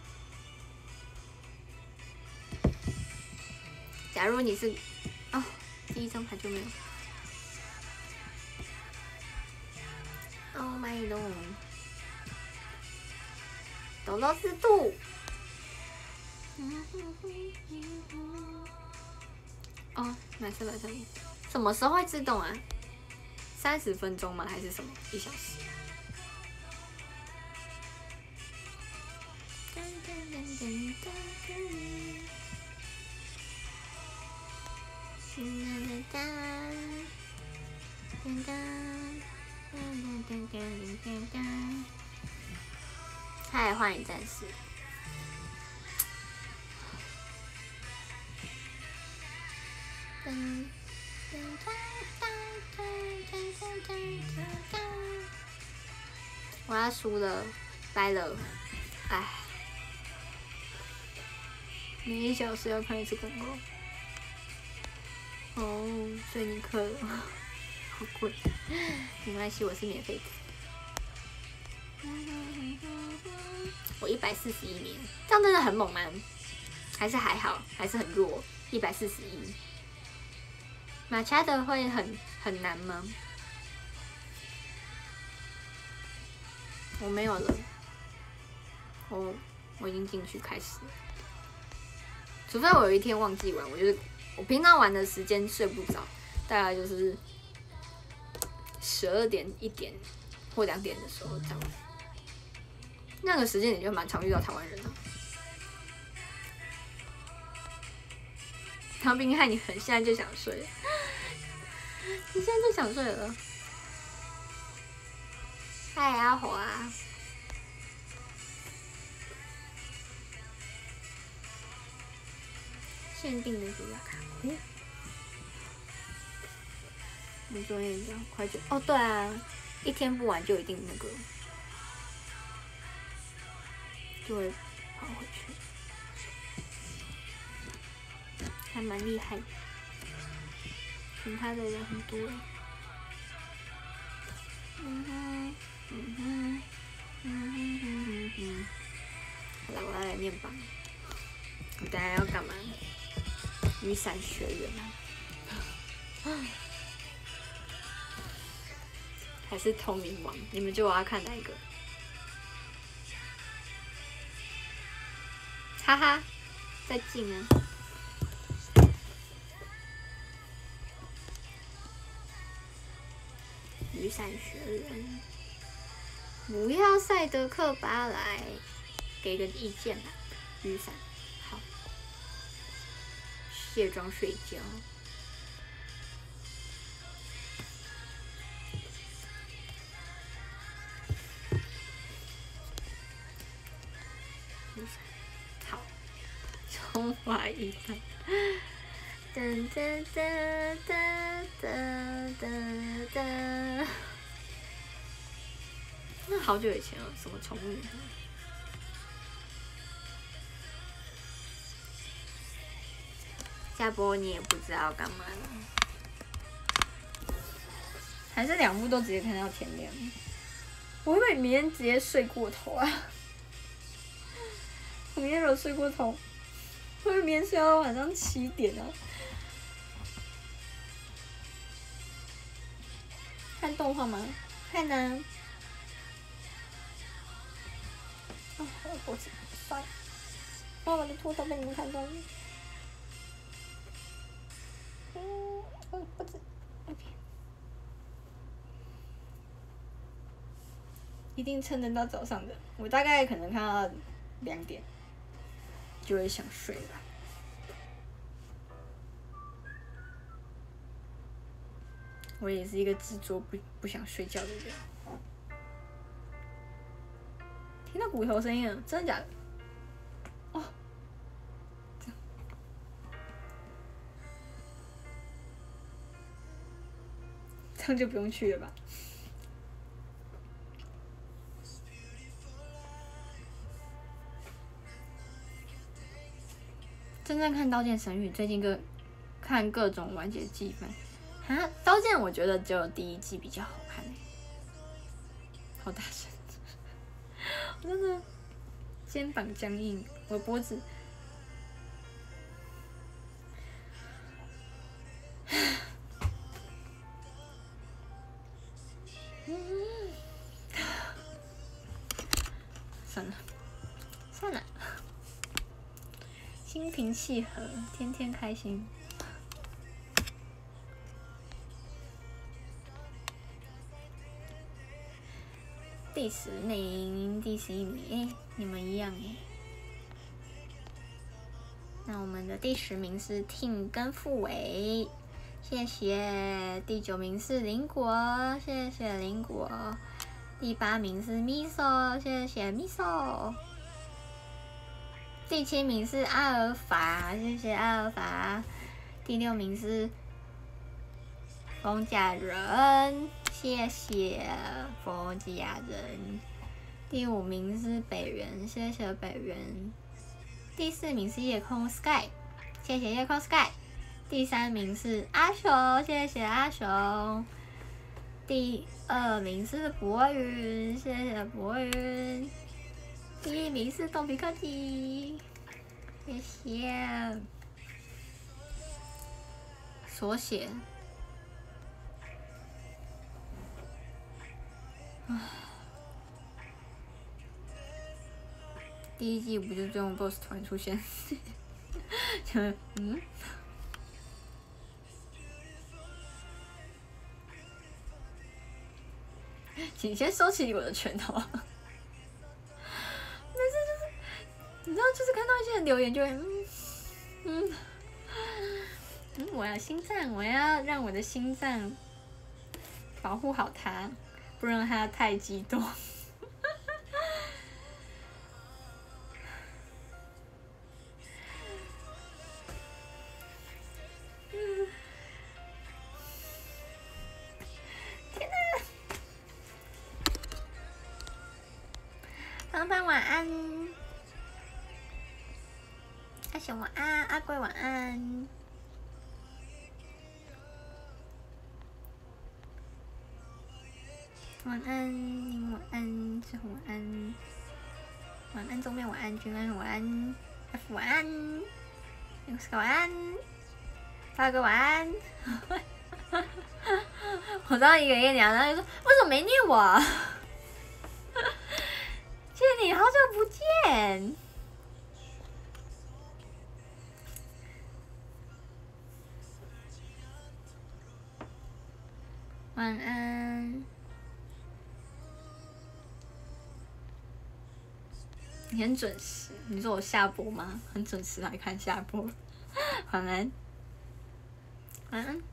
假如你是，哦，第一张牌就没有。Oh my god！ 抖到四度。哦，买三百三十。什么时候会自动啊？三十分钟吗？还是什么？一小时？嗨，幻影战士。我要输了，掰了，唉。每一小时要看一次广告。哦，所以你氪了，好贵。没关系，我是免费的。我一百四十一年，这样真的很猛吗？还是还好，还是很弱？一百四十一。马查德会很很难吗？我没有了，我我已经进去开始了。除非我有一天忘记玩，我就是我平常玩的时间睡不着，大概就是十二点、一点或两点的时候这样。那个时间点就蛮常遇到台湾人的。唐冰害你很，现在就想睡了，你现在就想睡了。嗨，阿华、啊。限定的主角卡，嗯，你昨天讲快就哦，对啊，一天不玩就一定那个，就会跑回去，还蛮厉害的。选他的人很多，嗯哼，嗯哼，嗯哼哼哼哼。好了，我要来念榜。我等下要干嘛？雨伞学员啊，还是通灵王？你们觉得我要看哪一个？哈哈，再进啊！雨伞学员，不要赛德克巴莱，给个意见啦。雨伞，好。 卸妆睡觉。好，中华一番。噔噔噔噔噔噔噔。那好久以前了，什么宠物？下播你也不知道干嘛了，还是两部都直接看到天亮？我会不会明天直接睡过头啊？我明天如果睡过头，会不会明天睡到晚上七点啊？看动画吗？看呢、啊。啊，我的脖子酸，我的秃头被你们看到了。嗯，我的脖子 ，OK， 一定撑得到早上的。我大概可能看到两点，就会想睡了。我也是一个执着不不想睡觉的人。听到骨头声音了，真的假的？哦，这样，这样就不用去了吧？真正看《刀剑神域》，最近个看各种完结季番。啊，《刀剑》我觉得只有第一季比较好看。好大声！我真的肩膀僵硬，我脖子。算了，算了，心平气和，天天开心。第十名，第十一名，哎、欸，你们一样哎、欸。那我们的第十名是 Ting 跟傅伟，谢谢。第九名是林果，谢谢林果。第八名是 Miso， 谢谢 Miso。第七名是阿尔法，谢谢阿尔法。第六名是风甲人。谢谢风家人。第五名是北原，谢谢北原。第四名是夜空 Sky， 谢谢夜空 Sky。第三名是阿雄，谢谢阿雄。第二名是博云，谢谢博云。第一名是东皮科技，谢谢。缩写。第一季不就这种 boss 突然出现，就嗯，请先收起我的拳头。但是就是你知道，就是看到一些人留言就会嗯嗯嗯，我要心脏，我要让我的心脏保护好它，不让它太激动。芳芳晚安，阿雄晚安，阿贵晚安，晚安，您晚安，志宏晚安，晚安中面晚安，君安晚安 ，F 晚安 ，X 晚安，大哥晚安。我知道一个一个聊，然后就说为什么没念我？谢谢你，好久不见。晚安。你很准时，你说我下播吗？很准时来看下播。 晚安，晚安。